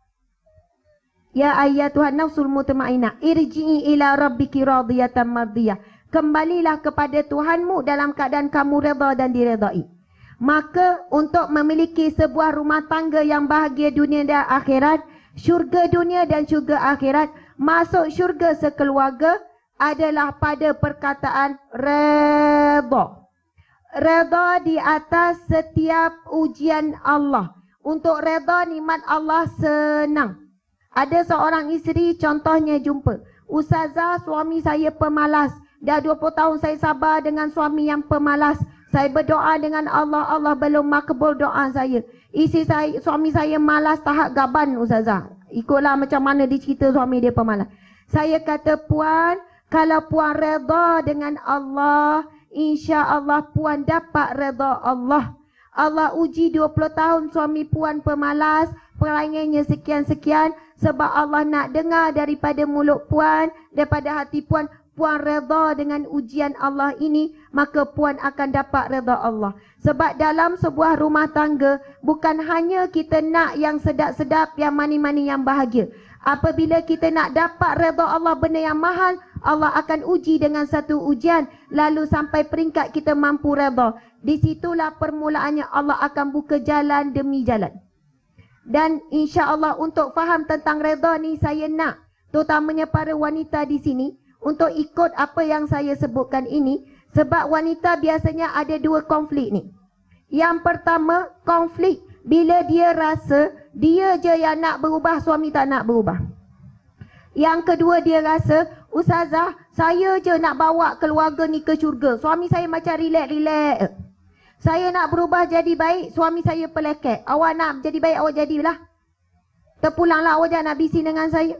Ya ayyatuhan nafsul mutmainnah, irji'i ila rabbiki radiyatan mardiyah. Kembalilah kepada Tuhanmu dalam keadaan kamu redha dan diredai. Maka untuk memiliki sebuah rumah tangga yang bahagia dunia dan akhirat, syurga dunia dan syurga akhirat, masuk syurga sekeluarga adalah pada perkataan redha. Redha di atas setiap ujian Allah. Untuk redha nikmat Allah senang. Ada seorang isteri contohnya jumpa, Ustazah, suami saya pemalas. Dah 20 tahun saya sabar dengan suami yang pemalas. Saya berdoa dengan Allah, Allah belum makbul doa saya. Suami saya malas tahap gaban Ustazah. Ikutlah macam mana dia cerita suami dia pemalas. Saya kata, puan, kalau puan redha dengan Allah, insya-Allah puan dapat redha Allah. Allah uji 20 tahun suami puan pemalas, perangannya sekian-sekian, sebab Allah nak dengar daripada mulut puan, daripada hati puan, puan redha dengan ujian Allah ini, maka puan akan dapat redha Allah. Sebab dalam sebuah rumah tangga, bukan hanya kita nak yang sedap-sedap, yang mani-mani, yang bahagia. Apabila kita nak dapat redha Allah, benda yang mahal, Allah akan uji dengan satu ujian, lalu sampai peringkat kita mampu redha. Di situlah permulaannya Allah akan buka jalan demi jalan. Dan insya-Allah untuk faham tentang redha ni, saya nak terutamanya para wanita di sini untuk ikut apa yang saya sebutkan ini, sebab wanita biasanya ada dua konflik ni. Yang pertama, konflik bila dia rasa dia je yang nak berubah, suami tak nak berubah. Yang kedua, dia rasa, Ustazah, saya je nak bawa keluarga ni ke syurga, suami saya macam relax-relax. Saya nak berubah jadi baik, suami saya pelekek. Awak nak jadi baik, awak jadilah. Terpulanglah, awak jangan nak bising dengan saya.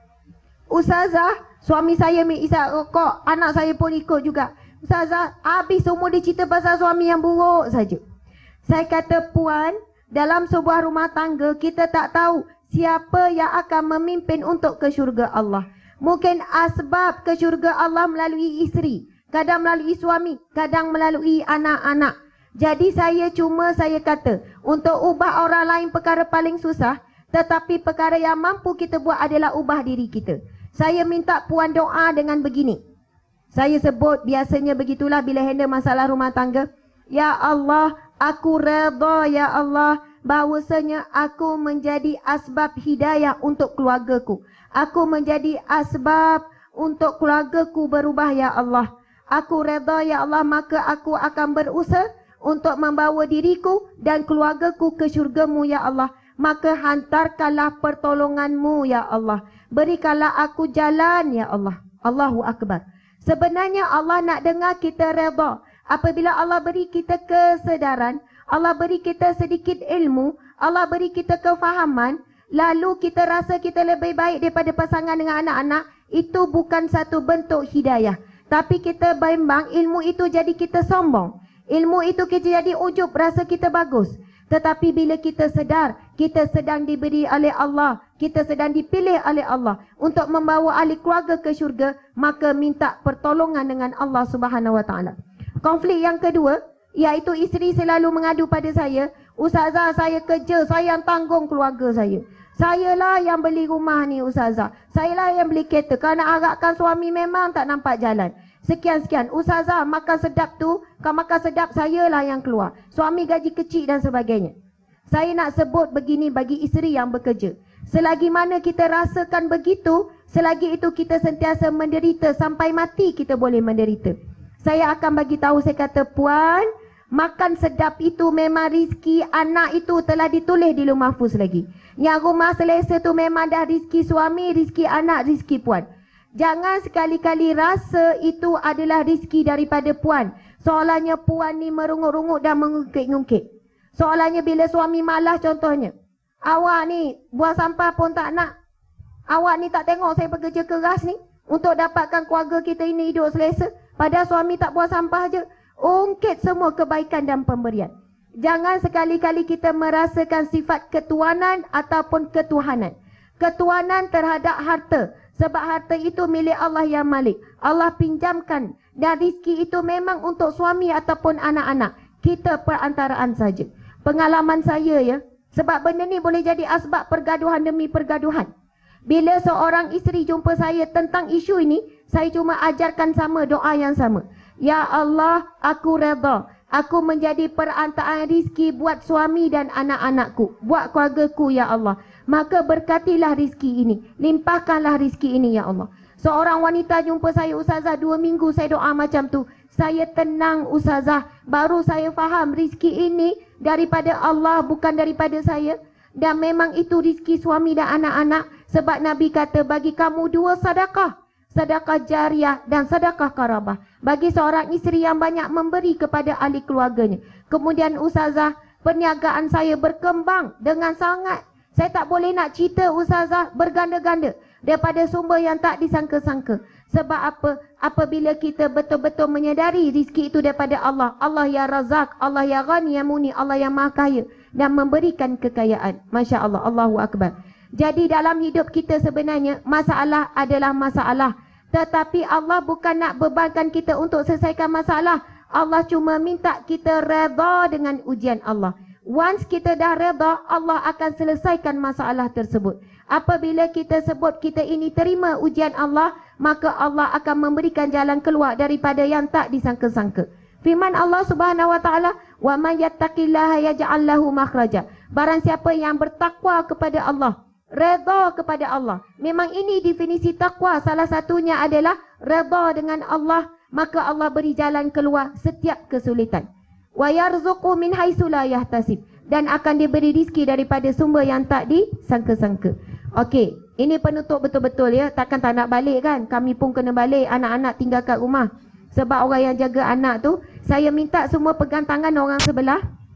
Ustazah, suami saya isap rokok, anak saya pun ikut juga. Ustazah, habis semua dia cerita pasal suami yang buruk saja. Saya kata, puan, dalam sebuah rumah tangga, kita tak tahu siapa yang akan memimpin untuk ke syurga Allah. Mungkin asbab ke syurga Allah melalui isteri, kadang melalui suami, kadang melalui anak-anak. Jadi saya kata, untuk ubah orang lain perkara paling susah, tetapi perkara yang mampu kita buat adalah ubah diri kita. Saya minta puan doa dengan begini. Saya sebut biasanya begitulah bila handle masalah rumah tangga. Ya Allah, aku redha ya Allah, bahawasanya aku menjadi asbab hidayah untuk keluargaku. Aku menjadi asbab untuk keluargaku berubah ya Allah. Aku redha ya Allah, maka aku akan berusaha untuk membawa diriku dan keluargaku ke syurga-Mu ya Allah. Maka hantarkanlah pertolongan-Mu ya Allah. Berikanlah aku jalan ya Allah. Allahu Akbar. Sebenarnya Allah nak dengar kita redha. Apabila Allah beri kita kesedaran, Allah beri kita sedikit ilmu, Allah beri kita kefahaman, lalu kita rasa kita lebih baik daripada pasangan dengan anak-anak, itu bukan satu bentuk hidayah. Tapi kita bimbang ilmu itu jadi kita sombong. Ilmu itu kita jadi ujub, rasa kita bagus. Tetapi bila kita sedar, kita sedang diberi oleh Allah, kita sedang dipilih oleh Allah untuk membawa ahli keluarga ke syurga, maka minta pertolongan dengan Allah Subhanahu Wa Taala. Konflik yang kedua, iaitu isteri selalu mengadu pada saya, Ustazah, saya kerja, saya yang tanggung keluarga saya. Sayalah yang beli rumah ni Ustazah. Sayalah yang beli kereta. Kalau nak harapkan suami memang tak nampak jalan. Sekian-sekian. Ustazah, makan sedap tu, kalau makan sedap sayalah yang keluar. Suami gaji kecil dan sebagainya. Saya nak sebut begini bagi isteri yang bekerja. Selagi mana kita rasakan begitu, selagi itu kita sentiasa menderita, sampai mati kita boleh menderita. Saya akan bagi tahu, saya kata, puan, makan sedap itu memang rizki anak itu telah ditulis di Lauh Mahfuz lagi. Yang rumah selesa tu memang dah rizki suami, rizki anak, rizki puan. Jangan sekali-kali rasa itu adalah rizki daripada puan. Soalannya puan ni merungut-rungut dan mengungkit-ungkit. Soalannya bila suami malas contohnya. Awak ni buang sampah pun tak nak. Awak ni tak tengok saya bekerja keras ni untuk dapatkan keluarga kita ini hidup selesa. Padahal suami tak buang sampah je. Ungkit semua kebaikan dan pemberian. Jangan sekali-kali kita merasakan sifat ketuanan ataupun ketuhanan. Ketuanan terhadap harta. Sebab harta itu milik Allah yang Malik. Allah pinjamkan. Dan rizki itu memang untuk suami ataupun anak-anak. Kita perantaraan saja. Pengalaman saya ya. Sebab benda ni boleh jadi asbab pergaduhan demi pergaduhan. Bila seorang isteri jumpa saya tentang isu ini, saya cuma ajarkan sama doa yang sama. Ya Allah, aku redha. Aku menjadi perantaraan rizki buat suami dan anak-anakku. Buat keluargaku ya Allah. Maka berkatilah rizki ini. Limpahkanlah rizki ini ya Allah. Seorang wanita jumpa saya, Ustazah, 2 minggu saya doa macam tu. Saya tenang Ustazah. Baru saya faham rizki ini daripada Allah, bukan daripada saya. Dan memang itu rizki suami dan anak-anak. Sebab Nabi kata bagi kamu 2 sedekah. Sedekah jariah dan sedekah karabah. Bagi seorang isteri yang banyak memberi kepada ahli keluarganya. Kemudian Ustazah, perniagaan saya berkembang dengan sangat. Saya tak boleh nak cerita ustazah berganda-ganda daripada sumber yang tak disangka-sangka. Sebab apa? Apabila kita betul-betul menyedari rezeki itu daripada Allah. Allah ya Razak, Allah ya Ghani ya Muni, Allah yang Maha Kaya dan memberikan kekayaan. Masya Allah, Allahu Akbar. Jadi dalam hidup kita sebenarnya masalah adalah masalah. Tetapi Allah bukan nak bebankan kita untuk selesaikan masalah. Allah cuma minta kita redha dengan ujian Allah. Once kita dah redha, Allah akan selesaikan masalah tersebut. Apabila kita sebut kita ini terima ujian Allah, maka Allah akan memberikan jalan keluar daripada yang tak disangka-sangka. Firman Allah Subhanahu wa taala, "Wa may yattaqillaha yaj'al lahu makhraja." Barang siapa yang bertakwa kepada Allah, redha kepada Allah. Memang ini definisi takwa, salah satunya adalah redha dengan Allah, maka Allah beri jalan keluar setiap kesulitan. Wa yarzuqu min haitsu la yahtasib, dan akan diberi rezeki daripada sumber yang tak disangka-sangka. Okey, ini penutup betul-betul ya. Takkan tak nak balik kan? Kami pun kena balik, anak-anak tinggal kat rumah. Sebab orang yang jaga anak tu, saya minta semua pegang tangan orang sebelah.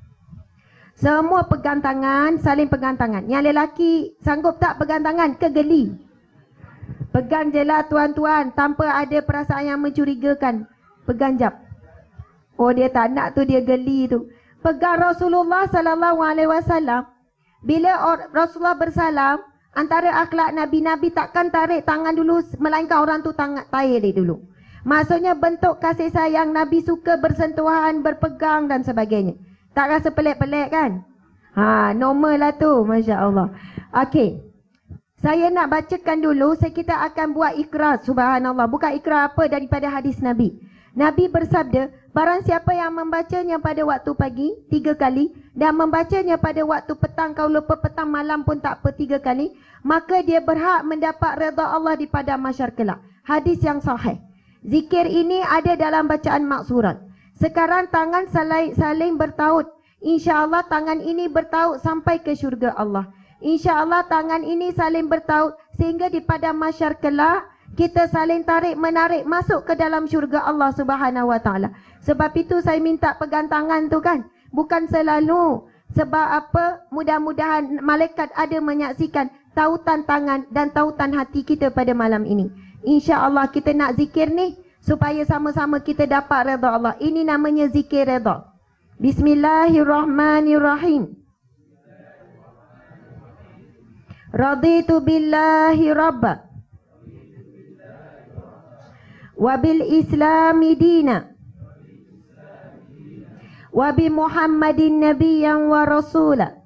Semua pegang tangan, saling pegang tangan. Yang lelaki sanggup tak pegang tangan? Kegeli. Pegang je lah tuan-tuan, tanpa ada perasaan yang mencurigakan. Pegang jap. Oh, dia tak nak tu, dia geli tu. Pegang Rasulullah sallallahu alaihi wasallam. Bila Rasulullah bersalam, antara akhlak Nabi takkan tarik tangan dulu, melainkan orang tu tarik dulu. Maksudnya bentuk kasih sayang Nabi suka bersentuhan, berpegang dan sebagainya. Tak rasa pelik-pelik kan? Normal lah tu, Masya Allah. Okey. Saya nak bacakan dulu, kita akan buat ikrar, subhanallah. Bukan ikrar apa daripada hadis Nabi. Nabi bersabda, barang siapa yang membacanya pada waktu pagi 3 kali dan membacanya pada waktu petang, kalau lupa petang malam pun tak apa 3 kali, maka dia berhak mendapat redha Allah di padang mahsyar kelak. Hadis yang sahih. Zikir ini ada dalam bacaan maksurat. Sekarang tangan saling bertaut. InsyaAllah tangan ini bertaut sampai ke syurga Allah. InsyaAllah tangan ini saling bertaut sehingga di padang mahsyar kelak kita saling tarik-menarik masuk ke dalam syurga Allah Subhanahu wa taala. Sebab itu saya minta pegang tangan tu kan. Bukan selalu. Sebab apa? Mudah-mudahan malaikat ada menyaksikan tautan tangan dan tautan hati kita pada malam ini. InsyaAllah kita nak zikir ni supaya sama-sama kita dapat redha Allah. Ini namanya zikir redha. Bismillahirrahmanirrahim. Raditu billahi rabba wa bil islami dina wa bi Muhammadin nabiyyan wa rasula.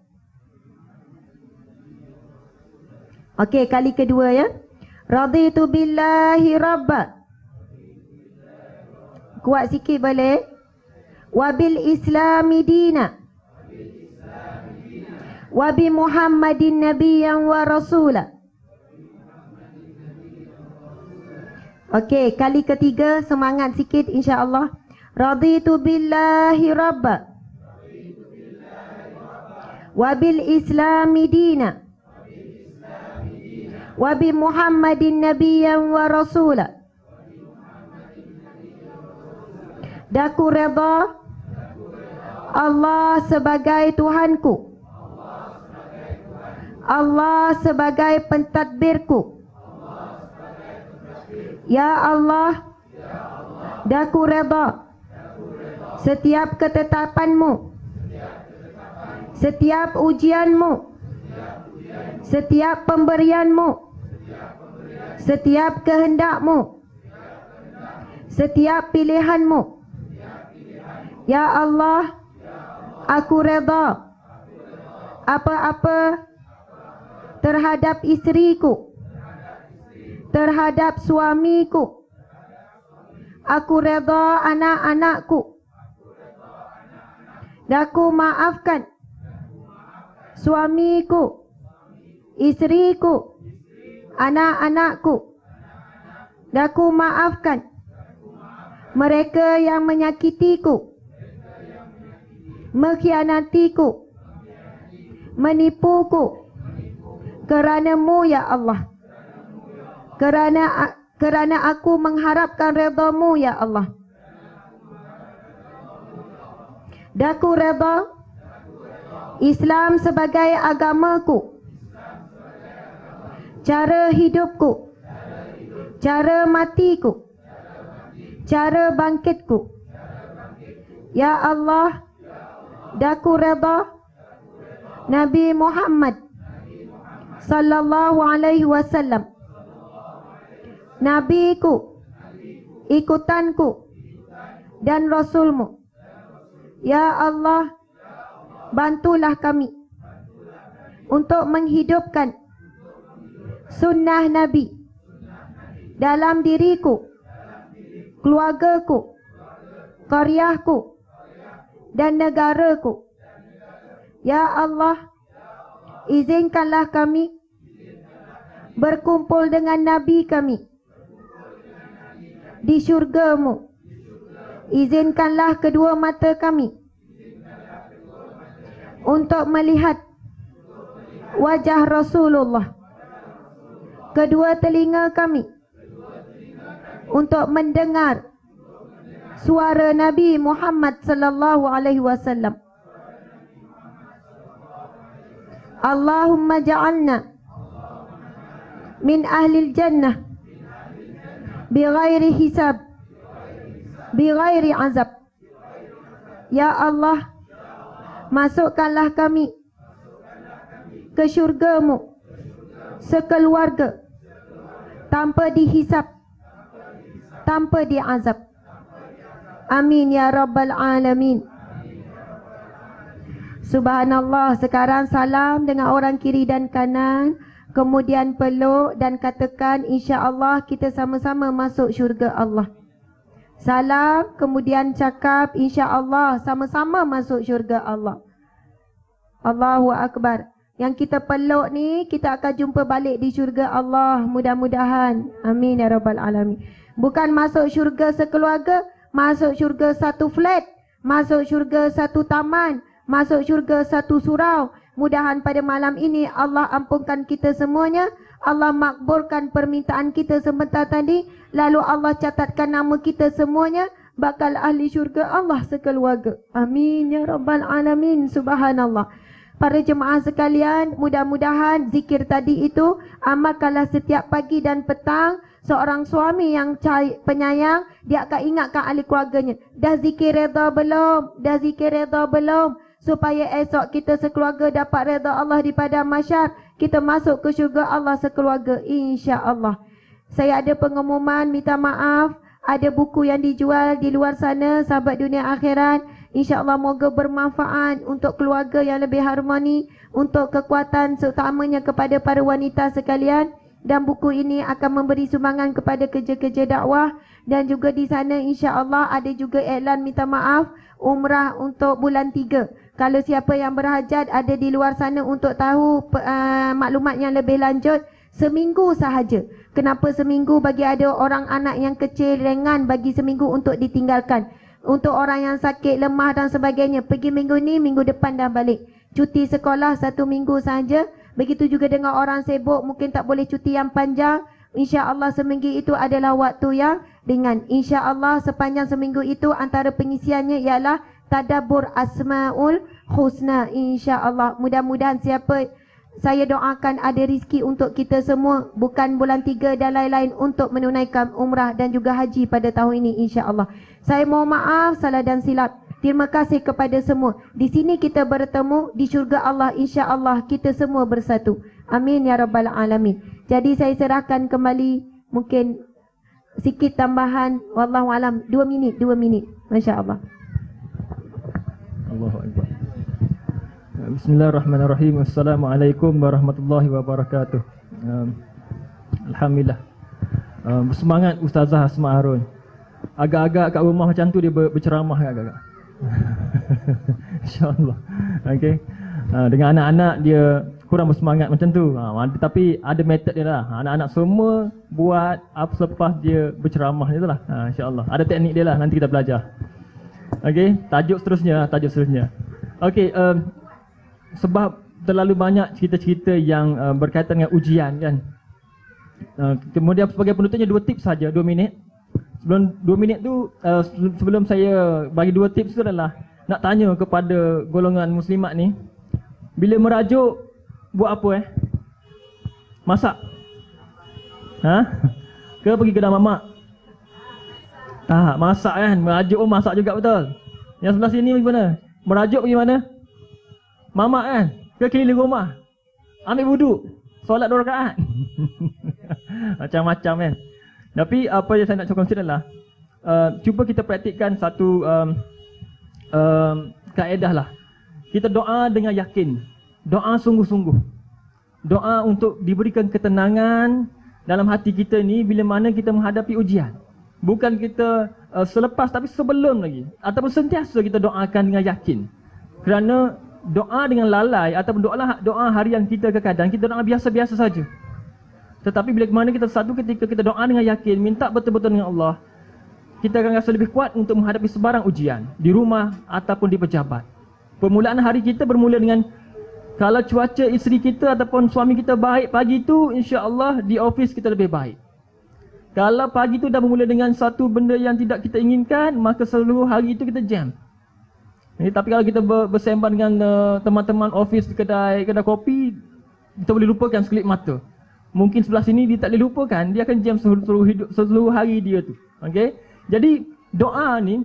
Okey, kali kedua ya. Raditu billahi rabba. Kuat sikit boleh? Wa bil islami dina wa bi Muhammadin nabiyyan wa rasula. Okey, kali ketiga semangat sikit insya-Allah. Raditu billahi rabba wa bil islami dina wa bi Muhammadin nabiyyan wa rasula. Daku redha Allah sebagai Tuhanku, Allah sebagai pentadbirku. Ya Allah, daku redha setiap ketetapanmu, setiap ujianmu, setiap pemberianmu, setiap kehendakmu, setiap pilihanmu. Ya Allah, aku redha apa-apa terhadap isteriku, terhadap suamiku. Aku redha anak-anakku. Daku maafkan suamiku, isteriku, anak-anakku. Daku maafkan mereka yang menyakitiku, mengkhianatiku, menipuku. Kerana-Mu ya Allah, kerana aku mengharapkan redha-Mu ya Allah. Daku redha Islam sebagai agamaku, cara hidupku, cara matiku, cara bangkitku. Ya Allah, daku redha Nabi Muhammad sallallahu alaihi wasallam, nabiku, ikutanku dan rasulmu. Ya Allah, bantulah kami untuk menghidupkan sunnah Nabi dalam diriku, keluargaku, qaryahku dan negaraku. Ya Allah, izinkanlah kami berkumpul dengan Nabi kami di syurga-Mu. Izinkanlah kedua mata kami untuk melihat wajah Rasulullah, kedua telinga kami untuk mendengar suara Nabi Muhammad sallallahu alaihi wasallam. Allahumma ja'alna min ahlil jannah bighairi hisab, bighairi azab. Ya Allah, masukkanlah kami ke syurga-Mu sekeluarga tanpa dihisab, tanpa diazab. Amin ya rabbal alamin. Subhanallah. Sekarang salam dengan orang kiri dan kanan, kemudian peluk dan katakan insya-Allah kita sama-sama masuk syurga Allah. Salam, kemudian cakap insya-Allah sama-sama masuk syurga Allah. Allahu akbar. Yang kita peluk ni kita akan jumpa balik di syurga Allah, mudah-mudahan. Amin ya rabbal alamin. Bukan masuk syurga sekeluarga, masuk syurga satu flat, masuk syurga satu taman, masuk syurga satu surau. Mudahan pada malam ini Allah ampunkan kita semuanya, Allah makbulkan permintaan kita sebentar tadi, lalu Allah catatkan nama kita semuanya bakal ahli syurga Allah sekeluarga. Amin ya rabbal alamin. Subhanallah. Para jemaah sekalian, mudah-mudahan zikir tadi itu amalkanlah setiap pagi dan petang. Seorang suami yang penyayang, dia akan ingatkan ahli keluarganya, dah zikir redha belum? Dah zikir redha belum? Supaya esok kita sekeluarga dapat redha Allah di padang mahsyar, kita masuk ke syurga Allah sekeluarga, insya-Allah. Saya ada pengumuman, minta maaf, ada buku yang dijual di luar sana, sahabat dunia akhirat. InsyaAllah moga bermanfaat untuk keluarga yang lebih harmoni, untuk kekuatan seutamanya kepada para wanita sekalian. Dan buku ini akan memberi sumbangan kepada kerja-kerja dakwah. Dan juga di sana insyaAllah ada juga iklan minta maaf umrah untuk bulan 3. Kalau siapa yang berhajat ada di luar sana untuk tahu maklumat yang lebih lanjut, seminggu sahaja. Kenapa seminggu? Bagi ada orang anak yang kecil, ringan, bagi seminggu untuk ditinggalkan. Untuk orang yang sakit, lemah dan sebagainya, pergi minggu ni, minggu depan dah balik. Cuti sekolah 1 minggu saja. Begitu juga dengan orang sibuk, mungkin tak boleh cuti yang panjang. InsyaAllah seminggu itu adalah waktu yang ringan. InsyaAllah sepanjang seminggu itu antara pengisiannya ialah tadabbur Asmaul Husna. InsyaAllah mudah-mudahan saya doakan ada rezeki untuk kita semua, bukan bulan 3 dan lain-lain, untuk menunaikan umrah dan juga haji pada tahun ini insya-Allah. Saya mohon maaf salah dan silap. Terima kasih kepada semua. Di sini kita bertemu, di syurga Allah insya-Allah kita semua bersatu. Amin ya rabbal alamin. Jadi saya serahkan kembali, mungkin sikit tambahan, wallahu alam, 2 minit. Masya-Allah. Allahu akbar. Bismillahirrahmanirrahim. Assalamualaikum warahmatullahi wabarakatuh. Alhamdulillah. Bersemangat Ustazah Asma Harun. Agak-agak kat rumah macam tu dia berceramah agak-agak. InsyaAllah. Okay. Dengan anak-anak dia kurang bersemangat macam tu. Tapi ada metod dia lah. Anak-anak semua buat apa selepas dia berceramah je lah. InsyaAllah. Ada teknik dia lah. Nanti kita belajar. Okay. Tajuk seterusnya. Okay. Sebab terlalu banyak cerita-cerita yang berkaitan dengan ujian kan. Kemudian sebagai penutupnya 2 tips saja, 2 minit. Sebelum 2 minit tu, sebelum saya bagi 2 tips tu adalah nak tanya kepada golongan muslimat ni, Bila merajuk, buat apa Masak? Ke pergi kedai mamak? Tak, masak kan. Merajuk pun masak juga betul. Yang sebelah sini pergi mana? Merajuk pergi mana? Mamak kan? Ke keliling rumah? Ambil wuduk, solat 2 rakaat. Macam-macam kan. Tapi apa yang saya nak kongsikan adalah cuba kita praktikkan satu kaedah lah. Kita doa dengan yakin. Doa sungguh-sungguh. Doa untuk diberikan ketenangan dalam hati kita ni bila mana kita menghadapi ujian. Bukan kita selepas tapi sebelum lagi. Ataupun sentiasa kita doakan dengan yakin. Kerana doa dengan lalai ataupun doa harian kita kadang-kadang kita doa biasa-biasa saja. Tetapi bila mana kita satu ketika kita doa dengan yakin, minta betul-betul dengan Allah, kita akan rasa lebih kuat untuk menghadapi sebarang ujian di rumah ataupun di pejabat. Permulaan hari kita bermula dengan kalau cuaca isteri kita ataupun suami kita baik pagi tu, insya-Allah di office kita lebih baik. Kalau pagi tu dah bermula dengan satu benda yang tidak kita inginkan, maka seluruh hari itu kita jam. Tapi kalau kita bersembang dengan teman-teman office di kedai kopi, kita boleh lupakan sekelip mata. Mungkin sebelah sini dia tak boleh lupakan, dia akan jam seluruh hari dia tu. Okey. Jadi doa ni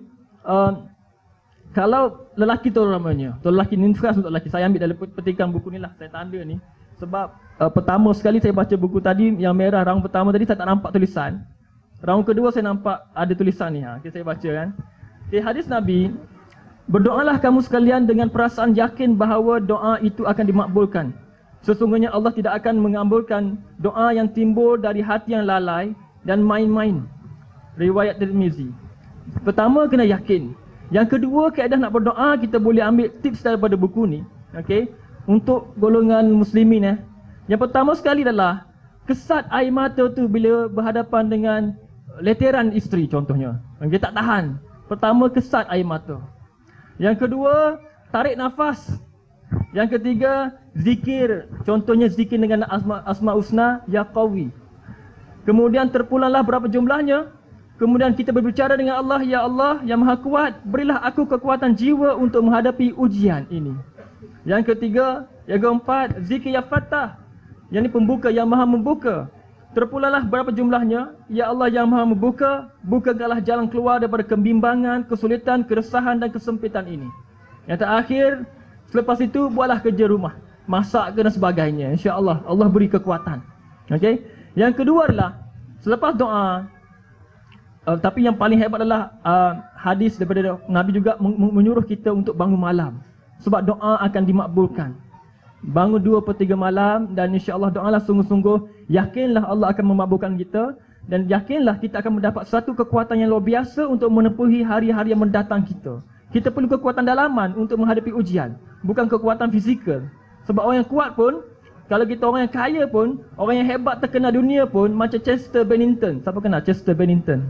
kalau lelaki tu namanya, tu lelaki ni khas untuk lelaki. Saya ambil dalam petikan buku ni lah, saya tanda ni. Sebab pertama sekali saya baca buku tadi yang merah, raung pertama tadi saya tak nampak tulisan. Raung kedua saya nampak ada tulisan ni. Okay, saya baca kan. Okay, hadis Nabi, berdoalah kamu sekalian dengan perasaan yakin bahawa doa itu akan dimakbulkan. Sesungguhnya Allah tidak akan mengabulkan doa yang timbul dari hati yang lalai dan main-main. Riwayat Tirmizi. Pertama, kena yakin. Yang kedua, kaedah nak berdoa, kita boleh ambil tips daripada buku ni. Okay, untuk golongan muslimin. Yang pertama sekali adalah kesat air mata tu bila berhadapan dengan leteran isteri contohnya. Okay, tak tahan. Pertama, kesat air mata. Yang kedua, tarik nafas. Yang ketiga, zikir. Contohnya zikir dengan asma husna ya qawi. Kemudian terpulanglah berapa jumlahnya. Kemudian kita berbicara dengan Allah, ya Allah yang Maha Kuat, berilah aku kekuatan jiwa untuk menghadapi ujian ini. Yang ketiga, yang keempat, zikir ya Fattah. Yang ini pembuka, yang Maha membuka. Terpulanglah berapa jumlahnya, ya Allah yang Maha membuka, bukakanlah jalan keluar daripada kebimbangan, kesulitan, keresahan dan kesempitan ini. Yang terakhir, selepas itu buatlah kerja rumah, masak dan sebagainya. InsyaAllah Allah beri kekuatan. Okey. Yang kedua adalah selepas doa, tapi yang paling hebat adalah hadis daripada Nabi juga menyuruh kita untuk bangun malam. Sebab doa akan dimakbulkan. Bangun 2/3 malam dan insya-Allah doalah sungguh-sungguh. Yakinlah Allah akan memakbulkan kita. Dan yakinlah kita akan mendapat satu kekuatan yang luar biasa untuk menempuhi hari-hari yang mendatang kita. Kita perlu kekuatan dalaman untuk menghadapi ujian. Bukan kekuatan fizikal. Sebab orang yang kuat pun, kalau kita orang yang kaya pun, orang yang hebat terkenal dunia pun, macam Chester Bennington. Siapa kenal Chester Bennington?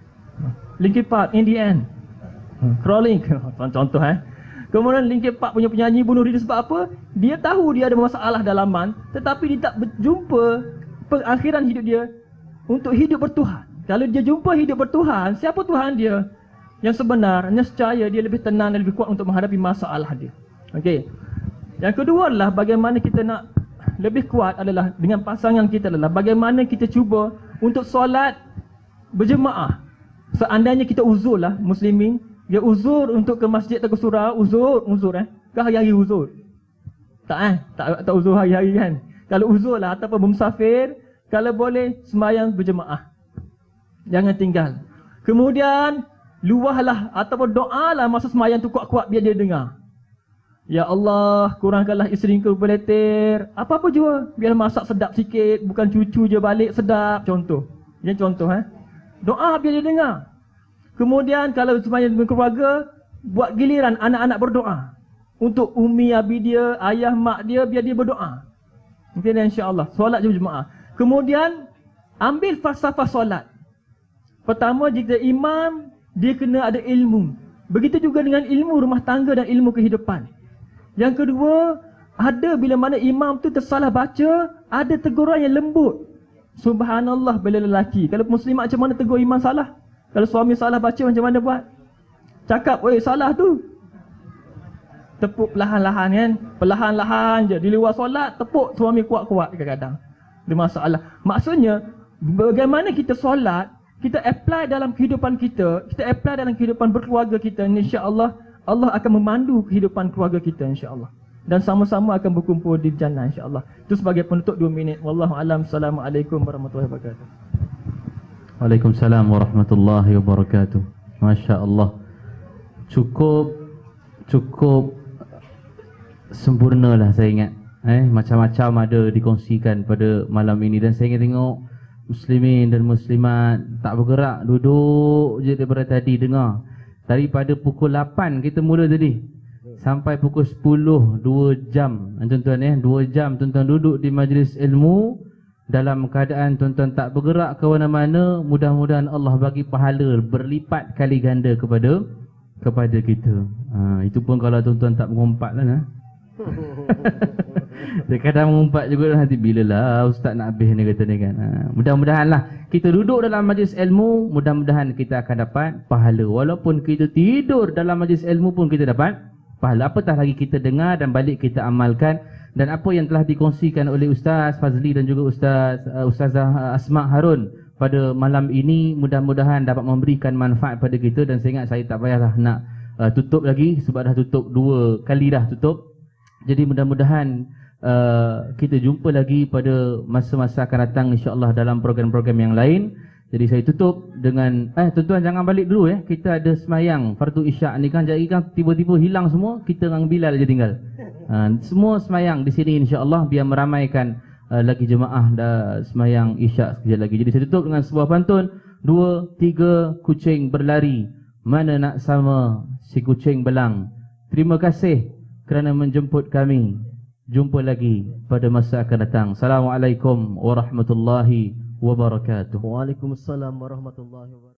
Linkin Park, In The End, Crawling, contoh Kemudian Linkin Park punya penyanyi bunuh diri sebab apa? Dia tahu dia ada masalah dalaman, tetapi dia tak berjumpa pengakhiran hidup dia untuk hidup bertuhan. Kalau dia jumpa hidup bertuhan, siapa Tuhan dia? Yang sebenar, nescaya dia lebih tenang dan lebih kuat untuk menghadapi masalah dia. Okey. Yang kedua adalah bagaimana kita nak lebih kuat adalah dengan pasangan kita adalah bagaimana kita cuba untuk solat berjemaah. Seandainya kita uzur lah muslimin, dia uzur untuk ke masjid atau ke surau, uzur ke hari-hari uzur. Tak uzur hari-hari kan. Kalau uzur lah ataupun bermusafir, kalau boleh sembahyang berjemaah. Jangan tinggal. Kemudian luahlah ataupun doalah masa sembahyang tu kuat-kuat biar dia dengar. Ya Allah, kurangkanlah isteriku berleter. Apa-apa jua, biar masak sedap sikit, bukan cucu je balik sedap, contoh. Ini contoh doa biar dia dengar. Kemudian kalau sembahyang dengan keluarga, buat giliran anak-anak berdoa. Untuk umi abi dia, ayah mak dia, biar dia berdoa. Okey, insya-Allah solat je berjemaah. Kemudian ambil falsafah solat. Pertama, jika imam, dia kena ada ilmu. Begitu juga dengan ilmu rumah tangga dan ilmu kehidupan. Yang kedua, ada bila mana imam tu tersalah baca, ada teguran yang lembut. Subhanallah bila lelaki. Kalau muslimat macam mana tegur imam salah? Kalau suami salah baca macam mana buat? Cakap, oi salah tu. tepuk perlahan-lahan kan. Perlahan-lahan je. Di luar solat, tepuk suami kuat-kuat kadang-kadang. Dia masalah. Maksudnya, bagaimana kita solat, kita apply dalam kehidupan kita apply dalam kehidupan berkeluarga kita, insya-Allah Allah akan memandu kehidupan keluarga kita, insya-Allah. Dan sama-sama akan berkumpul di jannah, insya-Allah. Itu sebagai penutup 2 minit. Wallahu alam. Assalamualaikum warahmatullahi wabarakatuh. Waalaikumsalam warahmatullahi wabarakatuh. Masya-Allah. Cukup sempurnalah saya ingat. Macam-macam ada dikongsikan pada malam ini, dan saya ingat tengok muslimin dan muslimat tak bergerak, duduk je daripada tadi dengar. Daripada pukul 8 kita mula tadi sampai pukul 10, 2 jam. Tuan-tuan 2 jam tuan-tuan duduk di majlis ilmu dalam keadaan tuan-tuan tak bergerak ke mana-mana. Mudah-mudahan Allah bagi pahala berlipat kali ganda kepada kita. Itu pun kalau tuan-tuan tak mengumpat lah. Dia kadang mengumpat juga nanti bilalah ustaz nak habis ni kata ni kan. Mudah-mudahanlah kita duduk dalam majlis ilmu, mudah-mudahan kita akan dapat pahala. Walaupun kita tidur dalam majlis ilmu pun kita dapat pahala. Apatah lagi kita dengar dan balik kita amalkan. Dan apa yang telah dikongsikan oleh Ustaz Fazli dan juga Ustazah Asma Harun pada malam ini, mudah-mudahan dapat memberikan manfaat pada kita. Dan saya ingat saya tak payahlah nak tutup lagi sebab dah tutup 2 kali dah tutup. Jadi mudah-mudahan kita jumpa lagi pada masa-masa akan datang, insya-Allah dalam program-program yang lain. Jadi saya tutup dengan tuan-tuan jangan balik dulu kita ada semayang fardu isyak ni kan, jadi kan tiba-tiba hilang semua, kita dengan Bilal je tinggal. Semua semayang di sini insya-Allah biar meramaikan lagi jemaah dah semayang isyak sekejap lagi. Jadi saya tutup dengan sebuah pantun. 2, 3 kucing berlari, mana nak sama si kucing belang. Terima kasih kerana menjemput kami. Jumpa lagi pada masa akan datang. Assalamualaikum warahmatullahi wabarakatuh. Waalaikumsalam warahmatullahi wabarakatuh.